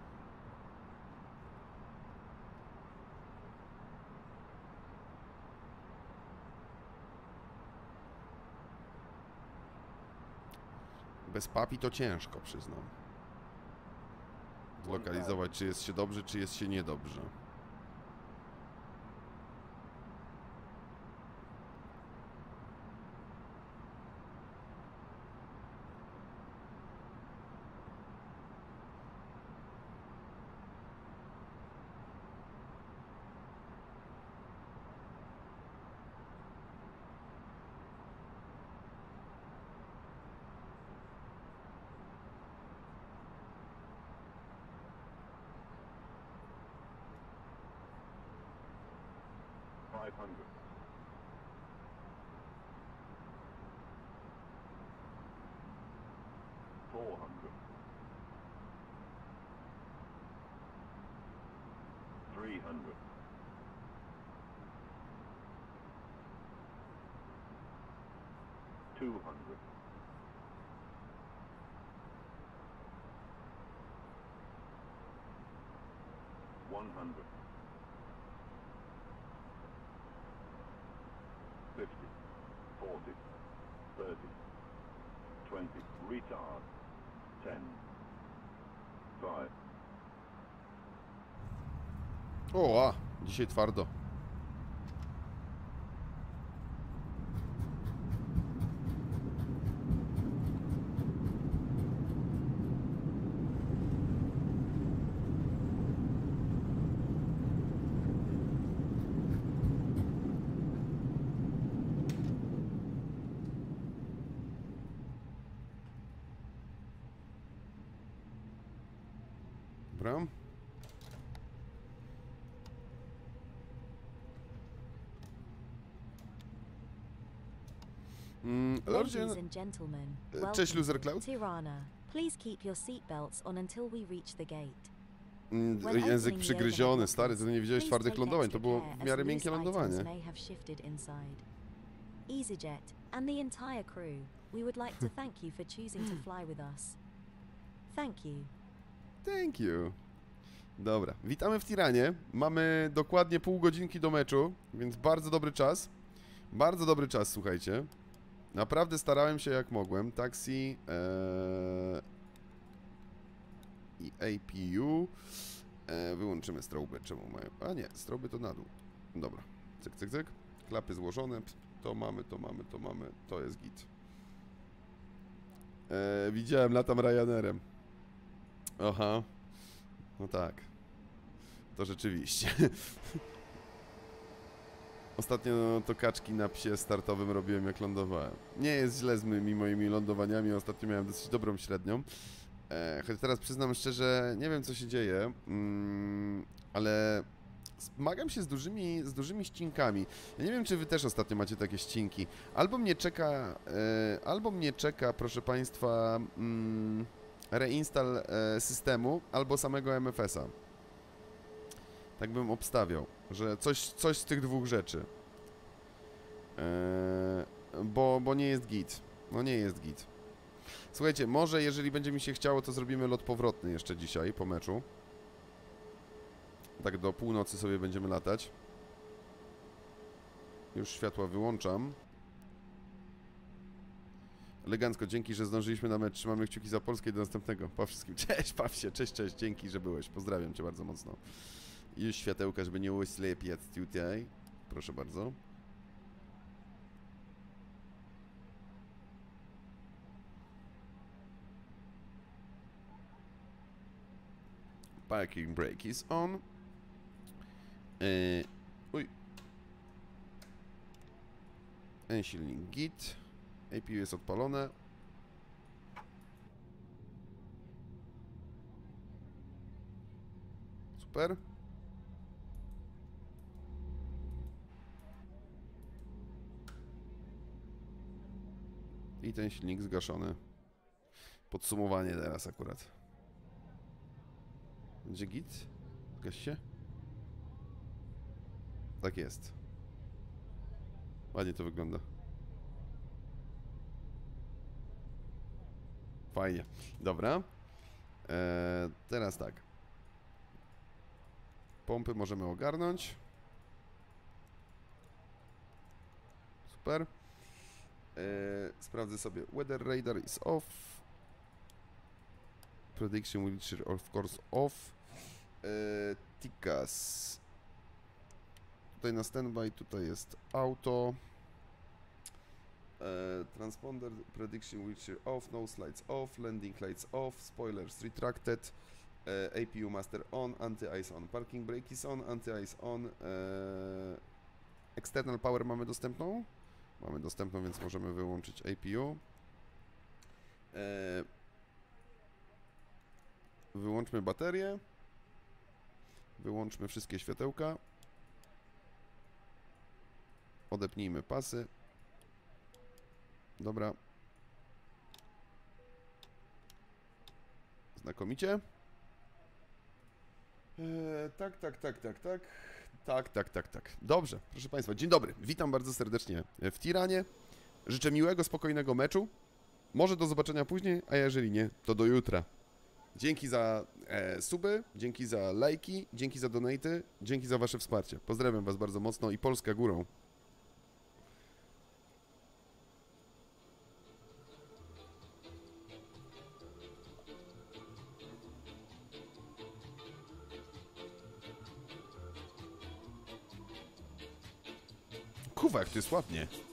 S2: Bez papi to ciężko, przyznam. Zlokalizować, czy jest się dobrze, czy jest się niedobrze.
S9: five hundred. Four hundred. Three hundred. Two hundred. One hundred. Fifty, forty, thirty, twenty, retard, ten, five.
S2: O, a, dzisiaj twardo. Dobra. Mm, Lordzie...
S4: Ladies and gentlemen,
S2: Cześć,
S4: welcome
S2: Loser
S4: to
S2: Cloud.
S4: Tirana. Please keep your seatbelts on until we reach the gate.
S2: Mm,
S4: When
S2: Język
S4: opening the
S2: przygryziony,
S4: overhead
S2: stary, ty
S4: lockers,
S2: nie widziałeś
S4: please
S2: twardych
S4: take
S2: lądowań,
S4: extra
S2: to było
S4: care
S2: w
S4: as
S2: miarę
S4: loose
S2: miękkie
S4: items
S2: lądowanie.
S4: may have shifted inside. EasyJet and the entire crew, we would like to thank you for choosing to fly with us. Thank you.
S2: Thank you. Dobra, witamy w Tiranie. Mamy dokładnie pół godzinki do meczu, więc bardzo dobry czas. Bardzo dobry czas, słuchajcie. Naprawdę starałem się jak mogłem. Taxi ee, i A P U. E, wyłączymy stroby, czemu mają... A nie, stroby to na dół. Dobra, cyk, cyk, cyk. Klapy złożone. To mamy, to mamy, to mamy. To jest git. E, widziałem, latam Ryanerem. Aha. No tak. To rzeczywiście. Ostatnio to kaczki na psie startowym robiłem jak lądowałem. Nie jest źle z moimi, moimi lądowaniami, ostatnio miałem dosyć dobrą średnią. E, choć teraz przyznam szczerze, nie wiem co się dzieje, mm, ale zmagam się z dużymi, z dużymi ścinkami. Ja nie wiem, czy wy też ostatnio macie takie ścinki. Albo mnie czeka, e, albo mnie czeka, proszę państwa, mm, reinstall e, systemu, albo samego M F S-a. Tak bym obstawiał, że coś, coś z tych dwóch rzeczy. Eee, bo, bo nie jest git. No nie jest git. Słuchajcie, może jeżeli będzie mi się chciało, to zrobimy lot powrotny jeszcze dzisiaj po meczu. Tak do północy sobie będziemy latać. Już światła wyłączam. Elegancko, dzięki, że zdążyliśmy na mecz. Trzymamy kciuki za Polskę i do następnego. Pa wszystkim. Cześć, paw się, cześć, cześć, dzięki, że byłeś. Pozdrawiam cię bardzo mocno. Już światełka, żeby nie oślepiać tutaj. Proszę bardzo. Parking brake is on. Eee, uj. Ten silnik git. A P U jest odpalone. Super. I ten silnik zgaszony. Podsumowanie teraz akurat. Będzie git? Zgaś się? Tak jest. Ładnie to wygląda. Fajnie. Dobra. Eee, teraz tak. Pompy możemy ogarnąć. Super. Eee, sprawdzę sobie. Weather radar is off. Prediction will of course off. Eee, Tikas. Tutaj na standby, tutaj jest auto. Eee, transponder prediction will off, no slides off, landing lights off, spoilers retracted. Eee, A P U master on, anti-ice on, parking brake is on, anti-ice on. Eee, external power mamy dostępną? Mamy dostępną, więc możemy wyłączyć A P U. Eee, wyłączmy baterię. Wyłączmy wszystkie światełka. Odepnijmy pasy. Dobra. Znakomicie. Eee, tak, tak, tak, tak, tak. Tak, tak, tak, tak. Dobrze, proszę Państwa, dzień dobry. Witam bardzo serdecznie w Tiranie. Życzę miłego, spokojnego meczu. Może do zobaczenia później, a jeżeli nie, to do jutra. Dzięki za e, suby, dzięki za lajki, dzięki za donaty, dzięki za Wasze wsparcie. Pozdrawiam Was bardzo mocno i Polska górą. Kuwa, jak to jest ładnie.